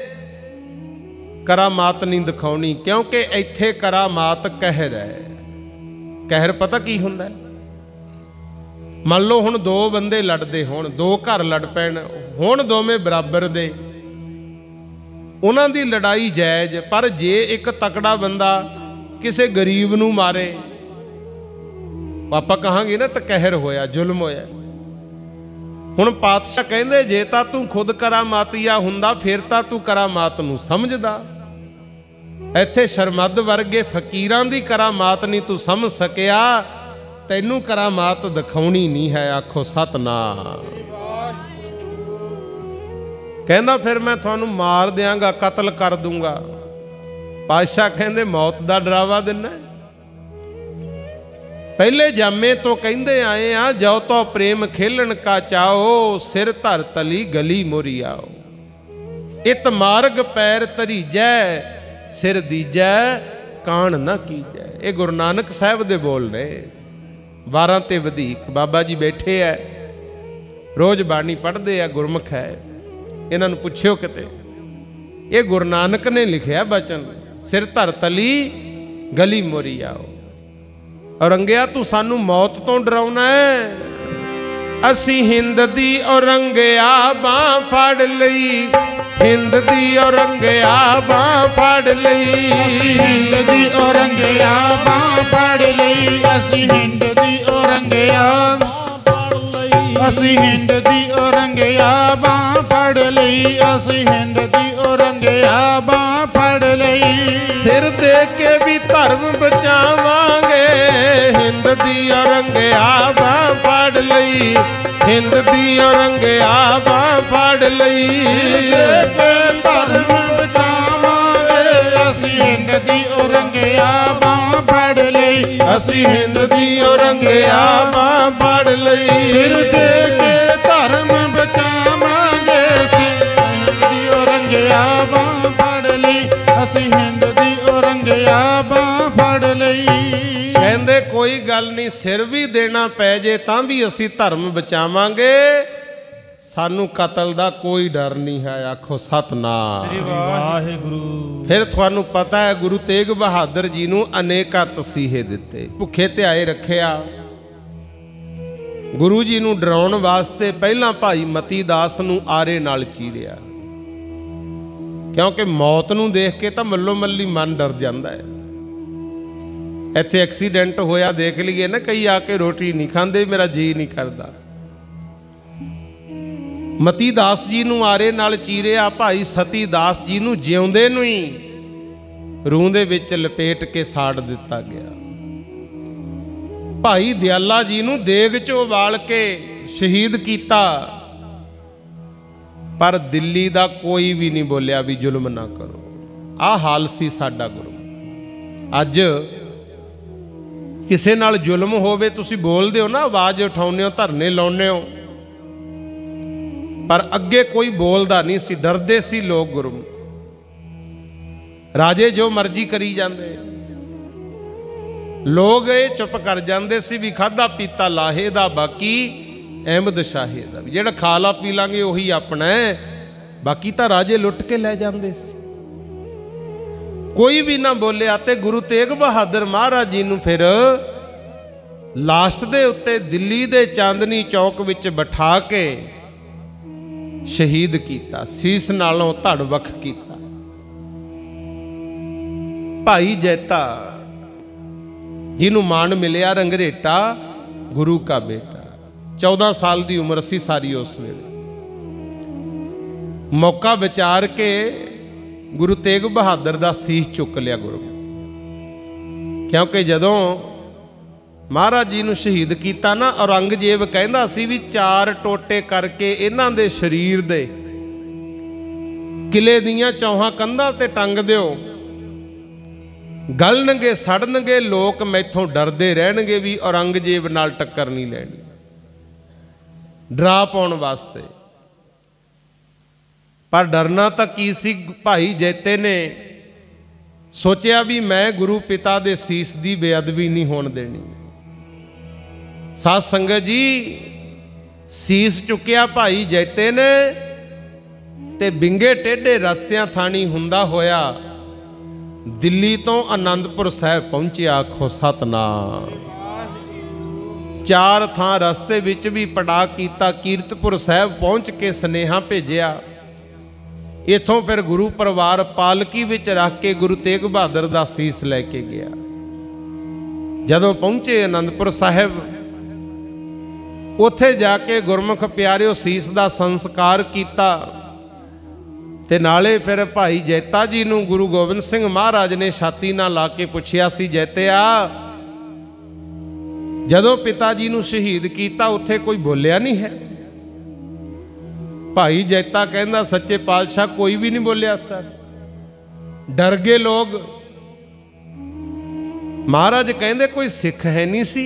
ਕਰਾਮਾਤ ਨਹੀਂ ਦਿਖਾਉਣੀ, ਕਿਉਂਕਿ ਇੱਥੇ ਕਰਾਮਾਤ ਕਹਿਰ ਹੈ। ਕਹਿਰ ਪਤਾ ਕੀ ਹੁੰਦਾ? ਮੰਨ ਲਓ ਹੁਣ ਦੋ ਬੰਦੇ ਲੜਦੇ ਹੋਣ, ਦੋ ਘਰ ਲੜ ਪੈਣ, ਹੁਣ ਦੋਵੇਂ ਬਰਾਬਰ ਦੇ, ਉਹਨਾਂ ਦੀ ਲੜਾਈ ਜਾਇਜ਼। ਪਰ ਜੇ ਇੱਕ ਤਕੜਾ ਬੰਦਾ ਕਿਸੇ ਗਰੀਬ ਨੂੰ ਮਾਰੇ, ਆਪਾਂ ਕਹਾਂਗੇ ਨਾ ਤਾਂ ਕਹਿਰ ਹੋਇਆ, ਜ਼ੁਲਮ ਹੋਇਆ। ਹੁਣ ਪਾਤਸ਼ਾਹ ਕਹਿੰਦੇ ਜੇ ਤਾਂ ਤੂੰ ਖੁਦ ਕਰਾਮਾਤੀਆ ਹੁੰਦਾ ਫਿਰ ਤਾਂ ਤੂੰ ਕਰਾਮਾਤ ਨੂੰ ਸਮਝਦਾ। ਇੱਥੇ ਸ਼ਰਮਦ ਵਰਗੇ ਫਕੀਰਾਂ ਦੀ ਕਰਾਮਾਤ ਨਹੀਂ ਤੂੰ ਸਮਝ ਸਕਿਆ, ਤੈਨੂੰ ਕਰਾਮਾਤ ਦਿਖਾਉਣੀ ਨਹੀਂ ਹੈ। ਆਖੋ ਸਤਨਾਮ। ਕਹਿੰਦਾ ਫਿਰ ਮੈਂ ਤੁਹਾਨੂੰ ਮਾਰ ਦਿਆਂਗਾ, ਕਤਲ ਕਰ ਦੂੰਗਾ। ਪਾਤਸ਼ਾਹ ਕਹਿੰਦੇ ਮੌਤ ਦਾ ਡਰਾਵਾ ਦਿੰਨਾ? ਪਹਿਲੇ ਜਾਮੇ ਤੋਂ ਕਹਿੰਦੇ ਆਏ ਆ, ਜੋ ਤੋ ਪ੍ਰੇਮ ਖੇਲਣ ਕਾ ਚਾਓ, ਸਿਰ ਧਰ ਤਲੀ ਗਲੀ ਮੋਰੀ ਆਓ। ਇਤ ਮਾਰਗ ਪੈਰ ਧਰੀਜੈ, ਸਿਰ ਦੀਜੈ ਕਾਣ ਨਾ ਕੀਜੈ। ਇਹ ਗੁਰੂ ਨਾਨਕ ਸਾਹਿਬ ਦੇ ਬੋਲ ਨੇ। 12 ਤੇ ਵਧੇਕ ਬਾਬਾ ਜੀ ਬੈਠੇ ਐ, ਰੋਜ਼ ਬਾਣੀ ਪੜ੍ਹਦੇ ਆ, ਗੁਰਮੁਖ ਹੈ। ਇਹਨਾਂ ਨੂੰ ਪੁੱਛਿਓ ਕਿਤੇ, ਇਹ ਗੁਰੂ ਨਾਨਕ ਨੇ ਲਿਖਿਆ ਬਚਨ, ਸਿਰ ਧਰ ਤਲੀ ਗਲੀ ਮੋਰੀ ਆਓ। ਔਰੰਗਿਆ ਤੂੰ ਸਾਨੂੰ ਮੌਤ ਤੋਂ ਡਰਾਉਣਾ ਹੈ? ਅਸੀਂ ਹਿੰਦ ਦੀ ਔਰੰਗਿਆ ਬਾਂਹ ਫੜ ਲਈ, ਹਿੰਦ ਦੀ ਔਰੰਗਿਆ ਬਾਂਹ ਫੜ ਲਈ, ਹਿੰਦ ਦੀ ਔਰੰਗਿਆ ਬਾਂਹ ਫੜ ਲਈ। ਅਸੀਂ ਹਿੰਦ ਦੀ ਔਰੰਗਿਆ ਅਸੀਂ ਹਿੰਦ ਦੀ ਔਰੰਗਿਆ ਬਾਂਹ ਫੜ ਲਈ, ਅਸੀਂ ਹਿੰਦ ਦੀ ਔਰੰਗਿਆ ਬਾਂਹ ਫੜ ਲਈ। ਸਿਰ ਦੇ ਕੇ ਵੀ ਧਰਮ ਬਚਾਵਾਂਗੇ, ਹਿੰਦ ਦੀ ਔਰੰਗਿਆ ਬਾਂਹ ਫੜ ਲਈ, ਹਿੰਦ ਦੀ ਔਰੰਗਿਆ ਬਾਂਹ ਫੜ ਲਈ। ਧਰਮ ਬਚਾਵਾਂਗੇ, ਅਸੀਂ ਹਿੰਦ ਦੀ ਔਰੰਗਿਆ ਬਾਂਹ ਫੜ ਲਈ, ਅਸੀਂ ਹਿੰਦ ਦੀ ਔਰੰਗਿਆ ਬਾਂਹ ਫੜ ਲਈ। ਸਿਰ ਦੇ ਕੇ ਧਰਮ ਬਚਾਵਾਂਗੇ, ਅਸੀਂ ਹਿੰਦ ਦੀ ਔਰੰਗਿਆ ਬਾਂਹ ਫੜ ਲਈ, ਅਸੀਂ ਹਿੰਦ ਦੀ ਔਰੰਗਿਆ ਬਾਂਹ ਫੜ ਲਈ। ਕਹਿੰਦੇ ਕੋਈ ਗੱਲ ਨਹੀਂ, ਸਿਰ ਵੀ ਦੇਣਾ ਪੈ ਜੇ ਤਾਂ ਵੀ ਅਸੀਂ ਧਰਮ ਬਚਾਵਾਂਗੇ, ਸਾਨੂੰ ਕਤਲ ਦਾ ਕੋਈ ਡਰ ਨਹੀਂ ਹੈ। ਆਖੋ ਸਤਨਾਮ। ਵਾਹਿਗੁਰੂ। ਫਿਰ ਤੁਹਾਨੂੰ ਪਤਾ ਹੈ ਗੁਰੂ ਤੇਗ ਬਹਾਦਰ ਜੀ ਨੂੰ ਅਨੇਕਾਂ ਤਸੀਹੇ ਦਿੱਤੇ, ਭੁੱਖੇ ਧਿਆਏ ਰੱਖਿਆ। ਗੁਰੂ ਜੀ ਨੂੰ ਡਰਾਉਣ ਵਾਸਤੇ ਪਹਿਲਾਂ ਭਾਈ ਮਤੀ ਦਾਸ ਨੂੰ ਆਰੇ ਨਾਲ ਚੀਰਿਆ, ਕਿਉਂਕਿ ਮੌਤ ਨੂੰ ਦੇਖ ਕੇ ਤਾਂ ਮੱਲੋ ਮੱਲੀ ਮਨ ਡਰ ਜਾਂਦਾ ਹੈ। ਇੱਥੇ ਐਕਸੀਡੈਂਟ ਹੋਇਆ ਦੇਖ ਲਈਏ ਨਾ, ਕਈ ਆ ਕੇ ਰੋਟੀ ਨਹੀਂ ਖਾਂਦੇ, ਮੇਰਾ ਜੀ ਨਹੀਂ ਕਰਦਾ। ਮਤੀ ਦਾਸ ਜੀ ਨੂੰ ਆਰੇ ਨਾਲ ਚੀਰਿਆ, ਭਾਈ ਸਤੀ ਦਾਸ ਜੀ ਨੂੰ ਜਿਉਂਦੇ ਨੂੰ ਹੀ ਰੂਹ ਦੇ ਵਿੱਚ ਲਪੇਟ ਕੇ ਸਾੜ ਦਿੱਤਾ ਗਿਆ। ਭਾਈ ਦਿਆਲਾ ਜੀ ਨੂੰ ਦੇਗ 'ਚ ਉਬਾਲ ਕੇ ਸ਼ਹੀਦ ਕੀਤਾ, ਪਰ ਦਿੱਲੀ ਦਾ ਕੋਈ ਵੀ ਨਹੀਂ ਬੋਲਿਆ ਵੀ ਜ਼ੁਲਮ ਨਾ ਕਰੋ। ਆਹ ਹਾਲ ਸੀ ਸਾਡਾ ਗੁਰੂ। ਅੱਜ ਕਿਸੇ ਨਾਲ ਜ਼ੁਲਮ ਹੋਵੇ ਤੁਸੀਂ ਬੋਲਦੇ ਹੋ ਨਾ, ਆਵਾਜ਼ ਉਠਾਉਂਦੇ ਹੋ, ਧਰਨੇ ਲਾਉਂਦੇ ਹੋ, ਪਰ ਅੱਗੇ ਕੋਈ ਬੋਲਦਾ ਨਹੀਂ ਸੀ, ਡਰਦੇ ਸੀ ਲੋਕ ਗੁਰਮੁਖ। ਰਾਜੇ ਜੋ ਮਰਜ਼ੀ ਕਰੀ ਜਾਂਦੇ, ਲੋਕ ਇਹ ਚੁੱਪ ਕਰ ਜਾਂਦੇ ਸੀ ਵੀ ਖਾਧਾ ਪੀਤਾ ਲਾਹੇ ਦਾ, ਬਾਕੀ ਅਹਿਮਦ ਸ਼ਾਹੀ ਦਾ ਵੀ ਜਿਹੜਾ ਖਾ ਲਾ ਪੀ ਲਾਂਗੇ ਉਹੀ ਆਪਣਾ ਹੈ, ਬਾਕੀ ਤਾਂ ਰਾਜੇ ਲੁੱਟ ਕੇ ਲੈ ਜਾਂਦੇ ਸੀ। ਕੋਈ ਵੀ ਨਾ ਬੋਲਿਆ ਤੇ ਗੁਰੂ ਤੇਗ ਬਹਾਦਰ ਮਹਾਰਾਜ ਜੀ ਨੂੰ ਫਿਰ ਲਾਸਟ ਦੇ ਉੱਤੇ ਦਿੱਲੀ ਦੇ ਚਾਂਦਨੀ ਚੌਕ ਵਿੱਚ ਬਿਠਾ ਕੇ ਸ਼ਹੀਦ ਕੀਤਾ, ਸੀਸ ਨਾਲੋਂ ਧੜ ਵੱਖ ਕੀਤਾ। ਭਾਈ ਜੈਤਾ ਜਿਹਨੂੰ ਮਾਣ ਮਿਲਿਆ ਰੰਗਰੇਟਾ ਗੁਰੂ ਕਾ ਬੇਟਾ, 14 ਸਾਲ ਦੀ ਉਮਰ ਸੀ ਸਾਰੀ ਉਸ ਵੇਲੇ। ਮੌਕਾ ਵਿਚਾਰ ਕੇ ਗੁਰੂ ਤੇਗ ਬਹਾਦਰ ਦਾ ਸੀਸ ਚੁੱਕ ਲਿਆ ਗੁਰੂ, ਕਿਉਂਕਿ ਜਦੋਂ ਮਹਾਰਾਜ ਜੀ ਨੂੰ ਸ਼ਹੀਦ ਕੀਤਾ ਨਾ, ਔਰੰਗਜ਼ੇਬ ਕਹਿੰਦਾ ਸੀ ਵੀ 4 ਟੋਟੇ ਕਰਕੇ ਇਹਨਾਂ ਦੇ ਸਰੀਰ ਦੇ ਕਿਲੇ ਦੀਆਂ ਚੌਹਾਂ ਕੰਧਾਂ ਤੇ ਟੰਗ ਦਿਓ, ਗਲਣਗੇ ਸੜਨਗੇ ਲੋਕ, ਮੈਥੋਂ ਡਰਦੇ ਰਹਿਣਗੇ ਵੀ ਔਰੰਗਜ਼ੇਬ ਨਾਲ ਟੱਕਰ ਨਹੀਂ ਲੈਣੀ, ਡਰਾ ਪਾਉਣ ਵਾਸਤੇ। ਪਰ ਡਰਨਾ ਤਾਂ ਕੀ ਸੀ, ਭਾਈ ਜੈਤੇ ਨੇ ਸੋਚਿਆ ਵੀ ਮੈਂ ਗੁਰੂ ਪਿਤਾ ਦੇ ਸੀਸ ਦੀ ਬੇਅਦਬੀ ਨਹੀਂ ਹੋਣ ਦੇਣੀ। ਸਾਧ ਸੰਗਤ ਜੀ, ਸੀਸ ਚੁੱਕਿਆ ਭਾਈ ਜੈਤੇ ਨੇ ਤੇ ਬਿੰਗੇ ਟੇਢੇ ਰਸਤਿਆਂ ਥਾਣੀ ਹੁੰਦਾ ਹੋਇਆ ਦਿੱਲੀ ਤੋਂ ਆਨੰਦਪੁਰ ਸਾਹਿਬ ਪਹੁੰਚਿਆ। ਆਖੋ ਸਤਨਾਮ। 4 ਥਾਂ ਰਸਤੇ ਵਿੱਚ ਵੀ ਪੜਾਅ ਕੀਤਾ। ਕੀਰਤਪੁਰ ਸਾਹਿਬ ਪਹੁੰਚ ਕੇ ਸੁਨੇਹਾ ਭੇਜਿਆ। ਇੱਥੋਂ ਫਿਰ ਗੁਰੂ ਪਰਿਵਾਰ ਪਾਲਕੀ ਵਿੱਚ ਰੱਖ ਕੇ ਗੁਰੂ ਤੇਗ ਬਹਾਦਰ ਦਾ ਸੀਸ ਲੈ ਕੇ ਗਿਆ। ਜਦੋਂ ਪਹੁੰਚੇ ਆਨੰਦਪੁਰ ਸਾਹਿਬ, ਉੱਥੇ ਜਾ ਕੇ ਗੁਰਮੁਖ ਪਿਆਰਿਓ ਸੀਸ ਦਾ ਸੰਸਕਾਰ ਕੀਤਾ ਤੇ ਨਾਲੇ ਫਿਰ ਭਾਈ ਜੈਤਾ ਜੀ ਨੂੰ ਗੁਰੂ ਗੋਬਿੰਦ ਸਿੰਘ ਮਹਾਰਾਜ ਨੇ ਛਾਤੀ ਨਾਲ ਲਾ ਕੇ ਪੁੱਛਿਆ ਸੀ, ਜੈਤਿਆ ਜਦੋਂ ਪਿਤਾ ਜੀ ਨੂੰ ਸ਼ਹੀਦ ਕੀਤਾ ਉੱਥੇ ਕੋਈ ਬੋਲਿਆ ਨਹੀਂ ਹੈ? ਭਾਈ ਜੈਤਾ ਕਹਿੰਦਾ, ਸੱਚੇ ਪਾਤਸ਼ਾਹ ਕੋਈ ਵੀ ਨਹੀਂ ਬੋਲਿਆ, ਡਰ ਗਏ ਲੋਕ। ਮਹਾਰਾਜ ਕਹਿੰਦੇ ਕੋਈ ਸਿੱਖ ਹੈ ਨਹੀਂ ਸੀ?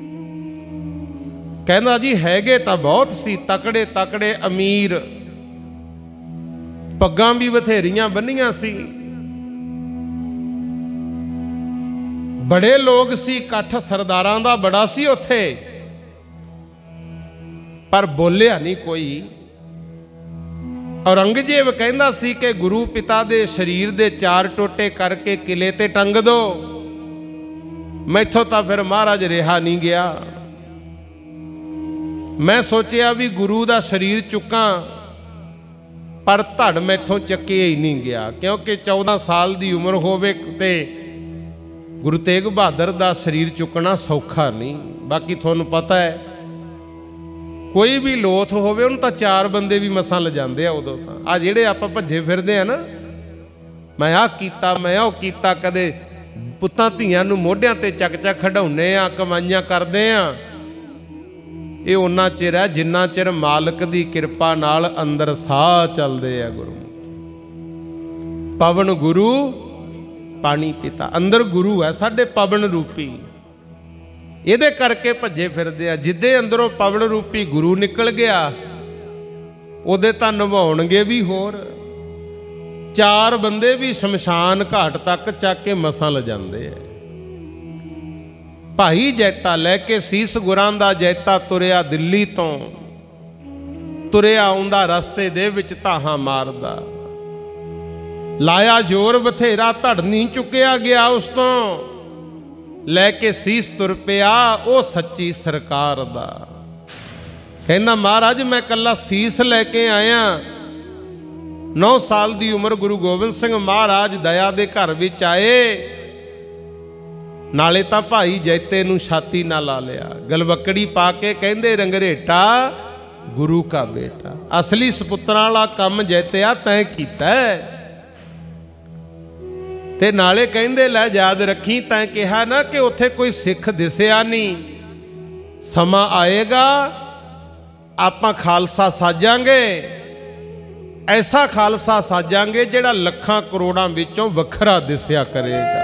ਕਹਿੰਦਾ ਜੀ ਹੈਗੇ ਤਾਂ ਬਹੁਤ ਸੀ, ਤਕੜੇ ਤਕੜੇ ਅਮੀਰ, ਪੱਗਾਂ ਵੀ ਬਥੇਰੀਆਂ ਬੰਨੀਆਂ ਸੀ, ਬੜੇ ਲੋਕ ਸੀ, ਇਕੱਠ ਸਰਦਾਰਾਂ ਦਾ ਬੜਾ ਸੀ ਉੱਥੇ, ਪਰ ਬੋਲਿਆ ਨਹੀਂ ਕੋਈ। ਔਰੰਗਜ਼ੇਬ ਕਹਿੰਦਾ ਸੀ ਕਿ ਗੁਰੂ ਪਿਤਾ ਦੇ ਸਰੀਰ ਦੇ 4 ਟੋਟੇ ਕਰਕੇ ਕਿਲੇ ਤੇ ਟੰਗ ਦੋ। ਮੈਥੋਂ ਤਾਂ ਫਿਰ ਮਹਾਰਾਜ ਰਿਹਾ ਨਹੀਂ ਗਿਆ। ਮੈਂ ਸੋਚਿਆ ਵੀ ਗੁਰੂ ਦਾ ਸਰੀਰ ਚੁੱਕਾਂ, ਪਰ ਧੜ ਮੈਥੋਂ ਚੱਕਿਆ ਹੀ ਨਹੀਂ ਗਿਆ, ਕਿਉਂਕਿ 14 ਸਾਲ ਦੀ ਉਮਰ ਹੋਵੇ ਤੇ ਗੁਰੂ ਤੇਗ ਬਹਾਦਰ ਦਾ ਸਰੀਰ ਚੁੱਕਣਾ ਸੌਖਾ ਨਹੀਂ। ਬਾਕੀ ਤੁਹਾਨੂੰ ਪਤਾ ਹੈ, ਕੋਈ ਵੀ ਲੋਥ ਹੋਵੇ ਉਹਨੂੰ ਤਾਂ 4 ਬੰਦੇ ਵੀ ਮਸਾਂ ਲਿਜਾਂਦੇ ਆ। ਉਦੋਂ ਤਾਂ ਆ ਜਿਹੜੇ ਆਪਾਂ ਭੱਜੇ ਫਿਰਦੇ ਆ ਨਾ, ਮੈਂ ਆਹ ਕੀਤਾ, ਮੈਂ ਉਹ ਕੀਤਾ, ਕਦੇ ਪੁੱਤਾਂ ਧੀਆਂ ਨੂੰ ਮੋਢਿਆਂ ਤੇ ਚੱਕ ਚੱਕ ਖਿਡਾਉਂਦੇ ਆ, ਕਮਾਈਆਂ ਕਰਦੇ ਆ, ਇਹ ਉਹਨਾਂ ਚਿਰ ਹੈ ਜਿੰਨਾ ਚਿਰ ਮਾਲਕ ਦੀ ਕਿਰਪਾ ਨਾਲ ਅੰਦਰ ਸਾਹ ਚੱਲਦੇ ਆ। ਗੁਰੂ ਪਵਨ ਗੁਰੂ ਪਾਣੀ ਪਿਤਾ, ਅੰਦਰ ਗੁਰੂ ਹੈ ਸਾਡੇ ਪਵਨ ਰੂਪੀ, ਇਹਦੇ ਕਰਕੇ ਭੱਜੇ ਫਿਰਦੇ ਆ। ਜਿੱਦੇ ਅੰਦਰੋਂ ਪਵਨ ਰੂਪੀ ਗੁਰੂ ਨਿਕਲ ਗਿਆ, ਉਹਦੇ ਤਾਂ ਨਿਭਾਉਣਗੇ ਵੀ ਹੋਰ। 4 ਬੰਦੇ ਵੀ ਸ਼ਮਸ਼ਾਨ ਘਾਟ ਤੱਕ ਚੱਕ ਕੇ ਮਸਾਂ ਲਿਜਾਂਦੇ ਆ। ਭਾਈ ਜੈਤਾ ਲੈ ਕੇ ਸੀਸ ਗੁਰਾਂ ਦਾ ਜੈਤਾ ਤੁਰਿਆ, ਦਿੱਲੀ ਤੋਂ ਤੁਰਿਆ ਆਉਂਦਾ, ਰਸਤੇ ਦੇ ਵਿੱਚ ਧਾਹਾਂ ਮਾਰਦਾ, ਲਾਇਆ ਜ਼ੋਰ ਬਥੇਰਾ, ਧੜ ਨਹੀਂ ਚੁੱਕਿਆ ਗਿਆ। ਉਸ ਤੋਂ ਲੈ ਕੇ ਸੀਸ ਤੁਰ ਪਿਆ ਉਹ ਸੱਚੀ ਸਰਕਾਰ ਦਾ। ਕਹਿੰਦਾ ਮਹਾਰਾਜ ਮੈਂ ਕੱਲਾ ਸੀਸ ਲੈ ਕੇ ਆਇਆ। 9 ਸਾਲ ਦੀ ਉਮਰ ਗੁਰੂ ਗੋਬਿੰਦ ਸਿੰਘ ਮਹਾਰਾਜ ਦਇਆ ਦੇ ਘਰ ਵਿੱਚ ਆਏ, ਨਾਲੇ ਤਾਂ ਭਾਈ ਜੈਤੇ ਨੂੰ ਛਾਤੀ ਨਾਲ ਲਾ ਲਿਆ, ਗਲਵੱਕੜੀ ਪਾ ਕੇ ਕਹਿੰਦੇ ਰੰਗਰੇਟਾ ਗੁਰੂ ਕਾ ਬੇਟਾ, ਅਸਲੀ ਸਪੁੱਤਰਾਂ ਵਾਲਾ ਕੰਮ ਜੈਤਿਆ ਤੈਂ ਕੀਤਾ। ਤੇ ਨਾਲੇ ਕਹਿੰਦੇ ਲੈ ਯਾਦ ਰੱਖੀ, ਤੈਂ ਕਿਹਾ ਨਾ ਕਿ ਉੱਥੇ ਕੋਈ ਸਿੱਖ ਦਿਸਿਆ ਨਹੀਂ, ਸਮਾਂ ਆਏਗਾ ਆਪਾਂ ਖਾਲਸਾ ਸਾਜਾਂਗੇ, ਐਸਾ ਖਾਲਸਾ ਸਾਜਾਂਗੇ ਜਿਹੜਾ ਲੱਖਾਂ ਕਰੋੜਾਂ ਵਿੱਚੋਂ ਵੱਖਰਾ ਦਿਸਿਆ ਕਰੇਗਾ।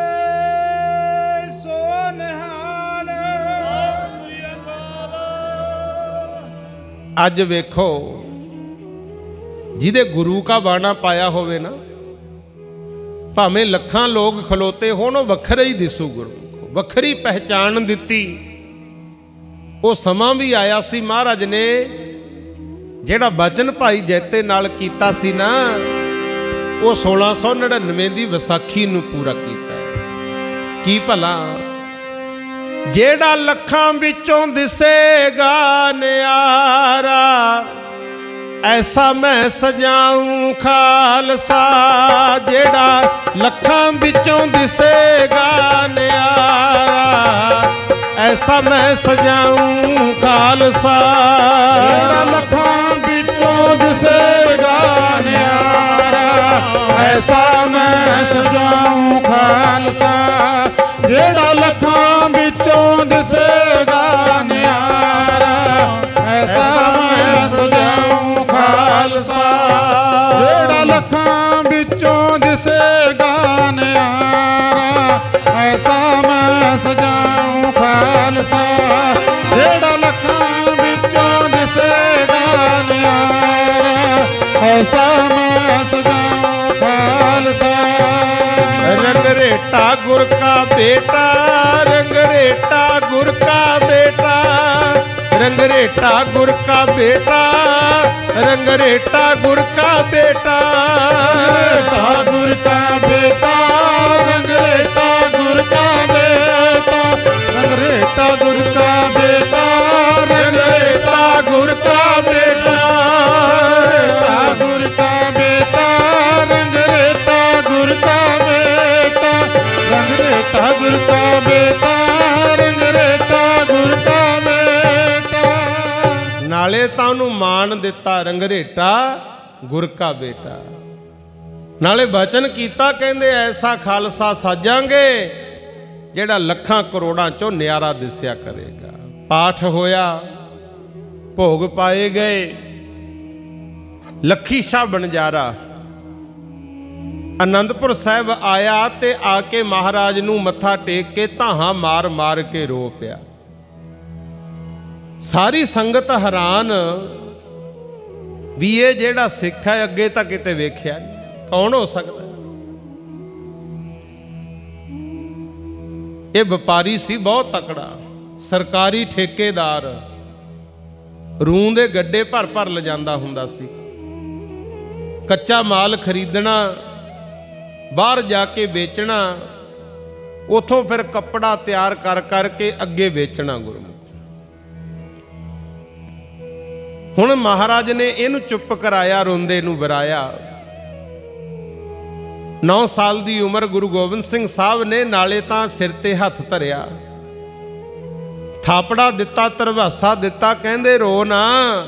ਅੱਜ ਵੇਖੋ, ਜਿਹਦੇ ਗੁਰੂ ਕਾ ਬਾਣਾ ਪਾਇਆ ਹੋਵੇ ਨਾ, ਭਾਵੇਂ ਲੱਖਾਂ ਲੋਕ ਖਲੋਤੇ ਹੋਣ, ਉਹ ਵੱਖਰਾ ਹੀ ਦਿਸੂ। ਗੁਰੂ ਵੱਖਰੀ ਪਹਿਚਾਣ ਦਿੱਤੀ। ਉਹ ਸਮਾਂ ਵੀ ਆਇਆ ਸੀ ਮਹਾਰਾਜ ਨੇ ਜਿਹੜਾ ਬਚਨ ਭਾਈ ਜੈਤੇ ਨਾਲ ਕੀਤਾ ਸੀ ਨਾ, ਉਹ 1699 ਦੀ ਵਿਸਾਖੀ ਨੂੰ ਪੂਰਾ ਕੀਤਾ। ਕੀ ਭਲਾ, ਜਿਹੜਾ ਲੱਖਾਂ ਵਿੱਚੋਂ ਦਿਸੇਗਾ ਨਿਆਰਾ, ਐਸਾ ਮੈਂ ਸਜਾਊਂ ਖਾਲਸਾ। ਜਿਹੜਾ ਲੱਖਾਂ ਵਿੱਚੋਂ ਦਿਸੇਗਾ ਨਿਆਰਾ, ਐਸਾ ਮੈਂ ਸਜਾਊਂ ਖਾਲਸਾ। ਜਿਹੜਾ ਲੱਖਾਂ ਵਿੱਚੋਂ ਦਿਸੇਗਾ ਨਿਆਰਾ, ਐਸਾ ਮੈਂ ਸਜਾਊਂ ਖਾਲਸਾ। ਜਿਹੜਾ ਲੱਖਾਂ ਵਿੱਚੋਂ ਦਿਸੇਗਾ ਨਿਆਰਾ, ਐਸਾ ਮੈਂ ਸਜਾਊਂ ਖਾਲਸਾ। ਜਿਹੜਾ ਲੱਖਾਂ ਵਿੱਚੋਂ ਦਿਸੇਗਾ ਨਿਆਰਾ, ਐਸਾ ਮੈਂ ਸਜਾਊਂ ਖਾਲਸਾ। ਜਿਹੜਾ ਲੱਖਾਂ ਵਿੱਚੋਂ ਦਿਸੇਗਾ ਨਿਆਰਾ, ਐਸਾ ਮੈਂ ਸਜਾਊਂ ਖਾਲਸਾ। रंगरेटा गुर का बेटा, रंगरेटा गुर का बेटा, रंगरेटा गुर का बेटा, रंगरेटा गुर का बेटा। रंगरेटा गुर का बेटा, रंगरेटा गुर का बेटा, रंगरेटा गुर का बेटा, रंगरेटा गुर का बेटा, रंगरेटा गुर का बेटा, रंगरेटा गुर का बेटा, रंगरेटा गुर का बेटा, रंगरेटा गुर का बेटा। नाले तां नूं मान दिता रंगरेटा गुर का बेटा, नाले बचन कीता कहंदे ऐसा खालसा साजांगे ਜਿਹੜਾ ਲੱਖਾਂ ਕਰੋੜਾਂ ਚੋਂ ਨਿਆਰਾ ਦਿਸਿਆ ਕਰੇਗਾ। ਪਾਠ ਹੋਇਆ, ਭੋਗ ਪਾਏ ਗਏ। ਲੱਖੀ ਸ਼ਾਹ ਬਣਜਾਰਾ ਆਨੰਦਪੁਰ ਸਾਹਿਬ ਆਇਆ ਤੇ ਆ ਕੇ ਮਹਾਰਾਜ ਨੂੰ ਮੱਥਾ ਟੇਕ ਕੇ ਧਾਹਾਂ ਮਾਰ ਮਾਰ ਕੇ ਰੋ ਪਿਆ। ਸਾਰੀ ਸੰਗਤ ਹੈਰਾਨ ਵੀ ਇਹ ਜਿਹੜਾ ਸਿੱਖ ਹੈ ਅੱਗੇ ਤਾਂ ਕਿਤੇ ਵੇਖਿਆ ਨਹੀਂ, ਕੌਣ ਹੋ ਸਕਦਾ। ਇਹ ਵਪਾਰੀ ਸੀ ਬਹੁਤ ਤਕੜਾ, ਸਰਕਾਰੀ ਠੇਕੇਦਾਰ, ਰੂੰ ਦੇ ਗੱਡੇ ਭਰ ਭਰ ਲਿਜਾਂਦਾ ਹੁੰਦਾ ਸੀ। ਕੱਚਾ ਮਾਲ ਖਰੀਦਣਾ, ਬਾਹਰ ਜਾ ਕੇ ਵੇਚਣਾ, ਉਥੋਂ ਫਿਰ ਕੱਪੜਾ ਤਿਆਰ ਕਰ ਕਰਕੇ ਅੱਗੇ ਵੇਚਣਾ ਗੁਰਮੁਖ। ਹੁਣ ਮਹਾਰਾਜ ਨੇ ਇਹਨੂੰ ਚੁੱਪ ਕਰਾਇਆ, ਰੋਂਦੇ ਨੂੰ ਵਰਾਇਆ। 9 ਸਾਲ ਦੀ ਉਮਰ ਗੁਰੂ ਗੋਬਿੰਦ ਸਿੰਘ ਸਾਹਿਬ ਨੇ ਨਾਲੇ ਤਾਂ ਸਿਰ ਤੇ ਹੱਥ ਧਰਿਆ, ਥਾਪੜਾ ਦਿੱਤਾ, ਧਰਵਾਸਾ ਦਿੱਤਾ, ਕਹਿੰਦੇ ਰੋ ਨਾ,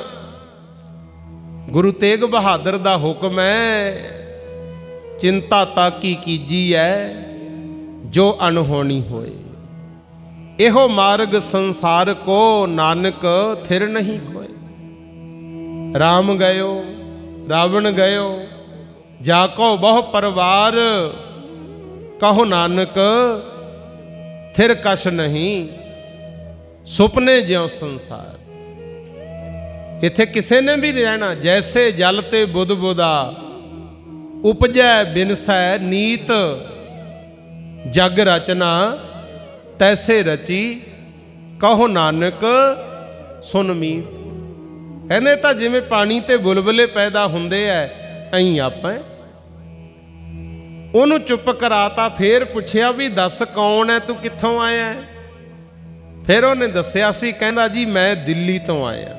ਗੁਰੂ ਤੇਗ ਬਹਾਦਰ ਦਾ ਹੁਕਮ ਹੈ, ਚਿੰਤਾ ਤਾਂ ਕੀ ਕੀਜੀ ਹੈ ਜੋ ਅਣਹੋਣੀ ਹੋਏ। ਇਹੋ ਮਾਰਗ ਸੰਸਾਰ ਕੋ ਨਾਨਕ ਥਿਰ ਨਹੀਂ ਕੋਏ। ਰਾਮ ਗਇਓ ਰਾਵਣ ਗਇਓ, ਜਾ ਕੋ ਬਹੁ ਪਰਵਾਰ, ਕਹੋ ਨਾਨਕ ਥਿਰ ਕਛ ਨਹੀਂ, ਸੁਪਨੇ ਜਿਉ ਸੰਸਾਰ। ਇੱਥੇ ਕਿਸੇ ਨੇ ਵੀ ਰਹਿਣਾ, ਜੈਸੇ ਜਲ ਤੇ ਬੁੱਧ ਬੁਦਾ, ਉਪਜੈ ਬਿਨਸੈ ਨੀਤ, ਜਗ ਰਚਨਾ ਤੈਸੇ ਰਚੀ, ਕਹੋ ਨਾਨਕ ਸੁਨ ਮੀਤ। ਕਹਿੰਦੇ ਤਾਂ ਜਿਵੇਂ ਪਾਣੀ ਤੇ ਬੁਲਬੁਲੇ ਪੈਦਾ ਹੁੰਦੇ ਐ, ਐਂ ਆਪਾਂ। ਉਹਨੂੰ ਚੁੱਪ ਕਰਾਤਾ, ਫੇਰ ਪੁੱਛਿਆ ਵੀ ਦੱਸ ਕੌਣ ਹੈ, ਤੂੰ ਕਿੱਥੋਂ ਆਇਆ? ਫਿਰ ਉਹਨੇ ਦੱਸਿਆ ਸੀ, ਕਹਿੰਦਾ ਜੀ ਮੈਂ ਦਿੱਲੀ ਤੋਂ ਆਇਆ।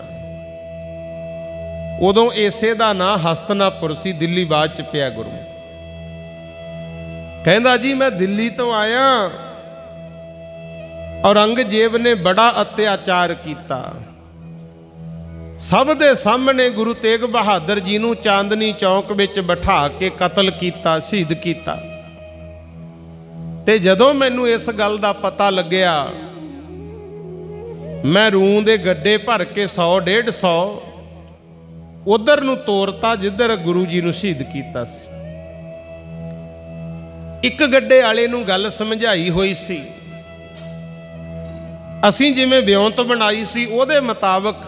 ਉਦੋਂ ਇਸੇ ਦਾ ਨਾਂ ਹਸਤਨਾਪੁਰ ਸੀ, ਦਿੱਲੀ ਬਾਅਦ ਚ ਪਿਆ ਗੁਰੂ। ਕਹਿੰਦਾ ਜੀ ਮੈਂ ਦਿੱਲੀ ਤੋਂ ਆਇਆ, ਔਰੰਗਜ਼ੇਬ ਨੇ ਬੜਾ ਅਤਿਆਚਾਰ ਕੀਤਾ, ਸਭ ਦੇ ਸਾਹਮਣੇ ਗੁਰੂ ਤੇਗ ਬਹਾਦਰ ਜੀ ਨੂੰ ਚਾਂਦਨੀ ਚੌਕ ਵਿੱਚ ਬਿਠਾ ਕੇ ਕਤਲ ਕੀਤਾ, ਸ਼ਹੀਦ ਕੀਤਾ। ਤੇ ਜਦੋਂ ਮੈਨੂੰ ਇਸ ਗੱਲ ਦਾ ਪਤਾ ਲੱਗਿਆ, ਮੈਂ ਰੂੰ ਦੇ ਗੱਡੇ ਭਰ ਕੇ 100-150 ਉਧਰ ਨੂੰ ਤੋਰਤਾ ਜਿੱਧਰ ਗੁਰੂ ਜੀ ਨੂੰ ਸ਼ਹੀਦ ਕੀਤਾ ਸੀ। ਇੱਕ ਗੱਡੇ ਵਾਲੇ ਨੂੰ ਗੱਲ ਸਮਝਾਈ ਹੋਈ ਸੀ, ਅਸੀਂ ਜਿਵੇਂ ਵਿਉਂਤ ਬਣਾਈ ਸੀ ਉਹਦੇ ਮੁਤਾਬਕ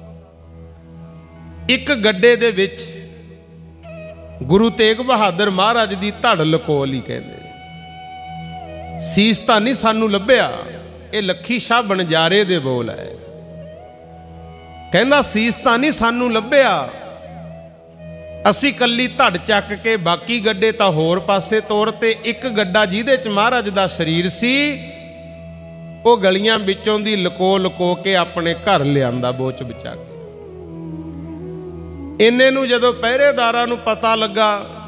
ਇੱਕ ਗੱਡੇ ਦੇ ਵਿੱਚ ਗੁਰੂ ਤੇਗ ਬਹਾਦਰ ਮਹਾਰਾਜ ਦੀ ਧੜ ਲਕੋ ਲਈ। ਕਹਿੰਦੇ ਸੀਸ ਤਾਂ ਨਹੀਂ ਸਾਨੂੰ ਲੱਭਿਆ, ਇਹ ਲੱਖੀ ਸ਼ਾਹ ਬਣਜਾਰੇ ਦੇ ਬੋਲ ਹੈ। ਕਹਿੰਦਾ ਸੀਸ ਤਾਂ ਨਹੀਂ ਸਾਨੂੰ ਲੱਭਿਆ, ਅਸੀਂ ਕੱਲੀ ਧੜ ਚੱਕ ਕੇ ਬਾਕੀ ਗੱਡੇ ਤਾਂ ਹੋਰ ਪਾਸੇ ਤੋਰ ਤੇ ਇੱਕ ਗੱਡਾ ਜਿਹਦੇ 'ਚ ਮਹਾਰਾਜ ਦਾ ਸਰੀਰ ਸੀ ਉਹ ਗਲੀਆਂ ਵਿੱਚੋਂ ਦੀ ਲਕੋ ਲਕੋ ਕੇ ਆਪਣੇ ਘਰ ਲਿਆਂਦਾ ਬੋਚ ਬਚਾ ਕੇ। ਇੰਨੇ ਨੂੰ ਜਦੋਂ ਪਹਿਰੇਦਾਰਾਂ ਨੂੰ ਪਤਾ ਲੱਗਾ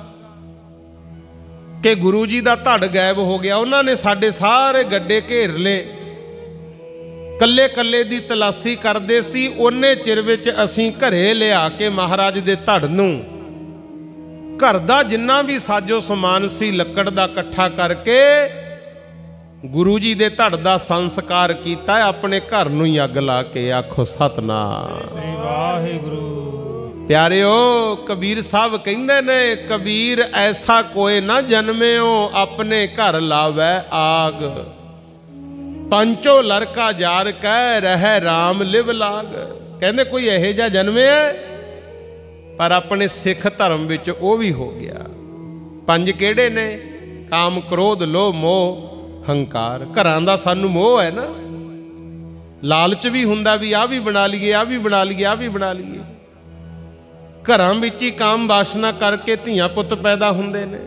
ਕਿ ਗੁਰੂ ਜੀ ਦਾ ਧੜ ਗਾਇਬ ਹੋ ਗਿਆ, ਉਹਨਾਂ ਨੇ ਸਾਡੇ ਸਾਰੇ ਗੱਡੇ ਘੇਰ ਲਏ, ਕੱਲੇ ਕੱਲੇ ਦੀ ਤਲਾਸ਼ੀ ਕਰਦੇ ਸੀ। ਉਹਨੇ ਚਿਰ ਵਿੱਚ ਅਸੀਂ ਘਰੇ ਲਿਆ ਕੇ ਮਹਾਰਾਜ ਦੇ ਧੜ ਨੂੰ, ਘਰ ਦਾ ਜਿੰਨਾ ਵੀ ਸਾਜੋ ਸਮਾਨ ਸੀ ਲੱਕੜ ਦਾ ਇਕੱਠਾ ਕਰਕੇ ਗੁਰੂ ਜੀ ਦੇ ਧੜ ਦਾ ਸੰਸਕਾਰ ਕੀਤਾ, ਆਪਣੇ ਘਰ ਨੂੰ ਹੀ ਅੱਗ ਲਾ ਕੇ। ਆਖੋ ਸਤਨਾਮ ਵਾਹਿਗੁਰੂ। ਪਿਆਰਿਓ, ਕਬੀਰ ਸਾਹਿਬ ਕਹਿੰਦੇ ਨੇ, ਕਬੀਰ ਐਸਾ ਕੋਏ ਨਾ ਜਨਮਿਓ, ਆਪਣੇ ਘਰ ਲਾਵੈ ਆਗ, ਪੰਚੋ ਲੜਕਾ ਜਾਰ ਕਹਿ ਰਹਿ ਰਾਮ ਲਿਵ ਲਾਗ। ਕਹਿੰਦੇ ਕੋਈ ਇਹੋ ਜਿਹਾ ਜਨਮਿਆ ਪਰ ਆਪਣੇ ਸਿੱਖ ਧਰਮ ਵਿੱਚ ਉਹ ਵੀ ਹੋ ਗਿਆ। ਪੰਜ ਕਿਹੜੇ ਨੇ? ਕਾਮ, ਕ੍ਰੋਧ, ਲੋਭ, ਮੋਹ, ਹੰਕਾਰ। ਘਰਾਂ ਦਾ ਸਾਨੂੰ ਮੋਹ ਹੈ ਨਾ, ਲਾਲਚ ਵੀ ਹੁੰਦਾ ਵੀ ਆਹ ਵੀ ਬਣਾ ਲਈਏ, ਆਹ ਵੀ ਬਣਾ ਲਈਏ, ਆਹ ਵੀ ਬਣਾ ਲਈਏ। ਘਰਾਂ ਵਿੱਚ ਹੀ ਕਾਮ ਵਾਸ਼ਨਾ ਕਰਕੇ ਧੀਆਂ ਪੁੱਤ ਪੈਦਾ ਹੁੰਦੇ ਨੇ।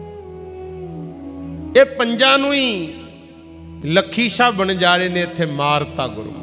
ਇਹ ਪੰਜਾਂ ਨੂੰ ਹੀ ਲੱਖੀ ਸ਼ਾਹ ਬਣਜਾਰੇ ਨੇ ਇੱਥੇ ਮਾਰਤਾ ਗੁਰੂ।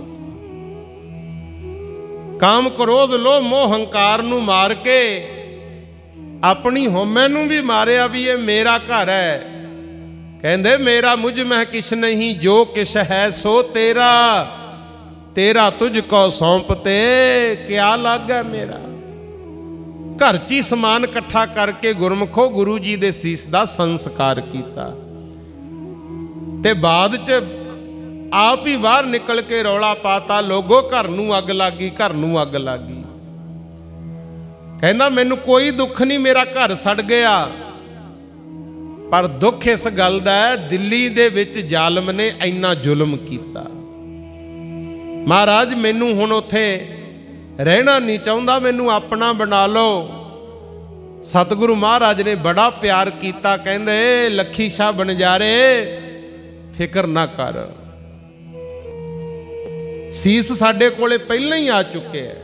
ਕਾਮ, ਕ੍ਰੋਧ, ਲੋਭ, ਮੋਹ, ਹੰਕਾਰ ਨੂੰ ਮਾਰ ਕੇ ਆਪਣੀ ਹਉਮੈ ਨੂੰ ਵੀ ਮਾਰਿਆ ਵੀ ਇਹ ਮੇਰਾ ਘਰ ਹੈ। ਕਹਿੰਦੇ ਮੇਰਾ ਮੁਝ ਮੈਂ ਕਿਛ ਨਹੀਂ, ਜੋ ਕਿਛ ਹੈ ਸੋ ਤੇਰਾ, ਤੇਰਾ ਤੁਝ ਕੋ ਸੌਂਪਤੇ ਕਿਆ ਲਾਗੈ ਮੇਰਾ। ਘਰ 'ਚ ਹੀ ਸਮਾਨ ਇਕੱਠਾ ਕਰਕੇ ਗੁਰਮੁਖੋ ਗੁਰੂ ਜੀ ਦੇ ਸੀਸ ਦਾ ਸੰਸਕਾਰ ਕੀਤਾ ਤੇ ਬਾਅਦ 'ਚ ਆਪ ਹੀ ਬਾਹਰ ਨਿਕਲ ਕੇ ਰੌਲਾ ਪਾਤਾ, ਲੋਗੋ ਘਰ ਨੂੰ ਅੱਗ ਲੱਗੀ, ਘਰ ਨੂੰ ਅੱਗ ਲੱਗੀ। ਕਹਿੰਦਾ ਮੈਨੂੰ ਕੋਈ ਦੁੱਖ ਨਹੀਂ, ਮੇਰਾ ਘਰ ਸੜ ਗਿਆ, ਪਰ ਦੁੱਖ ਇਸ ਗੱਲ ਦਾ ਹੈ ਦਿੱਲੀ ਦੇ ਵਿੱਚ ਜ਼ਾਲਮ ਨੇ ਇੰਨਾ ਜ਼ੁਲਮ ਕੀਤਾ। ਮਹਾਰਾਜ ਮੈਨੂੰ ਹੁਣ ਉੱਥੇ ਰਹਿਣਾ ਨਹੀਂ ਚਾਹੁੰਦਾ, ਮੈਨੂੰ ਆਪਣਾ ਬਣਾ ਲਓ। ਸਤਿਗੁਰੂ ਮਹਾਰਾਜ ਨੇ ਬੜਾ ਪਿਆਰ ਕੀਤਾ, ਕਹਿੰਦੇ ਲੱਖੀ ਸ਼ਾਹ ਬਣਜਾਰੇ ਫਿਕਰ ਨਾ ਕਰ, ਸੀਸ ਸਾਡੇ ਕੋਲੇ ਪਹਿਲਾਂ ਹੀ ਆ ਚੁੱਕੇ ਹੈ।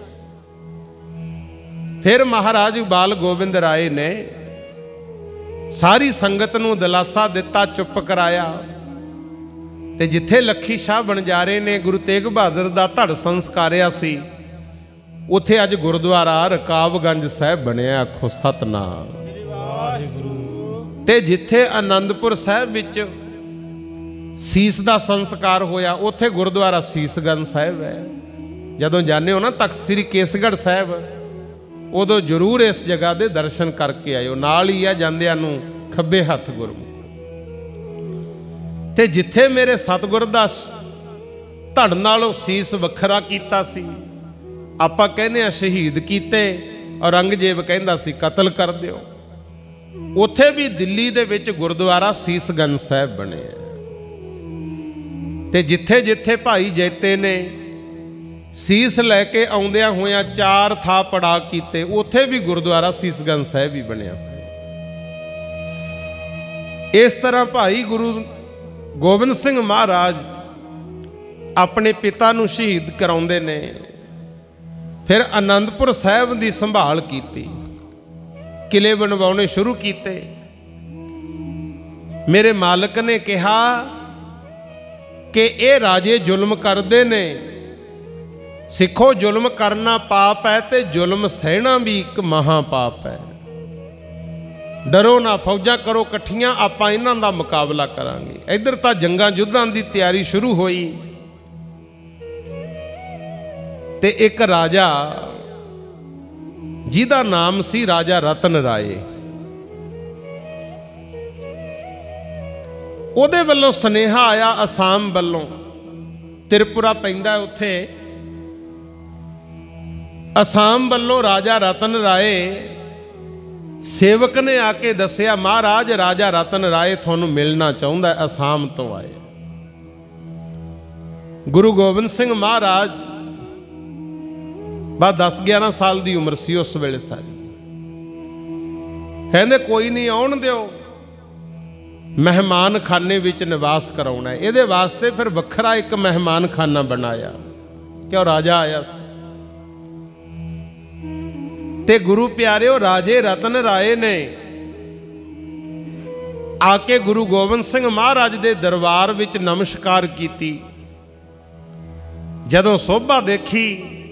ਫਿਰ ਮਹਾਰਾਜ ਬਾਲ ਗੋਬਿੰਦ ਰਾਏ ਨੇ ਸਾਰੀ ਸੰਗਤ ਨੂੰ ਦਿਲਾਸਾ ਦਿੱਤਾ, ਚੁੱਪ ਕਰਾਇਆ ਤੇ ਜਿੱਥੇ ਲੱਖੀ ਸ਼ਾਹ ਬਣਜਾਰੇ ਨੇ ਗੁਰੂ ਤੇਗ ਬਹਾਦਰ ਦਾ ਧੜ ਸੰਸਕਾਰਿਆ ਸੀ, ਉੱਥੇ ਅੱਜ ਗੁਰਦੁਆਰਾ ਰਕਾਬਗੰਜ ਸਾਹਿਬ ਬਣਿਆ। ਆਖੋ ਸਤਨਾਮ ਵਾਹਿਗੁਰੂ। ਤੇ ਜਿੱਥੇ ਆਨੰਦਪੁਰ ਸਾਹਿਬ ਵਿੱਚ ਸੀਸ ਦਾ ਸੰਸਕਾਰ ਹੋਇਆ, ਉੱਥੇ ਗੁਰਦੁਆਰਾ ਸੀਸਗੰਜ ਸਾਹਿਬ ਹੈ। ਜਦੋਂ ਜਾਂਦੇ ਹੋ ਨਾ ਤਖਤ ਸ੍ਰੀ ਕੇਸਗੜ੍ਹ ਸਾਹਿਬ, ਉਦੋਂ ਜ਼ਰੂਰ ਇਸ ਜਗ੍ਹਾ ਦੇ ਦਰਸ਼ਨ ਕਰਕੇ ਆਇਓ, ਨਾਲ ਹੀ ਆ ਜਾਂਦਿਆਂ ਨੂੰ ਖੱਬੇ ਹੱਥ ਗੁਰਮੁਖ। ਤੇ ਜਿੱਥੇ ਮੇਰੇ ਸਤਿਗੁਰ ਦਾ ਧੜ ਨਾਲੋਂ ਸੀਸ ਵੱਖਰਾ ਕੀਤਾ ਸੀ, ਆਪਾਂ ਕਹਿੰਦੇ ਆ ਸ਼ਹੀਦ ਕੀਤੇ, ਔਰੰਗਜ਼ੇਬ ਕਹਿੰਦਾ ਸੀ ਕਤਲ ਕਰ ਦਿਓ। ਉੱਥੇ ਵੀ ਦਿੱਲੀ ਦੇ ਵਿੱਚ ਗੁਰਦੁਆਰਾ ਸੀਸਗੰਜ ਸਾਹਿਬ ਬਣਿਆ। ਤੇ ਜਿੱਥੇ ਜਿੱਥੇ ਭਾਈ ਜੈਤੇ ਨੇ ਸੀਸ ਲੈ ਕੇ ਆਉਂਦਿਆਂ ਹੋਇਆਂ 4 ਥਾਂ ਪੜਾ ਕੀਤੇ, ਉੱਥੇ ਵੀ ਗੁਰਦੁਆਰਾ ਸੀਸਗੰਜ ਸਾਹਿਬ ਹੀ ਬਣਿਆ ਹੋਇਆ। ਇਸ ਤਰ੍ਹਾਂ ਭਾਈ ਗੁਰੂ ਗੋਬਿੰਦ ਸਿੰਘ ਮਹਾਰਾਜ ਆਪਣੇ ਪਿਤਾ ਨੂੰ ਸ਼ਹੀਦ ਕਰਾਉਂਦੇ ਨੇ। ਫਿਰ ਆਨੰਦਪੁਰ ਸਾਹਿਬ ਦੀ ਸੰਭਾਲ ਕੀਤੀ, ਕਿਲੇ ਬਣਵਾਉਣੇ ਸ਼ੁਰੂ ਕੀਤੇ। ਮੇਰੇ ਮਾਲਕ ਨੇ ਕਿਹਾ ਕਿ ਇਹ ਰਾਜੇ ਜ਼ੁਲਮ ਕਰਦੇ ਨੇ, ਸਿੱਖੋ ਜ਼ੁਲਮ ਕਰਨਾ ਪਾਪ ਹੈ ਤੇ ਜ਼ੁਲਮ ਸਹਿਣਾ ਵੀ ਇੱਕ ਮਹਾ ਪਾਪ ਹੈ। ਡਰੋ ਨਾ, ਫੌਜਾਂ ਕਰੋ ਇਕੱਠੀਆਂ, ਆਪਾਂ ਇਹਨਾਂ ਦਾ ਮੁਕਾਬਲਾ ਕਰਾਂਗੇ। ਇੱਧਰ ਤਾਂ ਜੰਗਾਂ ਯੁੱਧਾਂ ਦੀ ਤਿਆਰੀ ਸ਼ੁਰੂ ਹੋਈ ਤੇ ਇੱਕ ਰਾਜਾ ਜਿਹਦਾ ਨਾਮ ਸੀ ਰਾਜਾ ਰਤਨ ਰਾਏ, ਉਹਦੇ ਵੱਲੋਂ ਸੁਨੇਹਾ ਆਇਆ ਅਸਾਮ ਵੱਲੋਂ, ਤ੍ਰਿਪੁਰਾ ਪੈਂਦਾ ਉੱਥੇ, ਅਸਾਮ ਵੱਲੋਂ ਰਾਜਾ ਰਤਨ ਰਾਏ ਸੇਵਕ ਨੇ ਆ ਕੇ ਦੱਸਿਆ, ਮਹਾਰਾਜ ਰਾਜਾ ਰਤਨ ਰਾਏ ਤੁਹਾਨੂੰ ਮਿਲਣਾ ਚਾਹੁੰਦਾ, ਅਸਾਮ ਤੋਂ ਆਏ। ਗੁਰੂ ਗੋਬਿੰਦ ਸਿੰਘ ਮਹਾਰਾਜ ਬਸ 10-11 ਸਾਲ ਦੀ ਉਮਰ ਸੀ ਉਸ ਵੇਲੇ ਸਾਰੀ। ਕਹਿੰਦੇ ਕੋਈ ਨਹੀਂ, ਆਉਣ ਦਿਓ, ਮਹਿਮਾਨ ਖਾਨੇ ਵਿੱਚ ਨਿਵਾਸ ਕਰਾਉਣਾ। ਇਹਦੇ ਵਾਸਤੇ ਫਿਰ ਵੱਖਰਾ ਇੱਕ ਮਹਿਮਾਨ ਖਾਨਾ ਬਣਾਇਆ, ਕਿਉਂ ਰਾਜਾ ਆਇਆ ਸੀ। ਤੇ ਗੁਰੂ ਪਿਆਰਿਓ ਰਾਜੇ ਰਤਨ ਰਾਏ ਨੇ ਆ ਕੇ ਗੁਰੂ ਗੋਬਿੰਦ ਸਿੰਘ ਮਹਾਰਾਜ ਦੇ ਦਰਬਾਰ ਵਿੱਚ ਨਮਸਕਾਰ ਕੀਤੀ। ਜਦੋਂ ਸੋਭਾ ਦੇਖੀ,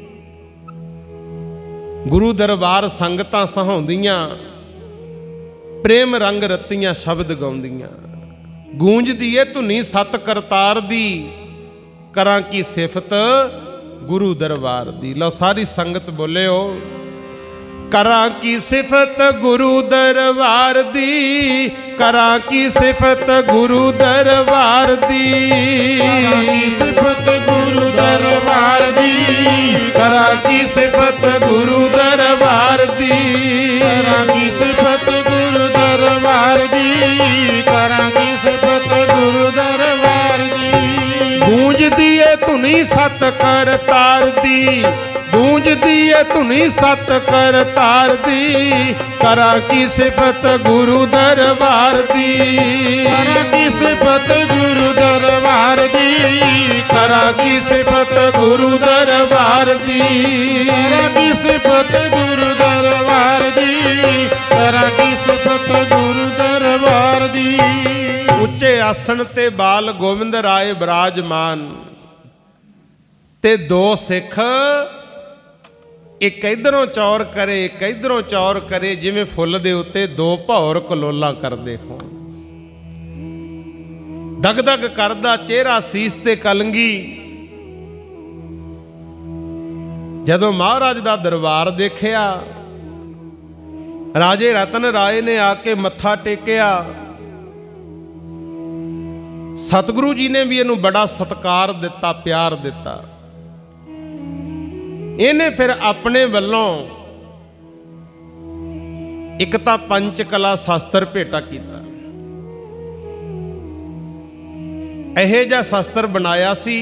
ਗੁਰੂ ਦਰਬਾਰ ਸੰਗਤਾਂ ਸਹਾਉਂਦੀਆਂ, ਪ੍ਰੇਮ ਰੰਗ ਰਤੀਆਂ ਸ਼ਬਦ ਗਾਉਂਦੀਆਂ, ਗੂੰਜਦੀ ਏ ਧੁਨੀ ਸਤ ਕਰਤਾਰ ਦੀ, ਕਰਾਂ ਕੀ ਸਿਫਤ ਗੁਰੂ ਦਰਬਾਰ ਦੀ। ਲਓ ਸਾਰੀ ਸੰਗਤ ਬੋਲਿਓ, ਕਰਾਂ ਕੀ ਸਿਫਤ ਗੁਰੂ ਦਰਬਾਰ ਦੀ, ਕਰਾਂ ਕੀ ਸਿਫਤ ਗੁਰੂ ਦਰਬਾਰ ਦੀ, ਕਰਾਂ ਕੀ ਸਿਫਤ ਗੁਰੂ ਦਰਬਾਰ ਦੀ, ਕਰਾਂ ਕੀ ਸਿਫਤ ਗੁਰੂ ਦਰਬਾਰ ਦੀ, ਕਰਾਂ ਕੀ ਸਿਫਤ ਗੁਰੂ ਦਰਬਾਰ ਦੀ, ਕਰਾਂ ਕੀ ਸਿਫਤ ਗੁਰੂ ਦਰਬਾਰ ਦੀ। ਗੂੰਜਦੀ ਏ ਧੁਨੀ ਸਤ ਕਰਤਾਰ ਦੀ, ਗੂੰਜਦੀ ਏ ਧੁਨੀ ਸਤ ਕਰਤਾਰ ਦੀ, ਕਰਾਂ ਕੀ ਸਿਫਤ ਗੁਰੂ ਦਰਬਾਰ ਦੀ, ਕਰਾਂ ਕੀ ਸਿਫਤ ਗੁਰੂ ਦਰਬਾਰ ਦੀ, ਕਰਾਂ ਕੀ ਸਿਫਤ ਗੁਰੂ ਦਰਬਾਰ ਦੀ, ਕਰਾਂ ਕੀ ਸਿਫਤ ਗੁਰੂ ਦਰਬਾਰ ਦੀ, ਕਰਾਂ ਕੀ ਸਿਫਤ ਗੁਰੂ ਦਰਬਾਰ ਦੀ। ਉੱਚੇ ਆਸਣ ਤੇ ਬਾਲ ਗੋਬਿੰਦ ਰਾਏ ਬਿਰਾਜਮਾਨ ਤੇ ਦੋ ਸਿੱਖ, ਇੱਕ ਇਧਰੋਂ ਚੌਰ ਕਰੇ, ਇੱਕ ਇਧਰੋਂ ਚੌਰ ਕਰੇ, ਜਿਵੇਂ ਫੁੱਲ ਦੇ ਉੱਤੇ ਦੋ ਭੌਰ ਕਲੋਲਾਂ ਕਰਦੇ ਹੋਣ। ਦਗ ਦਗ ਕਰਦਾ ਚਿਹਰਾ ਸੀਸ ਤੇ ਕਲੰਗੀ। ਜਦੋਂ ਮਹਾਰਾਜ ਦਾ ਦਰਬਾਰ ਦੇਖਿਆ, ਰਾਜੇ ਰਤਨ ਰਾਏ ਨੇ ਆ ਕੇ ਮੱਥਾ ਟੇਕਿਆ। ਸਤਿਗੁਰੂ ਜੀ ਨੇ ਵੀ ਇਹਨੂੰ ਬੜਾ ਸਤਿਕਾਰ ਦਿੱਤਾ, ਪਿਆਰ ਦਿੱਤਾ। ਇਹਨੇ ਫਿਰ ਆਪਣੇ ਵੱਲੋਂ ਇੱਕ ਤਾਂ ਪੰਚ ਕਲਾ ਸ਼ਾਸਤਰ ਭੇਟਾ ਕੀਤਾ। ਇਹੋ ਜਿਹਾ ਸ਼ਾਸਤਰ ਬਣਾਇਆ ਸੀ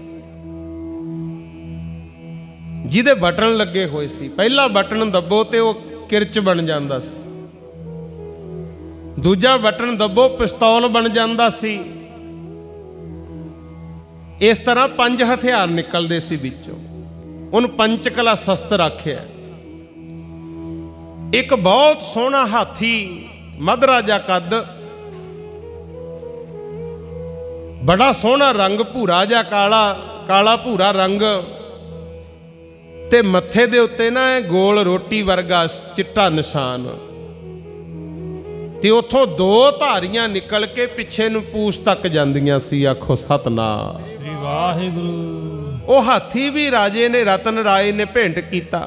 ਜਿਹਦੇ ਬਟਨ ਲੱਗੇ ਹੋਏ ਸੀ। ਪਹਿਲਾ ਬਟਨ ਦੱਬੋ ਤੇ ਉਹ ਕਿਰਚ ਬਣ ਜਾਂਦਾ ਸੀ, ਦੂਜਾ ਬਟਨ ਦੱਬੋ ਪਿਸਤੌਲ ਬਣ ਜਾਂਦਾ ਸੀ। ਇਸ ਤਰ੍ਹਾਂ 5 ਹਥਿਆਰ ਨਿਕਲਦੇ ਸੀ ਵਿੱਚੋਂ। ਉਹਨੂੰ ਪੰਚਕਲਾ ਸ਼ਸਤਰ ਆਖਿਆ। ਇੱਕ ਬਹੁਤ ਸੋਹਣਾ ਹਾਥੀ, ਮਧਰਾ ਜਿਹਾ ਕੱਦ, ਬੜਾ ਸੋਹਣਾ ਰੰਗ, ਭੂਰਾ ਜਿਹਾ ਕਾਲਾ, ਕਾਲਾ ਭੂਰਾ ਰੰਗ, ਤੇ ਮੱਥੇ ਦੇ ਉੱਤੇ ਨਾ ਗੋਲ ਰੋਟੀ ਵਰਗਾ ਚਿੱਟਾ ਨਿਸ਼ਾਨ, ਤੇ ਉੱਥੋਂ 2 ਧਾਰੀਆਂ ਨਿਕਲ ਕੇ ਪਿੱਛੇ ਨੂੰ ਪੂਛ ਤੱਕ ਜਾਂਦੀਆਂ ਸੀ। ਆਖੋ ਸਤਨਾਮ ਸ੍ਰੀ ਵਾਹਿਗੁਰੂ। ਉਹ ਹਾਥੀ ਵੀ ਰਾਜੇ ਨੇ, ਰਤਨ ਰਾਏ ਨੇ ਭੇਂਟ ਕੀਤਾ।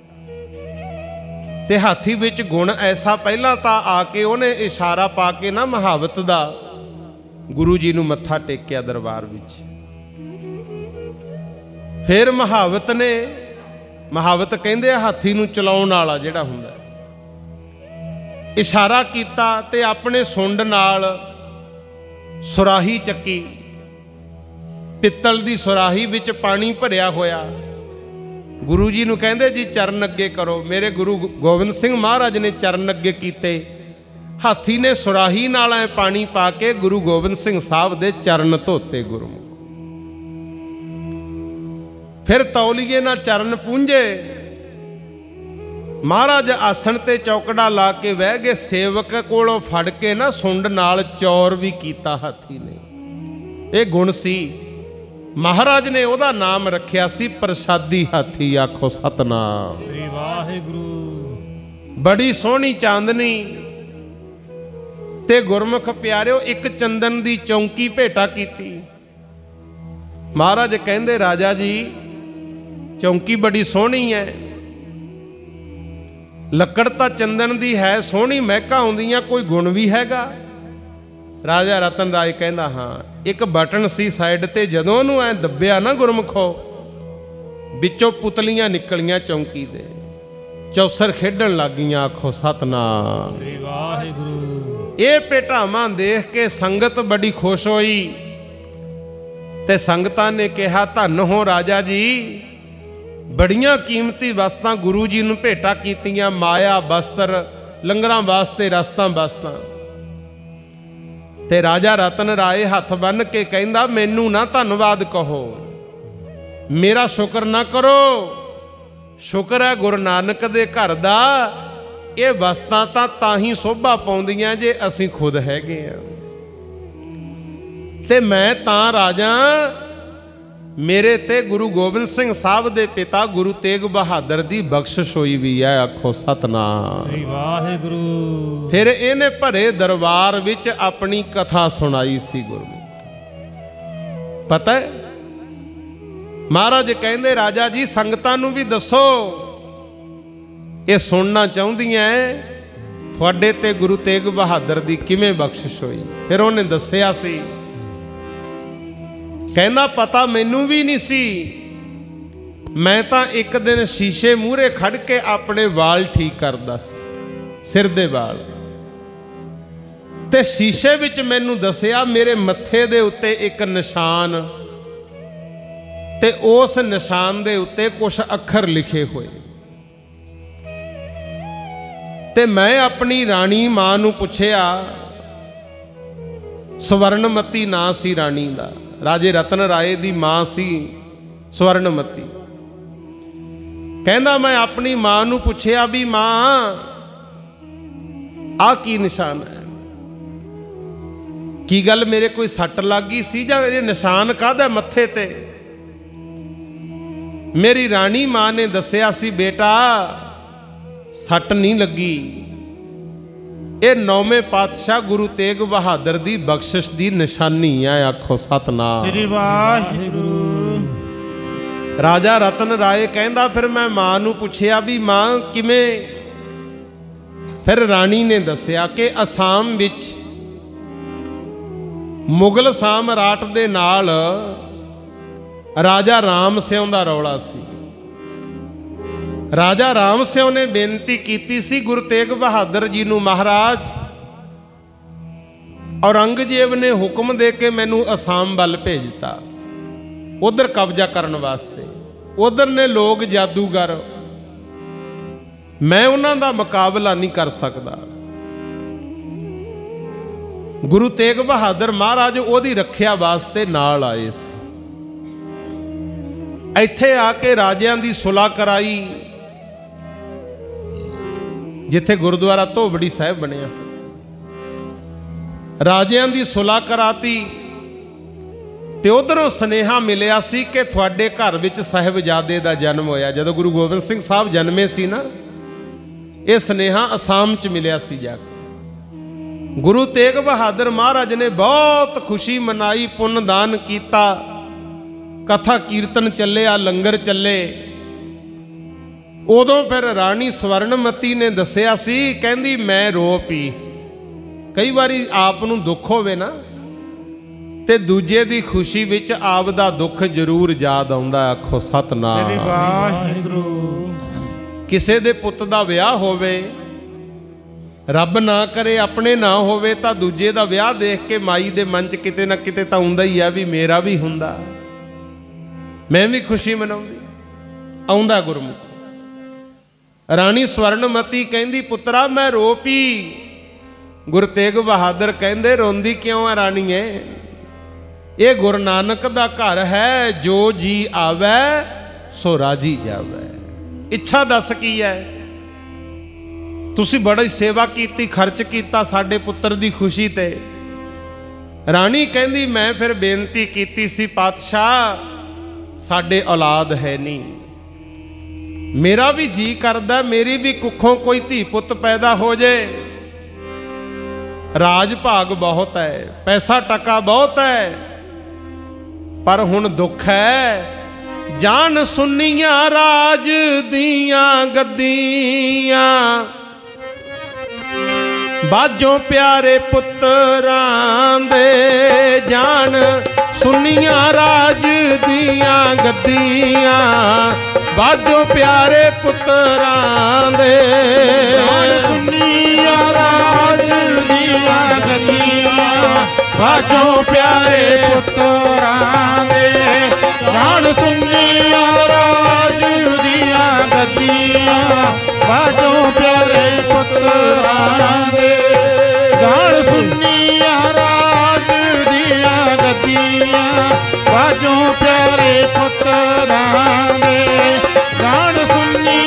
ਤੇ ਹਾਥੀ ਵਿੱਚ ਗੁਣ ਐਸਾ, ਪਹਿਲਾਂ ਤਾਂ ਆ ਕੇ ਉਹਨੇ ਇਸ਼ਾਰਾ ਪਾ ਕੇ ਨਾ ਮਹਾਵਤ ਦਾ ਗੁਰੂ ਜੀ ਨੂੰ ਮੱਥਾ ਟੇਕਿਆ ਦਰਬਾਰ ਵਿੱਚ। ਫਿਰ ਮਹਾਵਤ ਨੇ, ਮਹਾਵਤ ਕਹਿੰਦੇ ਆ ਹਾਥੀ ਨੂੰ ਚਲਾਉਣ ਵਾਲਾ ਜਿਹੜਾ ਹੁੰਦਾ, ਇਸ਼ਾਰਾ ਕੀਤਾ ਤੇ ਆਪਣੇ ਸੁੰਡ ਨਾਲ ਸੁਰਾਹੀ ਚੱਕੀ। ਪਿੱਤਲ ਦੀ ਸੁਰਾਹੀ ਵਿੱਚ ਪਾਣੀ ਭਰਿਆ ਹੋਇਆ। ਗੁਰੂ ਜੀ ਨੂੰ ਕਹਿੰਦੇ ਜੀ ਚਰਨ ਅੱਗੇ ਕਰੋ। ਮੇਰੇ ਗੁਰੂ ਗੋਬਿੰਦ ਸਿੰਘ ਮਹਾਰਾਜ ਨੇ ਚਰਨ ਅੱਗੇ ਕੀਤੇ। ਹਾਥੀ ਨੇ ਸੁਰਾਹੀ ਨਾਲ ਐ ਪਾਣੀ ਪਾ ਕੇ ਗੁਰੂ ਗੋਬਿੰਦ ਸਿੰਘ ਸਾਹਿਬ ਦੇ ਚਰਨ ਧੋਤੇ ਗੁਰਮੁਖ। ਫਿਰ ਤੌਲੀਏ ਨਾਲ ਚਰਨ ਪੂੰਝੇ। ਮਹਾਰਾਜ ਆਸਣ ਤੇ ਚੌਕੜਾ ਲਾ ਕੇ ਬਹਿ ਗਏ। ਸੇਵਕ ਕੋਲੋਂ ਫੜ ਕੇ ਨਾ ਸੁੰਡ ਨਾਲ ਚੌਰ ਵੀ ਕੀਤਾ ਹਾਥੀ ਨੇ। ਇਹ ਗੁਣ ਸੀ। ਮਹਾਰਾਜ ਨੇ ਉਹਦਾ ਨਾਮ ਰੱਖਿਆ ਸੀ ਪ੍ਰਸਾਦੀ ਹਾਥੀ। ਆਖੋ ਸਤਨਾਮ ਸ੍ਰੀ ਵਾਹਿਗੁਰੂ। ਬੜੀ ਸੋਹਣੀ ਚਾਂਦਨੀ ਤੇ ਗੁਰਮੁਖ ਪਿਆਰਿਓ ਇੱਕ ਚੰਦਨ ਦੀ ਚੌਂਕੀ ਭੇਟਾ ਕੀਤੀ। ਮਹਾਰਾਜ ਕਹਿੰਦੇ ਰਾਜਾ ਜੀ ਚੌਂਕੀ ਬੜੀ ਸੋਹਣੀ ਹੈ, ਲੱਕੜ ਤਾਂ ਚੰਦਨ ਦੀ ਹੈ, ਸੋਹਣੀ ਮਹਿਕਾਂ ਆਉਂਦੀਆਂ, ਕੋਈ ਗੁਣ ਵੀ ਹੈਗਾ? ਰਾਜਾ ਰਤਨ ਰਾਏ ਕਹਿੰਦਾ ਹਾਂ। ਇੱਕ ਬਟਨ ਸੀ ਸਾਈਡ ਤੇ, ਜਦੋਂ ਉਹਨੂੰ ਐ ਦੱਬਿਆ ਨਾ ਗੁਰਮੁਖੋ, ਵਿੱਚੋਂ ਪੁਤਲੀਆਂ ਨਿਕਲੀਆਂ ਚੌਂਕੀ ਦੇ, ਚੌਸਰ ਖੇਡਣ ਲੱਗ ਗਈਆਂ। ਆਖੋ ਸਤਨਾਮ ਸ੍ਰੀ ਵਾਹਿਗੁਰੂ। ਇਹ ਭੇਟਾਵਾਂ ਦੇਖ ਕੇ ਸੰਗਤ ਬੜੀ ਖੁਸ਼ ਹੋਈ ਤੇ ਸੰਗਤਾਂ ਨੇ ਕਿਹਾ ਧੰਨ ਹੋ ਰਾਜਾ ਜੀ, ਬੜੀਆਂ ਕੀਮਤੀ ਵਸਤਾਂ ਗੁਰੂ ਜੀ ਨੂੰ ਭੇਟਾ ਕੀਤੀਆਂ, ਮਾਇਆ, ਬਸਤਰ, ਲੰਗਰਾਂ ਵਾਸਤੇ, ਰਸਤਾਂ ਵਾਸਤਾਂ। ਤੇ ਰਾਜਾ ਰਤਨ ਰਾਏ ਹੱਥ ਬੰਨ੍ਹ ਕੇ ਕਹਿੰਦਾ ਮੈਨੂੰ ਨਾ ਧੰਨਵਾਦ ਕਹੋ, ਮੇਰਾ ਸ਼ੁਕਰ ਨਾ ਕਰੋ, ਸ਼ੁਕਰ ਹੈ ਗੁਰੂ ਨਾਨਕ ਦੇ ਘਰ ਦਾ। ਇਹ ਵਸਤਾਂ ਤਾਂ ਹੀ ਸੋਭਾ ਪਾਉਂਦੀਆਂ ਜੇ ਅਸੀਂ ਖੁਦ ਹੈਗੇ ਆ। ਤੇ ਮੈਂ ਤਾਂ ਰਾਜਾ, ਮੇਰੇ ਤੇ ਗੁਰੂ ਗੋਬਿੰਦ ਸਿੰਘ ਸਾਹਿਬ ਦੇ ਪਿਤਾ ਗੁਰੂ ਤੇਗ ਬਹਾਦਰ ਦੀ ਬਖਸ਼ਿਸ਼ ਹੋਈ ਵੀ ਹੈ। ਆਖੋ ਸਤਨਾਮ ਸ੍ਰੀ ਵਾਹਿਗੁਰੂ। ਫਿਰ ਇਹਨੇ ਭਰੇ ਦਰਬਾਰ ਵਿੱਚ ਆਪਣੀ ਕਥਾ ਸੁਣਾਈ ਸੀ ਗੁਰੂ। ਪਤਾ ਹੈ ਮਹਾਰਾਜ ਕਹਿੰਦੇ, ਰਾਜਾ ਜੀ ਸੰਗਤਾਂ ਨੂੰ ਵੀ ਦੱਸੋ, ਇਹ ਸੁਣਨਾ ਚਾਹੁੰਦੀਆਂ ਤੁਹਾਡੇ ਤੇ ਗੁਰੂ ਤੇਗ ਬਹਾਦਰ ਦੀ ਕਿਵੇਂ ਬਖਸ਼ਿਸ਼ ਹੋਈ। ਫਿਰ ਉਹਨੇ ਦੱਸਿਆ ਸੀ, ਕਹਿੰਦਾ ਪਤਾ ਮੈਨੂੰ ਵੀ ਨਹੀਂ ਸੀ। ਮੈਂ ਤਾਂ ਇੱਕ ਦਿਨ ਸ਼ੀਸ਼ੇ ਮੂਹਰੇ ਖੜ ਕੇ ਆਪਣੇ ਵਾਲ ਠੀਕ ਕਰਦਾ ਸੀ, ਸਿਰ ਦੇ ਵਾਲ, ਤੇ ਸ਼ੀਸ਼ੇ ਵਿੱਚ ਮੈਨੂੰ ਦੱਸਿਆ ਮੇਰੇ ਮੱਥੇ ਦੇ ਉੱਤੇ ਇੱਕ ਨਿਸ਼ਾਨ, ਤੇ ਉਸ ਨਿਸ਼ਾਨ ਦੇ ਉੱਤੇ ਕੁਝ ਅੱਖਰ ਲਿਖੇ ਹੋਏ। ਤੇ ਮੈਂ ਆਪਣੀ ਰਾਣੀ ਮਾਂ ਨੂੰ ਪੁੱਛਿਆ, ਸਵਰਨਮਤੀ ਨਾਂ ਸੀ ਰਾਣੀ ਦਾ, ਰਾਜੇ ਰਤਨ ਰਾਏ ਦੀ ਮਾਂ ਸੀ ਸਵਰਨਮਤੀ। ਕਹਿੰਦਾ ਮੈਂ ਆਪਣੀ ਮਾਂ ਨੂੰ ਪੁੱਛਿਆ ਵੀ ਮਾਂ ਆਹ ਕੀ ਨਿਸ਼ਾਨ ਹੈ, ਕੀ ਗੱਲ ਮੇਰੇ ਕੋਈ ਸੱਟ ਲੱਗ ਗਈ ਸੀ ਜਾਂ ਇਹ ਨਿਸ਼ਾਨ ਕਾਹਦਾ ਮੱਥੇ ਤੇ। ਮੇਰੀ ਰਾਣੀ ਮਾਂ ਨੇ ਦੱਸਿਆ ਸੀ, ਬੇਟਾ ਸੱਟ ਨਹੀਂ ਲੱਗੀ, ਇਹ ਨੌਵੇਂ ਪਾਤਸ਼ਾਹ ਗੁਰੂ ਤੇਗ ਬਹਾਦਰ ਦੀ ਬਖਸ਼ਿਸ਼ ਦੀ ਨਿਸ਼ਾਨੀ ਆ। ਆਖੋ ਸਤਨਾਮ ਸ੍ਰੀ ਵਾਹਿਗੁਰੂ। ਰਾਜਾ ਰਤਨ ਰਾਏ ਕਹਿੰਦਾ ਫਿਰ ਮੈਂ ਮਾਂ ਨੂੰ ਪੁੱਛਿਆ ਵੀ ਮਾਂ ਕਿਵੇਂ। ਫਿਰ ਰਾਣੀ ਨੇ ਦੱਸਿਆ ਕਿ ਅਸਾਮ ਵਿੱਚ ਮੁਗਲ ਸਾਮਰਾਟ ਦੇ ਨਾਲ ਰਾਜਾ ਰਾਮ ਸਿਉਂ ਦਾ ਰੌਲਾ ਸੀ। ਰਾਜਾ ਰਾਮ ਸਿਉਂ ਨੇ ਬੇਨਤੀ ਕੀਤੀ ਸੀ ਗੁਰੂ ਤੇਗ ਬਹਾਦਰ ਜੀ ਨੂੰ, ਮਹਾਰਾਜ ਔਰੰਗਜ਼ੇਬ ਨੇ ਹੁਕਮ ਦੇ ਕੇ ਮੈਨੂੰ ਅਸਾਮ ਵੱਲ ਭੇਜਤਾ ਉਧਰ ਕਬਜ਼ਾ ਕਰਨ ਵਾਸਤੇ। ਉਧਰ ਨੇ ਲੋਕ ਜਾਦੂਗਰ, ਮੈਂ ਉਹਨਾਂ ਦਾ ਮੁਕਾਬਲਾ ਨਹੀਂ ਕਰ ਸਕਦਾ। ਗੁਰੂ ਤੇਗ ਬਹਾਦਰ ਮਹਾਰਾਜ ਉਹਦੀ ਰੱਖਿਆ ਵਾਸਤੇ ਨਾਲ ਆਏ ਸੀ। ਇੱਥੇ ਆ ਕੇ ਰਾਜਿਆਂ ਦੀ ਸੁਲ੍ਹਾ ਕਰਾਈ, ਜਿੱਥੇ ਗੁਰਦੁਆਰਾ ਧੋਬੜੀ ਸਾਹਿਬ ਬਣਿਆ। ਰਾਜਿਆਂ ਦੀ ਸੁਲ੍ਹਾ ਕਰਾਤੀ ਤੇ ਉਧਰੋਂ ਸੁਨੇਹਾ ਮਿਲਿਆ ਸੀ ਕਿ ਤੁਹਾਡੇ ਘਰ ਵਿੱਚ ਸਾਹਿਬਜ਼ਾਦੇ ਦਾ ਜਨਮ ਹੋਇਆ। ਜਦੋਂ ਗੁਰੂ ਗੋਬਿੰਦ ਸਿੰਘ ਸਾਹਿਬ ਜਨਮੇ ਸੀ ਨਾ, ਇਹ ਸੁਨੇਹਾ ਅਸਾਮ 'ਚ ਮਿਲਿਆ ਸੀ ਜਾ ਕੇ। ਗੁਰੂ ਤੇਗ ਬਹਾਦਰ ਮਹਾਰਾਜ ਨੇ ਬਹੁਤ ਖੁਸ਼ੀ ਮਨਾਈ, ਪੁੰਨ ਦਾਨ ਕੀਤਾ, ਕਥਾ ਕੀਰਤਨ ਚੱਲਿਆ, ਲੰਗਰ ਚੱਲੇ। ਉਦੋਂ ਫਿਰ ਰਾਣੀ ਸਵਰਨਮਤੀ ਨੇ ਦੱਸਿਆ ਸੀ, ਕਹਿੰਦੀ ਮੈਂ ਰੋ ਪਈ। ਕਈ ਵਾਰੀ ਆਪ ਨੂੰ ਦੁੱਖ ਹੋਵੇ ਨਾ ਤੇ ਦੂਜੇ ਦੀ ਖੁਸ਼ੀ ਵਿੱਚ ਆਪ ਦਾ ਦੁੱਖ ਜ਼ਰੂਰ ਯਾਦ ਆਉਂਦਾ। ਆਖੋ ਸਤਨਾਮ ਸ੍ਰੀ ਵਾਹਿਗੁਰੂ। ਕਿਸੇ ਦੇ ਪੁੱਤ ਦਾ ਵਿਆਹ ਹੋਵੇ, ਰੱਬ ਨਾ ਕਰੇ ਆਪਣੇ ਨਾ ਹੋਵੇ, ਤਾਂ ਦੂਜੇ ਦਾ ਵਿਆਹ ਦੇਖ ਕੇ ਮਾਈ ਦੇ ਮਨ 'ਚ ਕਿਤੇ ਨਾ ਕਿਤੇ ਤਾਂ ਆਉਂਦਾ ਹੀ ਆ ਵੀ ਮੇਰਾ ਵੀ ਹੁੰਦਾ, ਮੈਂ ਵੀ ਖੁਸ਼ੀ ਮਨਾਉਂਦੀ। ਆਉਂਦਾ ਗੁਰਮੁਖ। ਰਾਣੀ ਸਵਰਨਮਤੀ ਕਹਿੰਦੀ ਪੁੱਤਰਾ ਮੈਂ ਰੋ ਪਈ। ਗੁਰੂ ਤੇਗ ਬਹਾਦਰ ਕਹਿੰਦੇ ਰੋਂਦੀ ਕਿਉਂ ਆ ਰਾਣੀਏ, ਇਹ ਗੁਰੂ ਨਾਨਕ ਦਾ ਘਰ ਹੈ, ਜੋ ਜੀ ਆਵੇ ਸੋ ਰਾਜੀ ਜਾਵੇ। ਇੱਛਾ ਦੱਸ ਕੀ ਹੈ, ਤੁਸੀਂ ਬੜੀ ਸੇਵਾ ਕੀਤੀ, ਖਰਚ ਕੀਤਾ ਸਾਡੇ ਪੁੱਤਰ ਦੀ ਖੁਸ਼ੀ ਤੇ। ਰਾਣੀ ਕਹਿੰਦੀ ਮੈਂ ਫਿਰ ਬੇਨਤੀ ਕੀਤੀ ਸੀ, ਪਾਤਸ਼ਾਹ ਸਾਡੇ ਔਲਾਦ ਹੈ ਨਹੀਂ, ਮੇਰਾ ਵੀ ਜੀ ਕਰਦਾ ਮੇਰੀ ਵੀ ਕੁੱਖੋਂ ਕੋਈ ਧੀ ਪੁੱਤ ਪੈਦਾ ਹੋ ਜੇ। ਰਾਜ ਭਾਗ ਬਹੁਤ ਹੈ, ਪੈਸਾ ਟਕਾ ਬਹੁਤ ਹੈ, ਪਰ ਹੁਣ ਦੁੱਖ ਹੈ, ਜਾਨ ਸੁਨੀਆਂ ਰਾਜ ਦੀਆਂ ਗੱਦੀਆਂ, ਬਾਝੋਂ ਪਿਆਰੇ ਪੁੱਤਰਾਂ ਦੇ। ਜਾਨ ਸੁਨੀਆਂ ਰਾਜ ਦੀਆਂ ਗੱਦੀਆਂ, ਬਾਝੋਂ ਪਿਆਰੇ ਪੁੱਤਰਾਂ ਦੇ। ਜਾਨ ਸੁਨੀਆਂ ਰਾਜ ਦੀਆਂ ਗੱਦੀਆਂ, ਬਾਝੋਂ ਪਿਆਰੇ ਪੁੱਤਰਾਂ ਦੇ। ਜਾਨ ਸੁਨੀਆਂ ਰਾਜ ਦੀਆਂ ਗੱਦੀਆਂ, ਬਾਝੋਂ ਪਿਆਰੇ ਪੁੱਤਰਾਂ ਦੇ। ਜਾਨ ਸੁਨੀਆਂ ਰਾਜ ਦੀਆਂ ਗੱਦੀਆਂ, ਬਾਝੋਂ ਪਿਆਰੇ ਪੁੱਤਰਾਂ ਦੇ। ਜਾਨ ਸੁਨੀ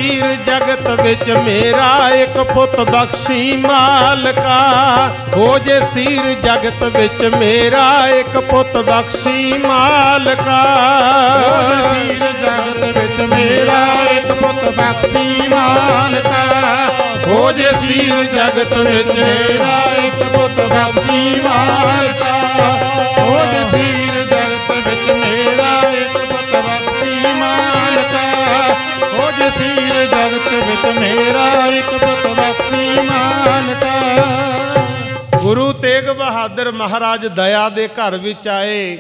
ਸੀਰ ਜਗਤ ਵਿੱਚ ਮੇਰਾ ਇੱਕ ਪੁੱਤ ਬਖਸ਼ੀ ਮਾਲਕਾ। ਹੋ ਜੇ ਸੀਰ ਜਗਤ ਵਿੱਚ ਮੇਰਾ ਇੱਕ ਪੁੱਤ ਬਖਸ਼ੀ ਮਾਲਕਾ। ਸੀਰ ਜਗਤ ਵਿੱਚ ਮੇਰਾ ਇੱਕ ਪੁੱਤ ਬਖਸ਼ੀ ਮਾਲਕਾ। ਹੋ ਜੇ ਸੀਰ ਜਗਤ ਵਿੱਚ ਮੇਰਾ ਇੱਕ ਪੁੱਤ ਬਖਸ਼ੀ ਮਾਲਕਾ। ਹੋ ਜੇ ਸੀਰ ਜਗਤ ਵਿੱਚ ਮੇਰਾ ਇੱਕ ਪੁੱਤ ਬਖਸ਼ੀ ਮਾਲਕਾ। ਹੋ ਜੇ ਸੀਰ ਜਗਤ ਵਿੱਚ ਮੇਰਾ ਇੱਕ ਪੁੱਤ ਬਖਸ਼ੀ ਮਾਲਕਾ। ਗੁਰੂ ਤੇਗ ਬਹਾਦਰ ਮਹਾਰਾਜ ਦਇਆ ਦੇ ਘਰ ਵਿੱਚ ਆਏ।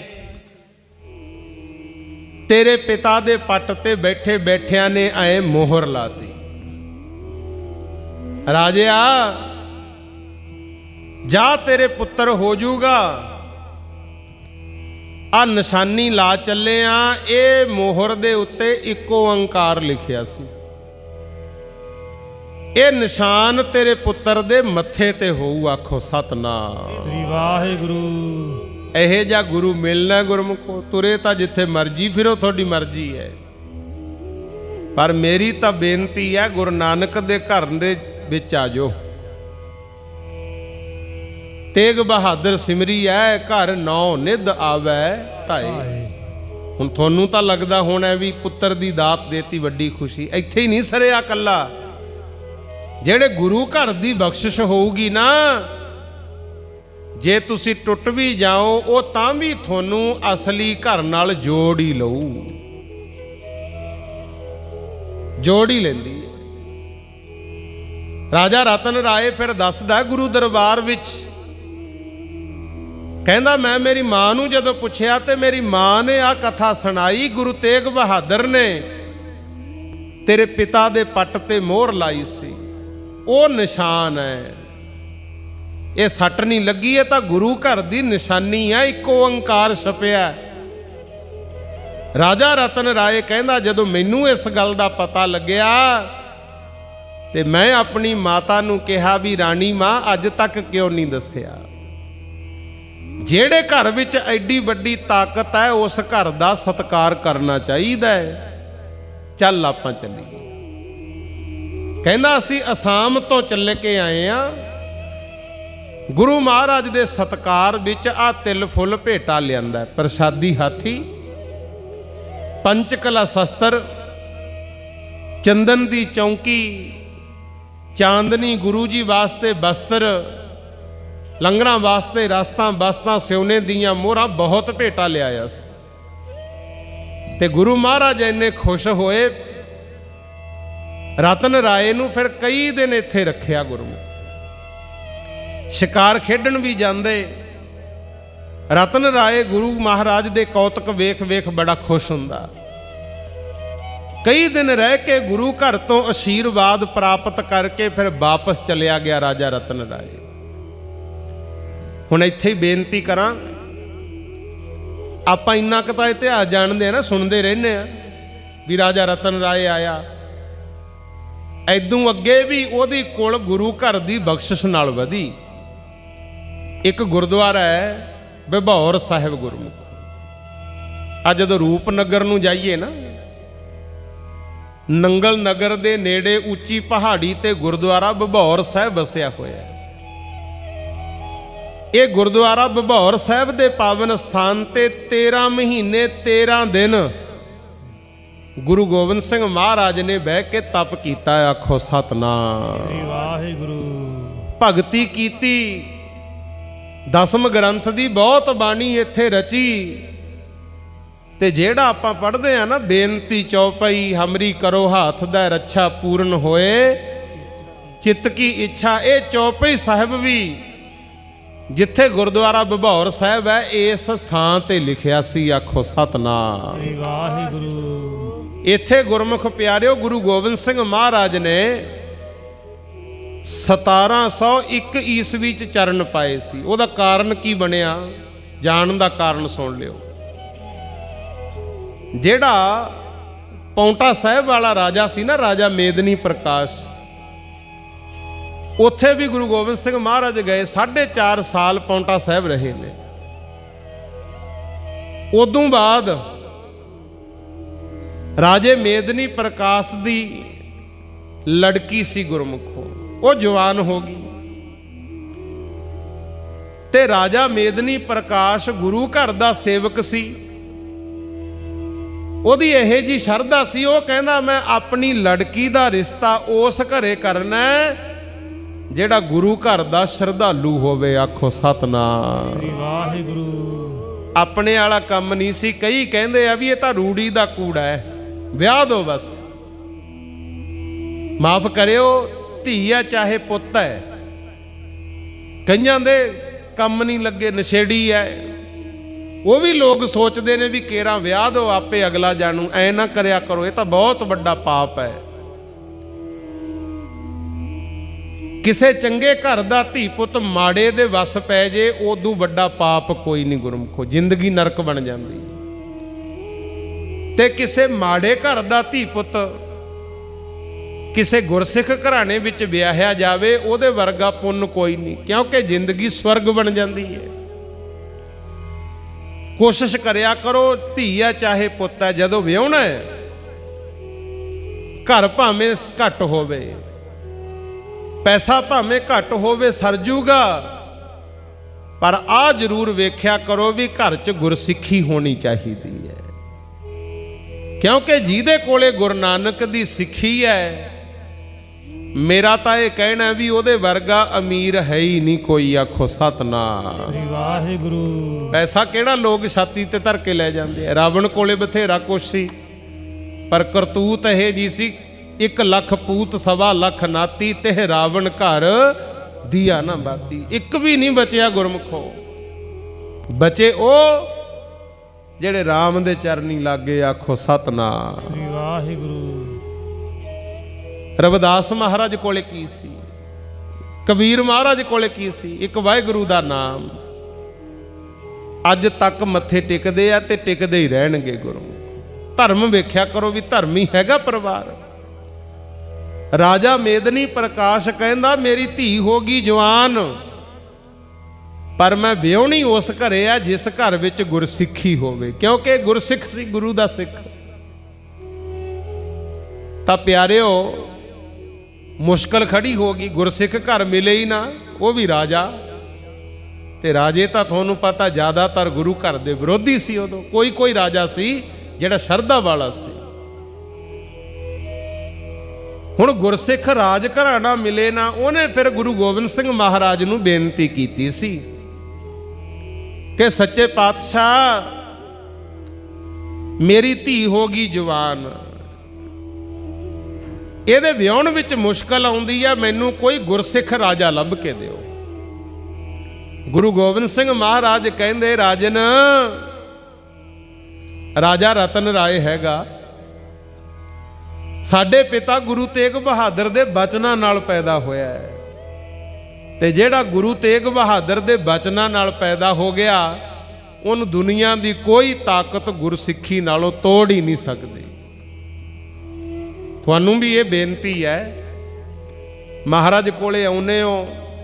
ਤੇਰੇ ਪਿਤਾ ਦੇ ਪੱਟ ਤੇ ਬੈਠੇ ਬੈਠਿਆਂ ਨੇ ਐ ਮੋਹਰ ਲਾਤੀ, ਰਾਜਿਆ ਜਾ ਤੇਰੇ ਪੁੱਤਰ ਹੋ ਜਾਊਗਾ। ਆ ਨਿਸ਼ਾਨੀ ਲਾ ਚੱਲੇ ਆ। ਇਹ ਮੋਹਰ ਦੇ ਉੱਤੇ ਇੱਕੋ ਓੰਕਾਰ ਲਿਖਿਆ ਸੀ। ਇਹ ਨਿਸ਼ਾਨ ਤੇਰੇ ਪੁੱਤਰ ਦੇ ਮੱਥੇ ਤੇ ਹੋਊ। ਆਖੋ ਸਤਨਾਮ ਸ੍ਰੀ ਵਾਹਿਗੁਰੂ। ਇਹੋ ਜਿਹਾ ਗੁਰੂ ਮਿਲਣਾ ਗੁਰਮੁਖੋ। ਤੁਰੇ ਤਾਂ ਜਿੱਥੇ ਮਰਜੀ ਫਿਰੋ, ਤੁਹਾਡੀ ਮਰਜ਼ੀ ਹੈ। ਪਰ ਮੇਰੀ ਤਾਂ ਬੇਨਤੀ ਹੈ, ਗੁਰੂ ਨਾਨਕ ਦੇ ਘਰ ਦੇ ਵਿੱਚ ਆ ਜਾਓ। ਤੇਗ ਬਹਾਦਰ ਸਿਮਰੀ ਐ ਘਰ ਨੌ ਨਿਧ ਆਵੈ ਧਾਏ। ਹੁਣ ਤੁਹਾਨੂੰ ਤਾਂ ਲੱਗਦਾ ਹੋਣਾ ਵੀ ਪੁੱਤਰ ਦੀ ਦਾਤ ਦੇਤੀ ਵੱਡੀ ਖੁਸ਼ੀ। ਇੱਥੇ ਹੀ ਨਹੀਂ ਸਰਿਆ ਕੱਲਾ। ਜਿਹੜੇ ਗੁਰੂ ਘਰ ਦੀ ਬਖਸ਼ਿਸ਼ ਹੋਊਗੀ ਨਾ, ਜੇ ਤੁਸੀਂ ਟੁੱਟ ਵੀ ਜਾਓ ਉਹ ਤਾਂ ਵੀ ਤੁਹਾਨੂੰ ਅਸਲੀ ਘਰ ਨਾਲ ਜੋੜ ਹੀ ਲਊ, ਜੋੜ ਹੀ ਲੈਂਦੀ ਹੈ। ਰਾਜਾ ਰਤਨ ਰਾਏ ਫਿਰ ਦੱਸਦਾ ਗੁਰੂ ਦਰਬਾਰ ਵਿੱਚ, ਕਹਿੰਦਾ ਮੈਂ ਮੇਰੀ ਮਾਂ ਨੂੰ ਜਦੋਂ ਪੁੱਛਿਆ ਤੇ ਮੇਰੀ ਮਾਂ ਨੇ ਆ ਕਥਾ ਸੁਣਾਈ। ਗੁਰੂ ਤੇਗ ਬਹਾਦਰ ਨੇ ਤੇਰੇ ਪਿਤਾ ਦੇ ਪੱਟ ਤੇ ਮੋਹਰ ਲਾਈ ਸੀ। ਉਹ ਨਿਸ਼ਾਨ ਹੈ। ਇਹ ਸੱਟ ਨਹੀਂ ਲੱਗੀ, ਇਹ ਤਾਂ ਗੁਰੂ ਘਰ ਦੀ ਨਿਸ਼ਾਨੀ ਹੈ। ਇੱਕੋ ਓੰਕਾਰ ਛਪਿਆ। ਰਾਜਾ ਰਤਨ ਰਾਏ ਕਹਿੰਦਾ ਜਦੋਂ ਮੈਨੂੰ ਇਸ ਗੱਲ ਦਾ ਪਤਾ ਲੱਗਿਆ ਤੇ ਮੈਂ ਆਪਣੀ ਮਾਤਾ ਨੂੰ ਕਿਹਾ ਵੀ ਰਾਣੀ ਮਾਂ ਅੱਜ ਤੱਕ ਕਿਉਂ ਨਹੀਂ ਦੱਸਿਆ। ਜਿਹੜੇ ਘਰ ਵਿੱਚ ਐਡੀ ਵੱਡੀ ਤਾਕਤ ਹੈ ਉਸ ਘਰ ਦਾ ਸਤਿਕਾਰ ਕਰਨਾ ਚਾਹੀਦਾ ਹੈ। ਚੱਲ ਆਪਾਂ ਚੱਲੀਏ। ਕਹਿੰਦਾ ਅਸੀਂ ਅਸਾਮ ਤੋਂ ਚੱਲ ਕੇ ਆਏ ਆ। ਗੁਰੂ ਮਹਾਰਾਜ ਦੇ ਸਤਿਕਾਰ ਵਿੱਚ ਆ ਤਿਲ ਫੁੱਲ ਭੇਟਾ ਲਿਆਂਦਾ, ਪ੍ਰਸ਼ਾਦੀ ਹਾਥੀ, ਪੰਚਕਲਾ ਸ਼ਸਤਰ, ਚੰਦਨ ਦੀ ਚੌਂਕੀ, ਚਾਂਦਨੀ ਗੁਰੂ ਜੀ ਵਾਸਤੇ ਬਸਤਰ, ਲੰਗਰਾਂ ਵਾਸਤੇ ਰਸਤਾਂ ਬਸਤਾਂ, ਸਿਉਨੇ ਦੀਆਂ ਮੋਹਰਾਂ, ਬਹੁਤ ਭੇਟਾ ਲਿਆਇਆ ਸੀ। ਤੇ ਗੁਰੂ ਮਹਾਰਾਜ ਇੰਨੇ ਖੁਸ਼ ਹੋਏ, ਰਤਨ ਰਾਏ ਨੂੰ ਫਿਰ ਕਈ ਦਿਨ ਇੱਥੇ ਰੱਖਿਆ। ਗੁਰਮੁਖ ਸ਼ਿਕਾਰ ਖੇਡਣ ਵੀ ਜਾਂਦੇ। ਰਤਨ ਰਾਏ ਗੁਰੂ ਮਹਾਰਾਜ ਦੇ ਕੌਤਕ ਵੇਖ ਵੇਖ ਬੜਾ ਖੁਸ਼ ਹੁੰਦਾ। ਕਈ ਦਿਨ ਰਹਿ ਕੇ ਗੁਰੂ ਘਰ ਤੋਂ ਆਸ਼ੀਰਵਾਦ ਪ੍ਰਾਪਤ ਕਰਕੇ ਫਿਰ ਵਾਪਸ ਚਲਿਆ ਗਿਆ ਰਾਜਾ ਰਤਨ ਰਾਏ। ਹੁਣ ਇੱਥੇ ਹੀ ਬੇਨਤੀ ਕਰਾਂ, ਆਪਾਂ ਇੰਨਾ ਕੁ ਤਾਂ ਇਤਿਹਾਸ ਜਾਣਦੇ ਆ ਨਾ, ਸੁਣਦੇ ਰਹਿੰਦੇ ਆ ਵੀ ਰਾਜਾ ਰਤਨ ਰਾਏ ਆਇਆ। ਐਦੋਂ ਅੱਗੇ ਵੀ ਉਹਦੀ ਕੁਲ ਗੁਰੂ ਘਰ ਦੀ ਬਖਸ਼ਿਸ਼ ਨਾਲ ਵਧੀ। ਇੱਕ ਗੁਰਦੁਆਰਾ ਹੈ ਬਿਭੌਰ ਸਾਹਿਬ ਗੁਰਮੁਖ। ਅੱਜ ਜਦੋਂ ਰੂਪਨਗਰ ਨੂੰ ਜਾਈਏ ਨਾ, ਨੰਗਲ ਨਗਰ ਦੇ ਨੇੜੇ ਉੱਚੀ ਪਹਾੜੀ ਤੇ ਗੁਰਦੁਆਰਾ ਬਿਭੌਰ ਸਾਹਿਬ ਵਸਿਆ ਹੋਇਆ ਹੈ। ਇਹ ਗੁਰਦੁਆਰਾ ਬਿਭੌਰ ਸਾਹਿਬ ਦੇ ਪਾਵਨ ਸਥਾਨ ਤੇ 13 ਮਹੀਨੇ 13 ਦਿਨ ਗੁਰੂ ਗੋਬਿੰਦ ਸਿੰਘ ਮਹਾਰਾਜ ਨੇ ਬਹਿ ਕੇ ਤਪ ਕੀਤਾ। ਆਖੋ ਸਤਨਾਮ ਵਾਹਿਗੁਰੂ। ਭਗਤੀ ਕੀਤੀ। ਦਸਮ ਗ੍ਰੰਥ ਦੀ ਬਹੁਤ ਬਾਣੀ ਇੱਥੇ ਰਚੀ। ਤੇ ਜਿਹੜਾ ਆਪਾਂ ਪੜ੍ਹਦੇ ਆ ਨਾ, ਬੇਨਤੀ ਚੌਪਈ ਹਮਰੀ ਕਰੋ ਹਾਥ ਦਾ ਰੱਛਾ ਪੂਰਨ ਹੋਏ ਚਿੱਤ ਕੀ ਇੱਛਾ, ਇਹ ਚੌਪਈ ਸਾਹਿਬ ਵੀ ਜਿੱਥੇ ਗੁਰਦੁਆਰਾ ਬਿਭੌਰ ਸਾਹਿਬ ਹੈ ਇਸ ਸਥਾਨ ਤੇ ਲਿਖਿਆ ਸੀ। ਆਖੋ ਸਤਨਾਮ ਵਾਹਿਗੁਰੂ। ਇੱਥੇ ਗੁਰਮੁਖ ਪਿਆਰਿਓ ਗੁਰੂ ਗੋਬਿੰਦ ਸਿੰਘ ਮਹਾਰਾਜ ਨੇ 1701 ਈਸਵੀ ਚ ਚਰਨ ਪਾਏ ਸੀ। ਉਹਦਾ ਕਾਰਨ ਕੀ ਬਣਿਆ, ਜਾਣਨ ਦਾ ਕਾਰਨ ਸੁਣ ਲਿਓ। ਜਿਹੜਾ ਪੌਂਟਾ ਸਾਹਿਬ ਵਾਲਾ ਰਾਜਾ ਸੀ ਨਾ, ਰਾਜਾ ਮੇਦਨੀ ਪ੍ਰਕਾਸ਼, ਉੱਥੇ ਵੀ ਗੁਰੂ ਗੋਬਿੰਦ ਸਿੰਘ ਮਹਾਰਾਜ ਗਏ। 4.5 ਸਾਲ ਪੌਂਟਾ ਸਾਹਿਬ ਰਹੇ ਨੇ। ਉਦੋਂ ਬਾਅਦ ਰਾਜੇ ਮੇਦਨੀ ਪ੍ਰਕਾਸ਼ ਦੀ ਲੜਕੀ ਸੀ ਗੁਰਮੁਖੋ, ਉਹ ਜਵਾਨ ਹੋ ਗਈ। ਤੇ ਰਾਜਾ ਮੇਦਨੀ ਪ੍ਰਕਾਸ਼ ਗੁਰੂ ਘਰ ਦਾ ਸੇਵਕ ਸੀ। ਉਹਦੀ ਇਹੋ ਜੀ ਸ਼ਰਧਾ ਸੀ, ਉਹ ਕਹਿੰਦਾ ਮੈਂ ਆਪਣੀ ਲੜਕੀ ਦਾ ਰਿਸ਼ਤਾ ਉਸ ਘਰੇ ਕਰਨਾ ਜਿਹੜਾ ਗੁਰੂ ਘਰ ਦਾ ਸ਼ਰਧਾਲੂ ਹੋਵੇ। ਆਖੋ ਸਤਨਾਮ ਸ੍ਰੀ ਵਾਹਿਗੁਰੂ। ਆਪਣੇ ਵਾਲਾ ਕੰਮ ਨਹੀਂ ਸੀ। ਕਈ ਕਹਿੰਦੇ ਆ ਵੀ ਇਹ ਤਾਂ ਰੂੜੀ ਦਾ ਕੂੜਾ ਹੈ, ਵਿਆਹ ਦੋ ਬਸ। ਮਾਫ ਕਰਿਓ, ਧੀ ਆ ਚਾਹੇ ਪੁੱਤ ਹੈ, ਕਈਆਂ ਦੇ ਕੰਮ ਨਹੀਂ ਲੱਗੇ, ਨਸ਼ੇੜੀ ਹੈ। ਉਹ ਵੀ ਲੋਕ ਸੋਚਦੇ ਨੇ ਵੀ ਕੇਰਾ ਵਿਆਹ ਦੋ ਆਪੇ ਅਗਲਾ ਜਾਣੂ। ਐ ਨਾ ਕਰਿਆ ਕਰੋ, ਇਹ ਤਾਂ ਬਹੁਤ ਵੱਡਾ ਪਾਪ ਹੈ। ਕਿਸੇ ਚੰਗੇ ਘਰ ਦਾ ਧੀ ਪੁੱਤ ਮਾੜੇ ਦੇ ਵਸ ਪੈ ਜੇ, ਉਦੋਂ ਵੱਡਾ ਪਾਪ ਕੋਈ ਨਹੀਂ ਗੁਰਮੁਖੋ, ਜ਼ਿੰਦਗੀ ਨਰਕ ਬਣ ਜਾਂਦੀ। ਤੇ ਕਿਸੇ ਮਾੜੇ ਘਰ ਦਾ ਧੀ ਪੁੱਤ ਕਿਸੇ ਗੁਰਸਿੱਖ ਘਰਾਣੇ ਵਿੱਚ ਵਿਆਹਿਆ ਜਾਵੇ, ਉਹਦੇ ਵਰਗਾ ਪੁੰਨ ਕੋਈ ਨਹੀਂ, ਕਿਉਂਕਿ ਜ਼ਿੰਦਗੀ ਸਵਰਗ ਬਣ ਜਾਂਦੀ ਹੈ। ਕੋਸ਼ਿਸ਼ ਕਰਿਆ ਕਰੋ, ਧੀ ਆ ਚਾਹੇ ਪੁੱਤ ਹੈ, ਜਦੋਂ ਵਿਆਹੁਣਾ ਹੈ ਘਰ ਭਾਵੇਂ ਘੱਟ ਹੋਵੇ, ਪੈਸਾ ਭਾਵੇਂ ਘੱਟ ਹੋਵੇ, ਸਰ ਜੂਗਾ, ਪਰ ਆ ਜ਼ਰੂਰ ਵੇਖਿਆ ਕਰੋ ਵੀ ਘਰ 'ਚ ਗੁਰਸਿੱਖੀ ਹੋਣੀ ਚਾਹੀਦੀ ਹੈ। ਕਿਉਂਕਿ ਜਿਹਦੇ ਕੋਲੇ ਗੁਰੂ ਨਾਨਕ ਦੀ ਸਿੱਖੀ ਹੈ, ਮੇਰਾ ਤਾਂ ਇਹ ਕਹਿਣਾ ਵੀ ਉਹਦੇ ਵਰਗਾ ਅਮੀਰ ਹੈ ਹੀ ਨਹੀਂ ਕੋਈ। ਆਖੋ ਸਤਨਾਮ ਸ੍ਰੀ ਵਾਹਿਗੁਰੂ। ਪੈਸਾ ਕਿਹੜਾ ਲੋਕ ਛਾਤੀ ਤੇ ਧਰ ਕੇ ਲੈ ਜਾਂਦੇ ਆ। ਰਾਵਣ ਕੋਲੇ ਬਥੇਰਾ ਕੁਛ ਸੀ, ਪਰ ਕਰਤੂਤ ਇਹ ਜੀ ਸੀ, 1 ਲੱਖ ਪੂਤ 1.25 ਲੱਖ ਨਾਤੀ, ਤੇ ਰਾਵਣ ਘਰ ਦੀਆ ਨਾ ਬਾਤੀ। ਇੱਕ ਵੀ ਨਹੀਂ ਬਚਿਆ ਗੁਰਮੁਖੋ। ਬਚੇ ਉਹ ਜਿਹੜੇ ਰਾਮ ਦੇ ਚਰਨੀ ਲੱਗੇ। ਆਖੋ ਸਤਨਾਮ ਸ੍ਰੀ ਵਾਹਿਗੁਰੂ। ਰਵਿਦਾਸ ਮਹਾਰਾਜ ਕੋਲੇ ਕੀ ਸੀ, ਕਬੀਰ ਮਹਾਰਾਜ ਕੋਲੇ ਕੀ ਸੀ? ਇੱਕ ਵਾਹਿਗੁਰੂ ਦਾ ਨਾਮ। ਅੱਜ ਤੱਕ ਮੱਥੇ ਟਿਕਦੇ ਆ ਤੇ ਟਿਕਦੇ ਹੀ ਰਹਿਣਗੇ ਗੁਰੂ। ਧਰਮ ਵੇਖਿਆ ਕਰੋ ਵੀ ਧਰਮੀ ਹੈਗਾ ਪਰਿਵਾਰ। ਰਾਜਾ ਮੇਦਨੀ ਪ੍ਰਕਾਸ਼ ਕਹਿੰਦਾ ਮੇਰੀ ਧੀ ਹੋ ਗਈ ਜਵਾਨ, ਪਰ ਮੈਂ ਵਿਆਹੁਣੀ ਉਸ ਘਰੇ ਆ ਜਿਸ ਘਰ ਵਿੱਚ ਗੁਰਸਿੱਖੀ ਹੋਵੇ, ਕਿਉਂਕਿ ਗੁਰਸਿੱਖ ਸੀ, ਗੁਰੂ ਦਾ ਸਿੱਖ। ਤਾਂ ਪਿਆਰਿਓ, ਮੁਸ਼ਕਲ ਖੜੀ ਹੋ ਗਈ, ਗੁਰਸਿੱਖ ਘਰ ਮਿਲੇ ਹੀ ਨਾ, ਉਹ ਵੀ ਰਾਜਾ। ਤੇ ਰਾਜੇ ਤਾਂ ਤੁਹਾਨੂੰ ਪਤਾ ਜ਼ਿਆਦਾਤਰ ਗੁਰੂ ਘਰ ਦੇ ਵਿਰੋਧੀ ਸੀ। ਉਦੋਂ ਕੋਈ ਰਾਜਾ ਸੀ ਜਿਹੜਾ ਸ਼ਰਧਾ ਵਾਲਾ ਸੀ। ਹੁਣ ਗੁਰਸਿੱਖ ਰਾਜ ਘਰਾਣਾ ਮਿਲੇ ਨਾ, ਉਹਨੇ ਫਿਰ ਗੁਰੂ ਗੋਬਿੰਦ ਸਿੰਘ ਮਹਾਰਾਜ ਨੂੰ ਬੇਨਤੀ ਕੀਤੀ ਸੀ ਕਿ ਸੱਚੇ ਪਾਤਸ਼ਾਹ, ਮੇਰੀ ਧੀ ਹੋ ਗਈ ਜਵਾਨ, ਇਹਦੇ ਵਿਆਹੁਣ ਵਿੱਚ ਮੁਸ਼ਕਲ ਆਉਂਦੀ ਆ, ਮੈਨੂੰ ਕੋਈ ਗੁਰਸਿੱਖ ਰਾਜਾ ਲੱਭ ਕੇ ਦਿਓ। ਗੁਰੂ ਗੋਬਿੰਦ ਸਿੰਘ ਮਹਾਰਾਜ ਕਹਿੰਦੇ, ਰਾਜਨ, ਰਾਜਾ ਰਤਨ ਰਾਏ ਹੈਗਾ, ਸਾਡੇ ਪਿਤਾ ਗੁਰੂ ਤੇਗ ਬਹਾਦਰ ਦੇ ਬਚਨਾਂ ਨਾਲ ਪੈਦਾ ਹੋਇਆ ਹੈ। ਤੇ ਜਿਹੜਾ ਗੁਰੂ ਤੇਗ ਬਹਾਦਰ ਦੇ ਬਚਨਾਂ ਨਾਲ ਪੈਦਾ ਹੋ ਗਿਆ, ਉਹਨੂੰ ਦੁਨੀਆ ਦੀ ਕੋਈ ਤਾਕਤ ਗੁਰਸਿੱਖੀ ਨਾਲੋਂ ਤੋੜ ਹੀ ਨਹੀਂ ਸਕਦੀ। ਤੁਹਾਨੂੰ ਵੀ ਇਹ ਬੇਨਤੀ ਹੈ, ਮਹਾਰਾਜ ਕੋਲੇ ਆਉਨੇ ਹੋ,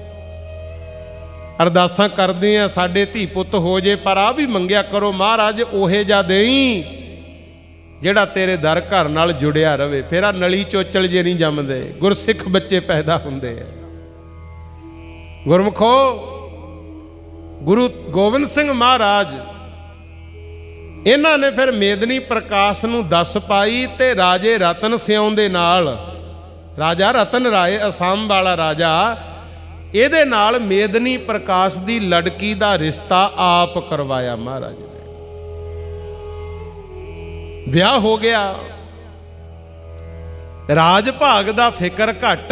ਅਰਦਾਸਾਂ ਕਰਦੇ ਆ ਸਾਡੇ ਧੀ ਪੁੱਤ ਹੋ ਜੇ, ਪਰ ਆ ਵੀ ਮੰਗਿਆ ਕਰੋ ਮਹਾਰਾਜ ਉਹੇ ਜਾ ਦੇਈ ਜਿਹੜਾ ਤੇਰੇ ਦਰ ਘਰ ਨਾਲ ਜੁੜਿਆ ਰਵੇ। ਫਿਰ ਆ ਨਲੀ ਚੋਚਲ ਜੇ ਨਹੀਂ ਜੰਮਦੇ, ਗੁਰਸਿੱਖ ਬੱਚੇ ਪੈਦਾ ਹੁੰਦੇ ਆ। ਗੁਰਮੁਖੋ, ਗੁਰੂ ਗੋਬਿੰਦ ਸਿੰਘ ਮਹਾਰਾਜ ਇਹਨਾਂ ਨੇ ਫਿਰ ਮੇਦਨੀ ਪ੍ਰਕਾਸ਼ ਨੂੰ ਦੱਸ ਪਾਈ, ਤੇ ਰਾਜੇ ਰਤਨ ਸਿਉਂ ਦੇ ਨਾਲ, ਰਾਜਾ ਰਤਨ ਰਾਏ ਅਸਾਮ ਵਾਲਾ ਰਾਜਾ, ਇਹਦੇ ਨਾਲ ਮੇਦਨੀ ਪ੍ਰਕਾਸ਼ ਦੀ ਲੜਕੀ ਦਾ ਰਿਸ਼ਤਾ ਆਪ ਕਰਵਾਇਆ ਮਹਾਰਾਜ ਨੇ। ਵਿਆਹ ਹੋ ਗਿਆ। ਰਾਜ ਭਾਗ ਦਾ ਫਿਕਰ ਘੱਟ,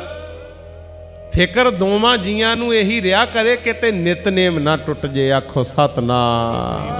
ਫਿਕਰ ਦੋਵਾਂ ਜੀਆਂ ਨੂੰ ਇਹੀ ਰਿਹਾ ਕਰੇ ਕਿਤੇ ਨਿਤਨੇਮ ਨਾ ਟੁੱਟ ਜੇ। ਆਖੋ ਸਤਨਾਮ।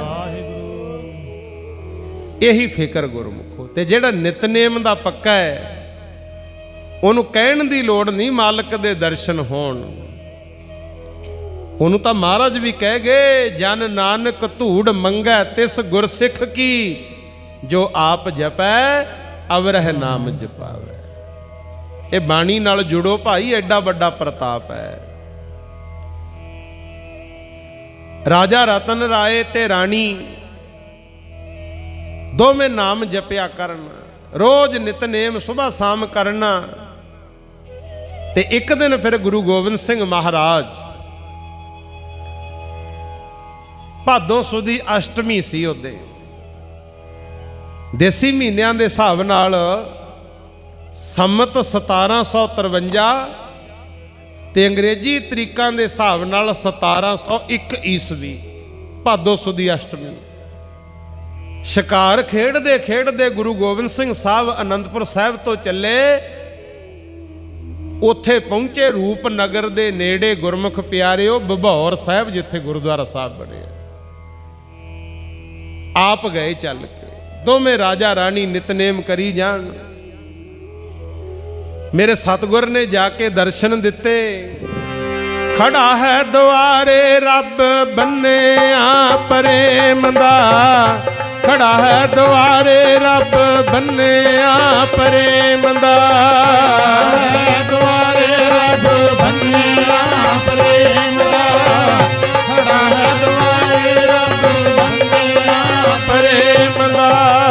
ਇਹੀ ਫਿਕਰ ਗੁਰਮੁਖੋ। ਤੇ ਜਿਹੜਾ ਨਿਤਨੇਮ ਦਾ ਪੱਕਾ ਹੈ, ਉਹਨੂੰ ਕਹਿਣ ਦੀ ਲੋੜ ਨਹੀਂ ਮਾਲਕ ਦੇ ਦਰਸ਼ਨ ਹੋਣ। ਉਹਨੂੰ ਤਾਂ ਮਹਾਰਾਜ ਵੀ ਕਹਿ ਗਏ, ਜਨ ਨਾਨਕ ਧੂੜ ਮੰਗੈ ਤਿਸ ਗੁਰਸਿੱਖ ਕੀ, ਜੋ ਆਪ ਜਪੈ ਅਵਰਹਿ ਨਾਮ ਜਪਾਵੇ। ਇਹ ਬਾਣੀ ਨਾਲ ਜੁੜੋ ਭਾਈ, ਐਡਾ ਵੱਡਾ ਪ੍ਰਤਾਪ ਹੈ। ਰਾਜਾ ਰਤਨ ਰਾਏ ਤੇ ਰਾਣੀ ਦੋਵੇਂ ਨਾਮ ਜਪਿਆ ਕਰਨ, ਰੋਜ਼ ਨਿਤਨੇਮ ਸੁਬਹ ਸ਼ਾਮ ਕਰਨਾ, ਤੇ ਇੱਕ ਦਿਨ ਫਿਰ ਗੁਰੂ ਗੋਬਿੰਦ ਸਿੰਘ ਮਹਾਰਾਜ, ਭਾਦੋਂ ਸੁਦੀ ਅਸ਼ਟਮੀ ਸੀ ਉਹਦੇ, ਦੇਸੀ ਮਹੀਨਿਆਂ ਦੇ ਹਿਸਾਬ ਨਾਲ ਸੰਮਤ 1753 ਤੇ ਅੰਗਰੇਜ਼ੀ ਤਰੀਕਾਂ ਦੇ ਹਿਸਾਬ ਨਾਲ 1701 ਈਸਵੀ, ਭਾਦੋਂ ਸੁਦੀ ਅਸ਼ਟਮੀ। ਸ਼ਿਕਾਰ ਖੇਡਦੇ ਖੇਡਦੇ ਗੁਰੂ ਗੋਬਿੰਦ ਸਿੰਘ ਸਾਹਿਬ ਅਨੰਦਪੁਰ ਸਾਹਿਬ ਤੋਂ ਚੱਲੇ, ਉੱਥੇ ਪਹੁੰਚੇ ਰੂਪਨਗਰ ਦੇ ਨੇੜੇ ਗੁਰਮੁਖ ਪਿਆਰਿਓ ਬਭੌਰ ਸਾਹਿਬ, ਜਿੱਥੇ ਗੁਰਦੁਆਰਾ ਸਾਹਿਬ ਬਣਿਆ। ਆਪ ਗਏ ਚੱਲ ਕੇ, ਦੋਵੇਂ ਰਾਜਾ ਰਾਣੀ ਨਿਤਨੇਮ ਕਰੀ ਜਾਣ। ਮੇਰੇ ਸਤਿਗੁਰ ਨੇ ਜਾ ਕੇ ਦਰਸ਼ਨ ਦਿੱਤੇ। ਖੜਾ ਹੈ ਦੁਆਰੇ ਰੱਬ ਬੰਨਿਆ ਪ੍ਰੇਮ ਦਾ, ਖੜਾ ਹੈ ਦੁਆਰੇ ਰੱਬ ਬੰਨਿਆ ਪ੍ਰੇਮ ਦਾ, ਦੁਆਰੇ ਰੱਬ ਬੰਨਿਆ ਪ੍ਰੇਮ ਦਾ, ਖੜਾ ਹੈ ਦੁਆਰੇ ਰੱਬ ਬੰਨਿਆ ਪ੍ਰੇਮ ਦਾ,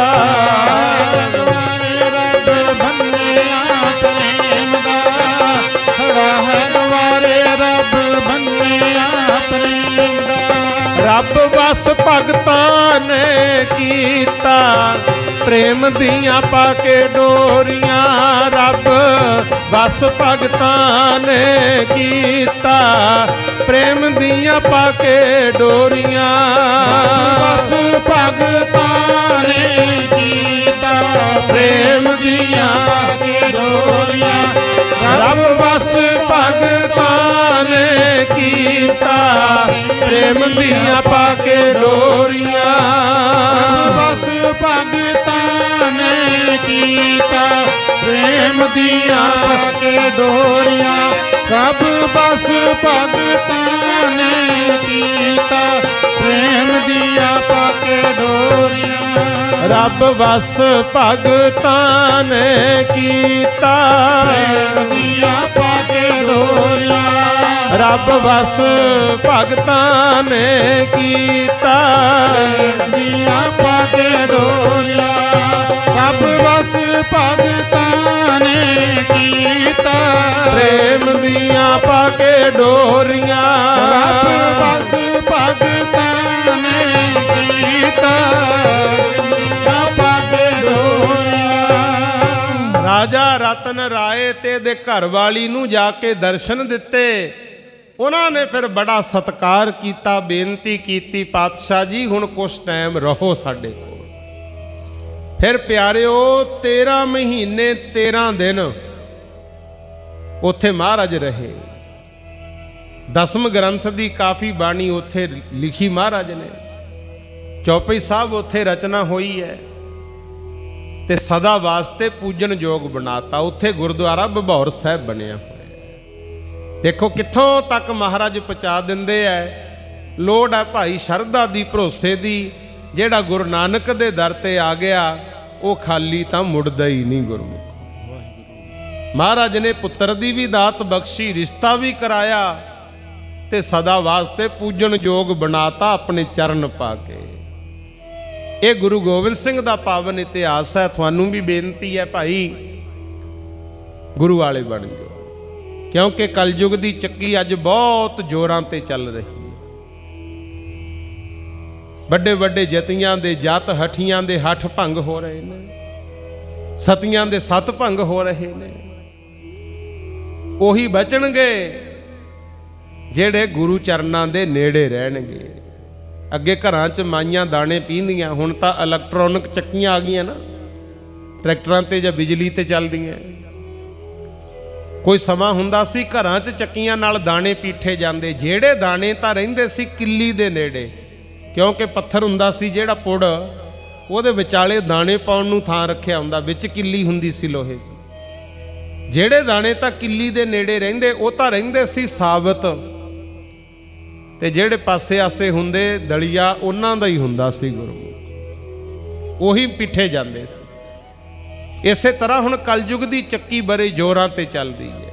ਦੁਆਰੇ ਰੱਬ ਬੰਨਿਆ ਪ੍ਰੇਮ ਦਾ, ਖੜਾ ਹੈ ਦੁਆਰੇ ਰੱਬ ਬੰਨਿਆ ਪ੍ਰੇਮ ਦਾ। ਰੱਬ ਵਸ ਭਗਤਾਂ ਨੇ ਕੀਤਾ ਪ੍ਰੇਮ ਦੀਆਂ ਪਾ ਕੇ ਡੋਰੀਆਂ, ਰੱਬ ਵਸ ਭਗਤਾਂ ਨੇ ਕੀਤਾ ਪ੍ਰੇਮ ਦੀਆਂ ਪਾ ਕੇ ਡੋਰੀਆਂ, ਬਸ ਭਗਤਾਂ ਨੇ ਕੀਤਾ ਪ੍ਰੇਮ ਦੀਆਂ ਕੇ ਡੋਰੀਆਂ, ਰੱਬ ਵਸ ਭਗਤਾਂ ਨੇ ਕੀਤਾ ਪ੍ਰੇਮ ਦੀਆਂ ਪਾ ਕੇ ਡੋਰੀਆਂ, ਬਸ ਭਗਤਾਂ ਨੇ ਕੀਤਾ ਪ੍ਰੇਮ ਦੀਆਂ ਪਾ ਕੇ ਡੋਰੀਆਂ, ਰੱਬ ਬਸ ਭਗਤਾਂ ਨੇ ਕੀਤਾ ਪ੍ਰੇਮ ਦੀਆਂ ਪਾ ਕੇ ਡੋਰੀਆਂ, ਰੱਬ ਵਸ ਭਗਤਾਂ ਨੇ ਕੀਤਾ ਪ੍ਰੇਮ ਦੀਆਂ ਪਾ ਕੇ ਡੋਰੀਆਂ, ਰੱਬ ਵਸ ਭਗਤਾਂ ਨੇ ਕੀਤਾ ਪ੍ਰੇਮ ਦੀਆਂ ਪਾ ਕੇ ਡੋਰੀਆਂ, ਰੱਬ ਵਸ ਭਗਤਾਂ ਨੇ ਕੀਤਾ ਪ੍ਰੇਮ ਦੀਆਂ ਪਾ ਕੇ ਡੋਰੀਆਂ, ਰੱਬ ਵਸ ਭਗਤਾਂ ਨੇ ਕੀਤਾ ਪਾ ਕੇ ਡੋਰੀਆਂ। ਰਾਜਾ ਰਤਨ ਰਾਏ ਤੇ ਇਹਦੇ ਘਰ ਵਾਲੀ ਨੂੰ ਜਾ ਕੇ ਦਰਸ਼ਨ ਦਿੱਤੇ। ਉਹਨਾਂ ਨੇ ਫਿਰ ਬੜਾ ਸਤਿਕਾਰ ਕੀਤਾ, ਬੇਨਤੀ ਕੀਤੀ, ਪਾਤਸ਼ਾਹ ਜੀ ਹੁਣ ਕੁਛ ਟਾਈਮ ਰਹੋ ਸਾਡੇ ਕੋਲ। ਫਿਰ ਪਿਆਰਿਓ 13 ਮਹੀਨੇ 13 ਦਿਨ ਉੱਥੇ ਮਹਾਰਾਜ ਰਹੇ। ਦਸਮ ਗ੍ਰੰਥ ਦੀ ਕਾਫੀ ਬਾਣੀ ਉੱਥੇ ਲਿਖੀ ਮਹਾਰਾਜ ਨੇ। ਚੌਪਈ ਸਾਹਿਬ ਉੱਥੇ ਰਚਨਾ ਹੋਈ ਹੈ ਤੇ ਸਦਾ ਵਾਸਤੇ ਪੂਜਨ ਯੋਗ ਬਣਾਤਾ। ਉੱਥੇ ਗੁਰਦੁਆਰਾ ਬਭੌਰ ਸਾਹਿਬ ਬਣਿਆ ਹੋਇਆ। ਦੇਖੋ ਕਿੱਥੋਂ ਤੱਕ ਮਹਾਰਾਜ ਪਹੁੰਚਾ ਦਿੰਦੇ ਐ। ਲੋੜ ਹੈ ਭਾਈ ਸ਼ਰਧਾ ਦੀ, ਭਰੋਸੇ ਦੀ। ਜਿਹੜਾ ਗੁਰੂ ਨਾਨਕ ਦੇ ਦਰ ਤੇ ਆ ਗਿਆ ਉਹ ਖਾਲੀ ਤਾਂ ਮੁੜਦਾ ਹੀ ਨਹੀਂ ਗੁਰਮੁਖ। ਮਹਾਰਾਜ ਨੇ ਪੁੱਤਰ ਦੀ ਵੀ ਦਾਤ ਬਖਸ਼ੀ, ਰਿਸ਼ਤਾ ਵੀ ਕਰਾਇਆ ਤੇ ਸਦਾ ਵਾਸਤੇ ਪੂਜਨ ਯੋਗ ਬਣਾਤਾ ਆਪਣੇ ਚਰਨ ਪਾ ਕੇ। ਇਹ ਗੁਰੂ ਗੋਬਿੰਦ ਸਿੰਘ ਦਾ ਪਾਵਨ ਇਤਿਹਾਸ ਹੈ। ਤੁਹਾਨੂੰ ਵੀ ਬੇਨਤੀ ਹੈ ਭਾਈ ਗੁਰੂ ਵਾਲੇ ਬਣ ਜਾਓ, ਕਿਉਂਕਿ ਕਲਯੁਗ ਦੀ ਚੱਕੀ ਅੱਜ ਬਹੁਤ ਜ਼ੋਰਾਂ ਤੇ ਚੱਲ ਰਹੀ ਹੈ। ਵੱਡੇ ਵੱਡੇ ਜਤੀਆਂ ਦੇ ਜਤ, ਹਠੀਆਂ ਦੇ ਹੱਠ ਭੰਗ ਹੋ ਰਹੇ ਨੇ, ਸਤੀਆਂ ਦੇ ਸਤ ਭੰਗ ਹੋ ਰਹੇ ਨੇ। ਉਹੀ ਬਚਣਗੇ ਜਿਹੜੇ ਗੁਰੂ ਚਰਨਾਂ ਦੇ ਨੇੜੇ ਰਹਿਣਗੇ। ਅੱਗੇ ਘਰਾਂ 'ਚ ਮਾਈਆਂ ਦਾਣੇ ਪੀਂਦੀਆਂ, ਹੁਣ ਤਾਂ ਇਲੈਕਟ੍ਰੋਨਿਕ ਚੱਕੀਆਂ ਆ ਗਈਆਂ ਨਾ, ਟਰੈਕਟਰਾਂ ਤੇ ਜਾਂ ਬਿਜਲੀ ਤੇ ਚੱਲਦੀਆਂ। ਕੋਈ ਸਮਾਂ ਹੁੰਦਾ ਸੀ ਘਰਾਂ 'ਚ ਚੱਕੀਆਂ ਨਾਲ ਦਾਣੇ ਪੀਠੇ ਜਾਂਦੇ। ਜਿਹੜੇ ਦਾਣੇ ਤਾਂ ਰਹਿੰਦੇ ਸੀ ਕਿੱਲੀ ਦੇ ਨੇੜੇ, ਕਿਉਂਕਿ ਪੱਥਰ ਹੁੰਦਾ ਸੀ ਜਿਹੜਾ ਪੁੜ, ਉਹਦੇ ਵਿਚਾਲੇ ਦਾਣੇ ਪਾਉਣ ਨੂੰ ਥਾਂ ਰੱਖਿਆ ਹੁੰਦਾ, ਵਿੱਚ ਕਿੱਲੀ ਹੁੰਦੀ ਸੀ ਲੋਹੇ ਦੀ। ਜਿਹੜੇ ਦਾਣੇ ਤਾਂ ਕਿੱਲੀ ਦੇ ਨੇੜੇ ਰਹਿੰਦੇ ਉਹ ਤਾਂ ਰਹਿੰਦੇ ਸੀ ਸਾਬਤ, ਤੇ ਜਿਹੜੇ ਪਾਸੇ ਆਸੇ ਹੁੰਦੇ ਦਲੀਆ ਉਹਨਾਂ ਦਾ ਹੀ ਹੁੰਦਾ ਸੀ ਗੁਰਮੁਖ, ਉਹੀ ਪਿੱਠੇ ਜਾਂਦੇ ਸੀ। ਇਸੇ ਤਰ੍ਹਾਂ ਹੁਣ ਕਲਯੁਗ ਦੀ ਚੱਕੀ ਬੜੇ ਜ਼ੋਰਾਂ ਤੇ ਚੱਲਦੀ ਹੈ।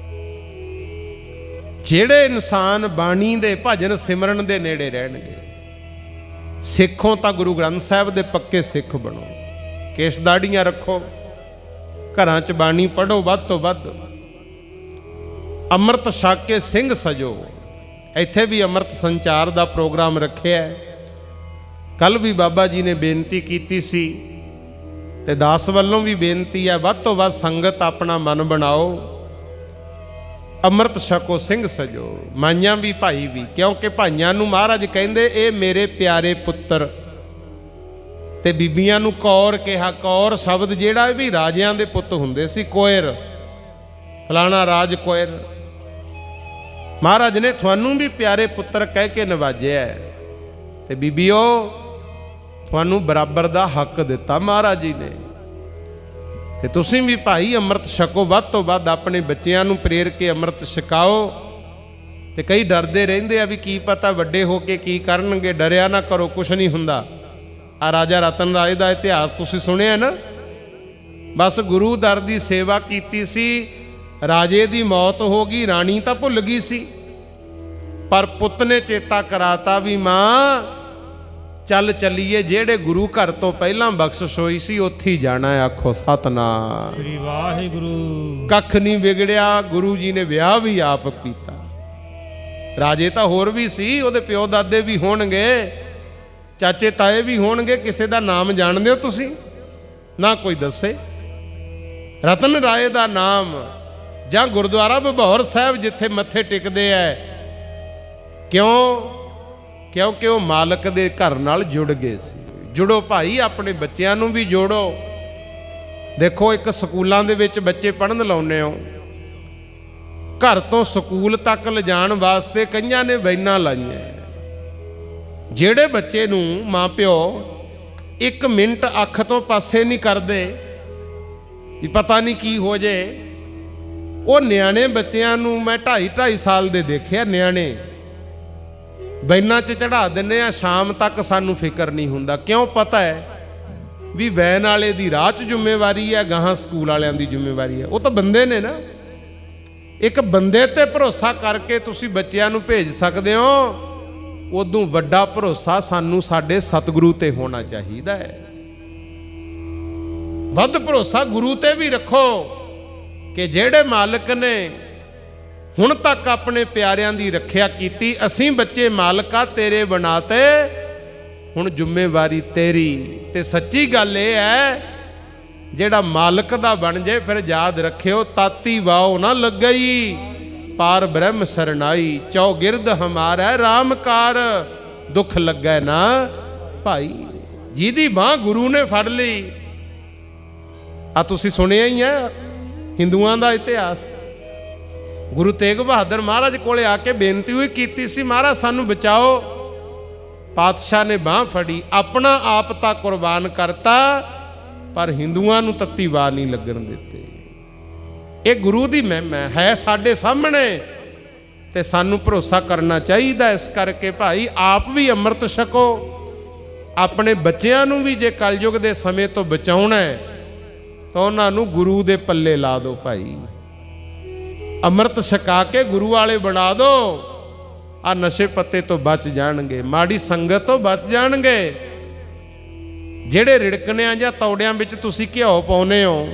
ਜਿਹੜੇ ਇਨਸਾਨ ਬਾਣੀ ਦੇ ਭਜਨ ਸਿਮਰਨ ਦੇ ਨੇੜੇ ਰਹਿਣਗੇ, ਸਿੱਖੋਂ ਤਾਂ ਗੁਰੂ ਗ੍ਰੰਥ ਸਾਹਿਬ ਦੇ ਪੱਕੇ ਸਿੱਖ ਬਣੋ। ਕੇਸ ਦਾੜੀਆਂ ਰੱਖੋ, ਘਰਾਂ 'ਚ ਬਾਣੀ ਪੜ੍ਹੋ ਵੱਧ ਤੋਂ ਵੱਧ। ਅੰਮ੍ਰਿਤ ਛਕ ਕੇ ਸਿੰਘ ਸਜੋ। ਇੱਥੇ ਵੀ ਅੰਮ੍ਰਿਤ ਸੰਚਾਰ ਦਾ ਪ੍ਰੋਗਰਾਮ ਰੱਖਿਆ। ਕੱਲ ਵੀ ਬਾਬਾ ਜੀ ਨੇ ਬੇਨਤੀ ਕੀਤੀ ਸੀ ਤੇ ਦਾਸ ਵੱਲੋਂ ਵੀ ਬੇਨਤੀ ਹੈ, ਵੱਧ ਤੋਂ ਵੱਧ ਸੰਗਤ ਆਪਣਾ ਮਨ ਬਣਾਓ, ਅੰਮ੍ਰਿਤ ਛਕੋ, ਸਿੰਘ ਸਜੋ। ਮਾਈਆਂ ਵੀ ਭਾਈ ਵੀ, ਕਿਉਂਕਿ ਭਾਈਆਂ ਨੂੰ ਮਹਾਰਾਜ ਕਹਿੰਦੇ ਇਹ ਮੇਰੇ ਪਿਆਰੇ ਪੁੱਤਰ, ਤੇ ਬੀਬੀਆਂ ਨੂੰ ਕੌਰ ਕਿਹਾ। ਕੌਰ ਸ਼ਬਦ ਜਿਹੜਾ ਵੀ ਰਾਜਿਆਂ ਦੇ ਪੁੱਤ ਹੁੰਦੇ ਸੀ, ਕੋਇਰ, ਫਲਾਣਾ ਰਾਜ ਕੋਇਰ। ਮਹਾਰਾਜ ਨੇ ਤੁਹਾਨੂੰ ਵੀ ਪਿਆਰੇ ਪੁੱਤਰ ਕਹਿ ਕੇ ਨਵਾਜਿਆ, ਤੇ ਬੀਬੀਓ ਤੁਹਾਨੂੰ ਬਰਾਬਰ ਦਾ ਹੱਕ ਦਿੱਤਾ ਮਹਾਰਾਜ ਜੀ ਨੇ। ਤੇ ਤੁਸੀਂ ਵੀ ਭਾਈ ਅੰਮ੍ਰਿਤ ਛਕੋ, ਵੱਧ ਤੋਂ ਵੱਧ ਆਪਣੇ ਬੱਚਿਆਂ ਨੂੰ ਪ੍ਰੇਰ ਕੇ ਅੰਮ੍ਰਿਤ ਛਕਾਓ। ਤੇ ਕਈ ਡਰਦੇ ਰਹਿੰਦੇ ਆ ਵੀ ਕੀ ਪਤਾ ਵੱਡੇ ਹੋ ਕੇ ਕੀ ਕਰਨਗੇ। ਡਰਿਆ ਨਾ ਕਰੋ, ਕੁਛ ਨਹੀਂ ਹੁੰਦਾ। ਆ ਰਾਜਾ ਰਤਨ ਰਾਏ ਦਾ ਇਤਿਹਾਸ ਤੁਸੀਂ ਸੁਣਿਆ ਨਾ। ਬਸ ਗੁਰੂ ਦਰ ਦੀ ਸੇਵਾ ਕੀਤੀ ਸੀ, ਰਾਜੇ ਦੀ ਮੌਤ ਹੋ ਗਈ, ਰਾਣੀ ਤਾਂ ਭੁੱਲ ਗਈ ਸੀ, ਪਰ ਪੁੱਤ ਨੇ ਚੇਤਾ ਕਰਾਤਾ ਵੀ ਮਾਂ ਚੱਲ ਚੱਲੀਏ, ਜਿਹੜੇ ਗੁਰੂ ਘਰ ਤੋਂ ਪਹਿਲਾਂ ਬਖਸ਼ਿਸ਼ ਹੋਈ ਸੀ ਉੱਥੇ ਹੀ ਜਾਣਾ ਹੈ। ਆਖੋ ਸਤਨਾਮ ਸ੍ਰੀ ਵਾਹਿਗੁਰੂ। ਕੱਖ ਨਹੀਂ ਵਿਗੜਿਆ, ਗੁਰੂ ਜੀ ਨੇ ਵਿਆਹ ਵੀ ਆਪ ਕੀਤਾ। ਰਾਜੇ ਤਾਂ ਹੋਰ ਵੀ ਸੀ, ਉਹਦੇ ਪਿਓ ਦਾਦੇ ਵੀ ਹੋਣਗੇ, ਚਾਚੇ ਤਾਏ ਵੀ ਹੋਣਗੇ। ਕਿਸੇ ਦਾ ਨਾਮ ਜਾਣਦੇ ਹੋ ਤੁਸੀਂ? ਨਾ ਕੋਈ ਦੱਸੇ। ਰਤਨ ਰਾਏ ਦਾ ਨਾਮ, ਜਾਂ ਗੁਰਦੁਆਰਾ ਭਬੌਰ ਸਾਹਿਬ ਜਿੱਥੇ ਮੱਥੇ ਟਿਕਦੇ ਐ, ਕਿਉਂਕਿ ਉਹ ਮਾਲਕ ਦੇ ਘਰ ਨਾਲ ਜੁੜ ਗਏ ਸੀ। ਜੁੜੋ ਭਾਈ, ਆਪਣੇ ਬੱਚਿਆਂ ਨੂੰ ਵੀ ਜੋੜੋ। ਦੇਖੋ, ਇੱਕ ਸਕੂਲਾਂ ਦੇ ਵਿੱਚ ਬੱਚੇ ਪੜ੍ਹਨ ਲਾਉਂਦੇ ਹੋ, ਘਰ ਤੋਂ ਸਕੂਲ ਤੱਕ ਲਿਜਾਣ ਵਾਸਤੇ ਕਈਆਂ ਨੇ ਵੈਨਾਂ ਲਾਈਆਂ। ਜਿਹੜੇ ਬੱਚੇ ਨੂੰ ਮਾਂ ਪਿਓ 1 ਮਿੰਟ ਅੱਖ ਤੋਂ ਪਾਸੇ ਨਹੀਂ ਕਰਦੇ ਵੀ ਪਤਾ ਨਹੀਂ ਕੀ ਹੋ ਜੇ, ਉਹ ਨਿਆਣੇ ਬੱਚਿਆਂ ਨੂੰ ਮੈਂ 2.5 ਸਾਲ ਦੇ ਦੇਖਿਆ, ਨਿਆਣੇ ਵੈਨਾਂ 'ਚ ਚੜਾ ਦਿੰਦੇ ਆ, ਸ਼ਾਮ ਤੱਕ ਸਾਨੂੰ ਫਿਕਰ ਨਹੀਂ ਹੁੰਦਾ। ਕਿਉਂ? ਪਤਾ ਹੈ ਵੀ ਵੈਨ ਵਾਲੇ ਦੀ ਰਾਹ 'ਚ ਜ਼ਿੰਮੇਵਾਰੀ ਹੈ, ਗਾਹਾਂ ਸਕੂਲ ਵਾਲਿਆਂ ਦੀ ਜ਼ਿੰਮੇਵਾਰੀ ਹੈ। ਉਹ ਤਾਂ ਬੰਦੇ ਨੇ ਨਾ। ਇੱਕ ਬੰਦੇ ਤੇ ਭਰੋਸਾ ਕਰਕੇ ਤੁਸੀਂ ਬੱਚਿਆਂ ਨੂੰ ਭੇਜ ਸਕਦੇ ਹੋ, ਉਦੋਂ ਵੱਡਾ ਭਰੋਸਾ ਸਾਨੂੰ ਸਾਡੇ ਸਤਿਗੁਰੂ ਤੇ ਹੋਣਾ ਚਾਹੀਦਾ ਹੈ। ਵੱਧ ਭਰੋਸਾ ਗੁਰੂ ਤੇ ਵੀ ਰੱਖੋ ਕਿ ਜਿਹੜੇ ਮਾਲਕ ਨੇ ਹੁਣ ਤੱਕ ਆਪਣੇ ਪਿਆਰਿਆਂ ਦੀ ਰੱਖਿਆ ਕੀਤੀ, ਅਸੀਂ ਬੱਚੇ ਮਾਲਕਾ ਤੇਰੇ ਬਣਾਤੇ, ਹੁਣ ਜ਼ਿੰਮੇਵਾਰੀ ਤੇਰੀ। ਤੇ ਸੱਚੀ ਗੱਲ ਇਹ ਹੈ, ਜਿਹੜਾ ਮਾਲਕ ਦਾ ਬਣ ਜੇ ਫਿਰ ਯਾਦ ਰੱਖਿਓ, ਤਾਤੀ ਵਾਓ ਨਾ ਲੱਗਈ, ਪਾਰ ਬ੍ਰਹਮ ਸਰਨਾਈ, ਚੌਗਿਰਦ ਹਮਾਰਾ ਰਾਮਕਾਰ, ਦੁੱਖ ਲੱਗੈ ਨਾ ਭਾਈ। ਜਿਹਦੀ ਬਾਂਹ ਗੁਰੂ ਨੇ ਫੜ ਲਈ, ਆ ਤੁਸੀਂ ਸੁਣਿਆ ਹੀ ਹੈ ਹਿੰਦੂਆਂ ਦਾ ਇਤਿਹਾਸ। ਗੁਰੂ ਤੇਗ ਬਹਾਦਰ ਮਹਾਰਾਜ ਕੋਲੇ ਆ ਕੇ ਬੇਨਤੀ ਹੋਈ ਕੀਤੀ ਸੀ, ਮਹਾਰਾਜ ਸਾਨੂੰ ਬਚਾਓ। ਪਾਤਸ਼ਾਹ ਨੇ ਬਾਂਹ ਫੜੀ, ਆਪਣਾ ਆਪ ਤਾਂ ਕੁਰਬਾਨ ਕਰਤਾ, ਪਰ ਹਿੰਦੂਆਂ ਨੂੰ ਤੱਤੀ ਵਾਰ ਨਹੀਂ ਲੱਗਣ ਦਿੱਤੇ। ਇਹ ਗੁਰੂ ਦੀ ਮਹਿਮਾ ਹੈ ਸਾਡੇ ਸਾਹਮਣੇ, ਤੇ ਸਾਨੂੰ ਭਰੋਸਾ ਕਰਨਾ ਚਾਹੀਦਾ। ਇਸ ਕਰਕੇ ਭਾਈ ਆਪ ਵੀ ਅੰਮ੍ਰਿਤ ਛਕੋ, ਆਪਣੇ ਬੱਚਿਆਂ ਨੂੰ ਵੀ ਜੇ ਕਲਯੁਗ ਦੇ ਸਮੇਂ ਤੋਂ ਬਚਾਉਣਾ ਹੈ ਤਾਂ ਉਹਨਾਂ ਨੂੰ ਗੁਰੂ ਦੇ ਪੱਲੇ ਲਾ ਦਿਓ ਭਾਈ। ਅੰਮ੍ਰਿਤ ਛਕਾ ਕੇ ਗੁਰੂ ਵਾਲੇ ਬਣਾ ਦਿਓ, ਆ ਨਸ਼ੇ ਪੱਤੇ ਤੋਂ ਬਚ ਜਾਣਗੇ, ਮਾੜੀ ਸੰਗਤ ਤੋਂ ਬਚ ਜਾਣਗੇ। ਜਿਹੜੇ ਰਿੜਕਣਿਆਂ ਜਾਂ ਤੌੜਿਆਂ ਵਿੱਚ ਤੁਸੀਂ ਘਿਓ ਪਾਉਨੇ ਹੋ,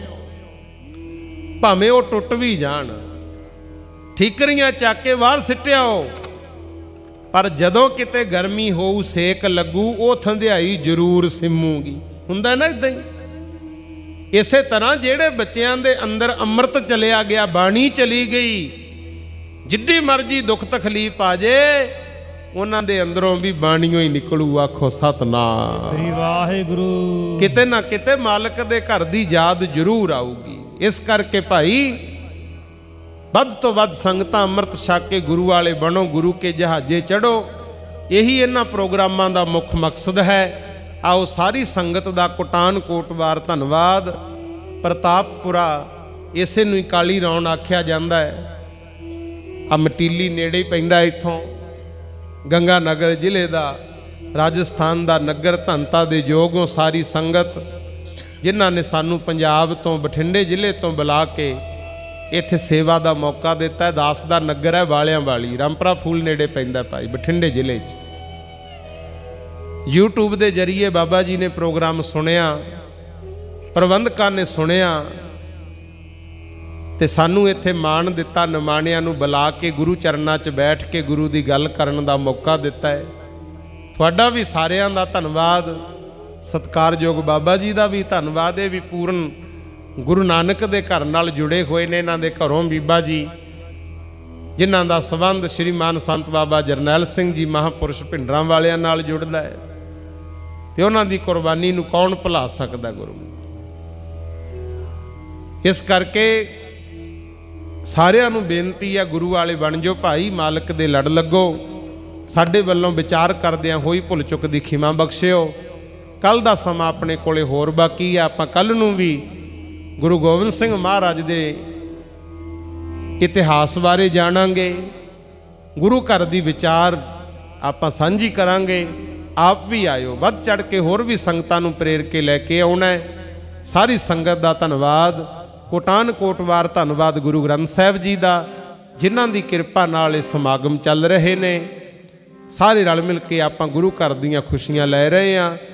ਭਾਵੇਂ ਉਹ ਟੁੱਟ ਵੀ ਜਾਣ, ਠੀਕਰੀਆਂ ਚੱਕ ਕੇ ਬਾਹਰ ਸਿੱਟਿਆਓ, ਪਰ ਜਦੋਂ ਕਿਤੇ ਗਰਮੀ ਹੋਊ, ਸੇਕ ਲੱਗੂ, ਉਹ ਥੰਧਿਆਈ ਜ਼ਰੂਰ ਸਿਮੂਗੀ। ਹੁੰਦਾ ਨਾ ਇਦਾਂ ਹੀ। ਇਸੇ ਤਰ੍ਹਾਂ ਜਿਹੜੇ ਬੱਚਿਆਂ ਦੇ ਅੰਦਰ ਅੰਮ੍ਰਿਤ ਚਲਿਆ ਗਿਆ, ਬਾਣੀ ਚਲੀ ਗਈ, ਜਿੱਡੀ ਮਰਜੀ ਦੁੱਖ ਤਕਲੀਫ ਆ ਜੇ, ਉਹਨਾਂ ਦੇ ਅੰਦਰੋਂ ਵੀ ਬਾਣੀਓ ਹੀ ਨਿਕਲੂ। ਆਖੋ ਸਤਨਾਮ ਸ੍ਰੀ ਵਾਹਿਗੁਰੂ। ਕਿਤੇ ਨਾ ਕਿਤੇ ਮਾਲਕ ਦੇ ਘਰ ਦੀ ਯਾਦ ਜ਼ਰੂਰ ਆਊਗੀ। ਇਸ ਕਰਕੇ ਭਾਈ ਵੱਧ ਤੋਂ ਵੱਧ ਸੰਗਤਾਂ ਅੰਮ੍ਰਿਤ ਛਕ ਕੇ ਗੁਰੂ ਵਾਲੇ ਬਣੋ, ਗੁਰੂ ਕੇ ਜਹਾਜ਼ੇ ਚੜੋ। ਇਹੀ ਇਹਨਾਂ ਪ੍ਰੋਗਰਾਮਾਂ ਦਾ ਮੁੱਖ ਮਕਸਦ ਹੈ। ਆਓ ਸਾਰੀ ਸੰਗਤ ਦਾ ਕੋਟਾਨ ਕੋਟਵਾਰ ਧੰਨਵਾਦ। ਪ੍ਰਤਾਪਪੁਰਾ ਇਸੇ ਨੂੰ ਹੀ ਕਾਲੀ ਰੌਣ ਆਖਿਆ ਜਾਂਦਾ ਹੈ। ਆ ਮਟੀਲੀ ਨੇੜੇ ਹੀ ਪੈਂਦਾ, ਇੱਥੋਂ ਗੰਗਾ ਨਗਰ ਜ਼ਿਲ੍ਹੇ ਦਾ, ਰਾਜਸਥਾਨ ਦਾ ਨਗਰ। ਧੰਨਤਾ ਦੇ ਯੋਗੋਂ ਸਾਰੀ ਸੰਗਤ ਜਿਨ੍ਹਾਂ ਨੇ ਸਾਨੂੰ ਪੰਜਾਬ ਤੋਂ, ਬਠਿੰਡੇ ਜ਼ਿਲ੍ਹੇ ਤੋਂ ਬੁਲਾ ਕੇ ਇੱਥੇ ਸੇਵਾ ਦਾ ਮੌਕਾ ਦਿੱਤਾ। ਦਾਸ ਦਾ ਨਗਰ ਹੈ, ਵਾਲਿਆਂ ਵਾਲੀ, ਰਾਮਪੁਰਾ ਫੂਲ ਨੇੜੇ ਪੈਂਦਾ ਭਾਈ, ਬਠਿੰਡੇ ਜ਼ਿਲ੍ਹੇ 'ਚ। YouTube ਦੇ ਜ਼ਰੀਏ ਬਾਬਾ ਜੀ ਨੇ ਪ੍ਰੋਗਰਾਮ ਸੁਣਿਆ, ਪ੍ਰਬੰਧਕਾਂ ਨੇ ਸੁਣਿਆ, ਤੇ ਸਾਨੂੰ ਇੱਥੇ ਮਾਣ ਦਿੱਤਾ, ਨਿਮਾਣਿਆਂ ਨੂੰ ਬੁਲਾ ਕੇ ਗੁਰੂ ਚਰਨਾਂ 'ਚ ਬੈਠ ਕੇ ਗੁਰੂ ਦੀ ਗੱਲ ਕਰਨ ਦਾ ਮੌਕਾ ਦਿੱਤਾ ਹੈ। ਤੁਹਾਡਾ ਵੀ ਸਾਰਿਆਂ ਦਾ ਧੰਨਵਾਦ। ਸਤਿਕਾਰਯੋਗ ਬਾਬਾ ਜੀ ਦਾ ਵੀ ਧੰਨਵਾਦ। ਇਹ ਵੀ ਪੂਰਨ ਗੁਰੂ ਨਾਨਕ ਦੇ ਘਰ ਨਾਲ ਜੁੜੇ ਹੋਏ ਨੇ। ਇਹਨਾਂ ਦੇ ਘਰੋਂ ਬੀਬਾ ਜੀ ਜਿਨ੍ਹਾਂ ਦਾ ਸੰਬੰਧ ਸ਼੍ਰੀਮਾਨ ਸੰਤ ਬਾਬਾ ਜਰਨੈਲ ਸਿੰਘ ਜੀ ਮਹਾਂਪੁਰਸ਼ ਭਿੰਡਰਾਂ ਵਾਲਿਆਂ ਨਾਲ ਜੁੜਦਾ ਹੈ, ਤੇ ਉਹਨਾਂ ਦੀ ਕੁਰਬਾਨੀ ਨੂੰ ਕੌਣ ਭੁਲਾ ਸਕਦਾ ਗੁਰੂ। ਇਸ ਕਰਕੇ ਸਾਰਿਆਂ ਨੂੰ ਬੇਨਤੀ ਹੈ, ਗੁਰੂ ਵਾਲੇ ਬਣ ਜਾਓ ਭਾਈ, ਮਾਲਕ ਦੇ ਲੜ ਲੱਗੋ। ਸਾਡੇ ਵੱਲੋਂ ਵਿਚਾਰ ਕਰਦਿਆਂ ਹੋਈ ਭੁੱਲ ਚੁੱਕ ਦੀ ਖਿਮਾ ਬਖਸ਼ਿਓ। ਕੱਲ ਦਾ ਸਮਾਂ ਆਪਣੇ ਕੋਲੇ ਹੋਰ ਬਾਕੀ ਹੈ। ਆਪਾਂ ਕੱਲ ਨੂੰ ਵੀ ਗੁਰੂ ਗੋਬਿੰਦ ਸਿੰਘ ਮਹਾਰਾਜ ਦੇ ਇਤਿਹਾਸ ਬਾਰੇ ਜਾਣਾਂਗੇ। ਗੁਰੂ ਘਰ ਦੀ ਵਿਚਾਰ ਆਪਾਂ ਸਾਂਝੀ ਕਰਾਂਗੇ। ਆਪ ਵੀ ਆਇਓ, ਵੱਧ ਚੜ ਕੇ ਹੋਰ ਵੀ ਸੰਗਤਾਂ ਨੂੰ ਪ੍ਰੇਰ ਕੇ ਲੈ ਕੇ ਆਉਣਾ ਹੈ। ਸਾਰੀ ਸੰਗਤ ਦਾ ਧੰਨਵਾਦ, ਕੋਟਾਨ ਕੋਟਵਾਰ ਧੰਨਵਾਦ ਗੁਰੂ ਗ੍ਰੰਥ ਸਾਹਿਬ ਜੀ ਦਾ, ਜਿਨ੍ਹਾਂ ਦੀ ਕਿਰਪਾ ਨਾਲ ਇਹ ਸਮਾਗਮ ਚੱਲ ਰਹੇ ਨੇ। ਸਾਰੇ ਰਲ ਮਿਲ ਕੇ ਆਪਾਂ ਗੁਰੂ ਘਰ ਦੀਆਂ ਖੁਸ਼ੀਆਂ ਲੈ ਰਹੇ ਹਾਂ।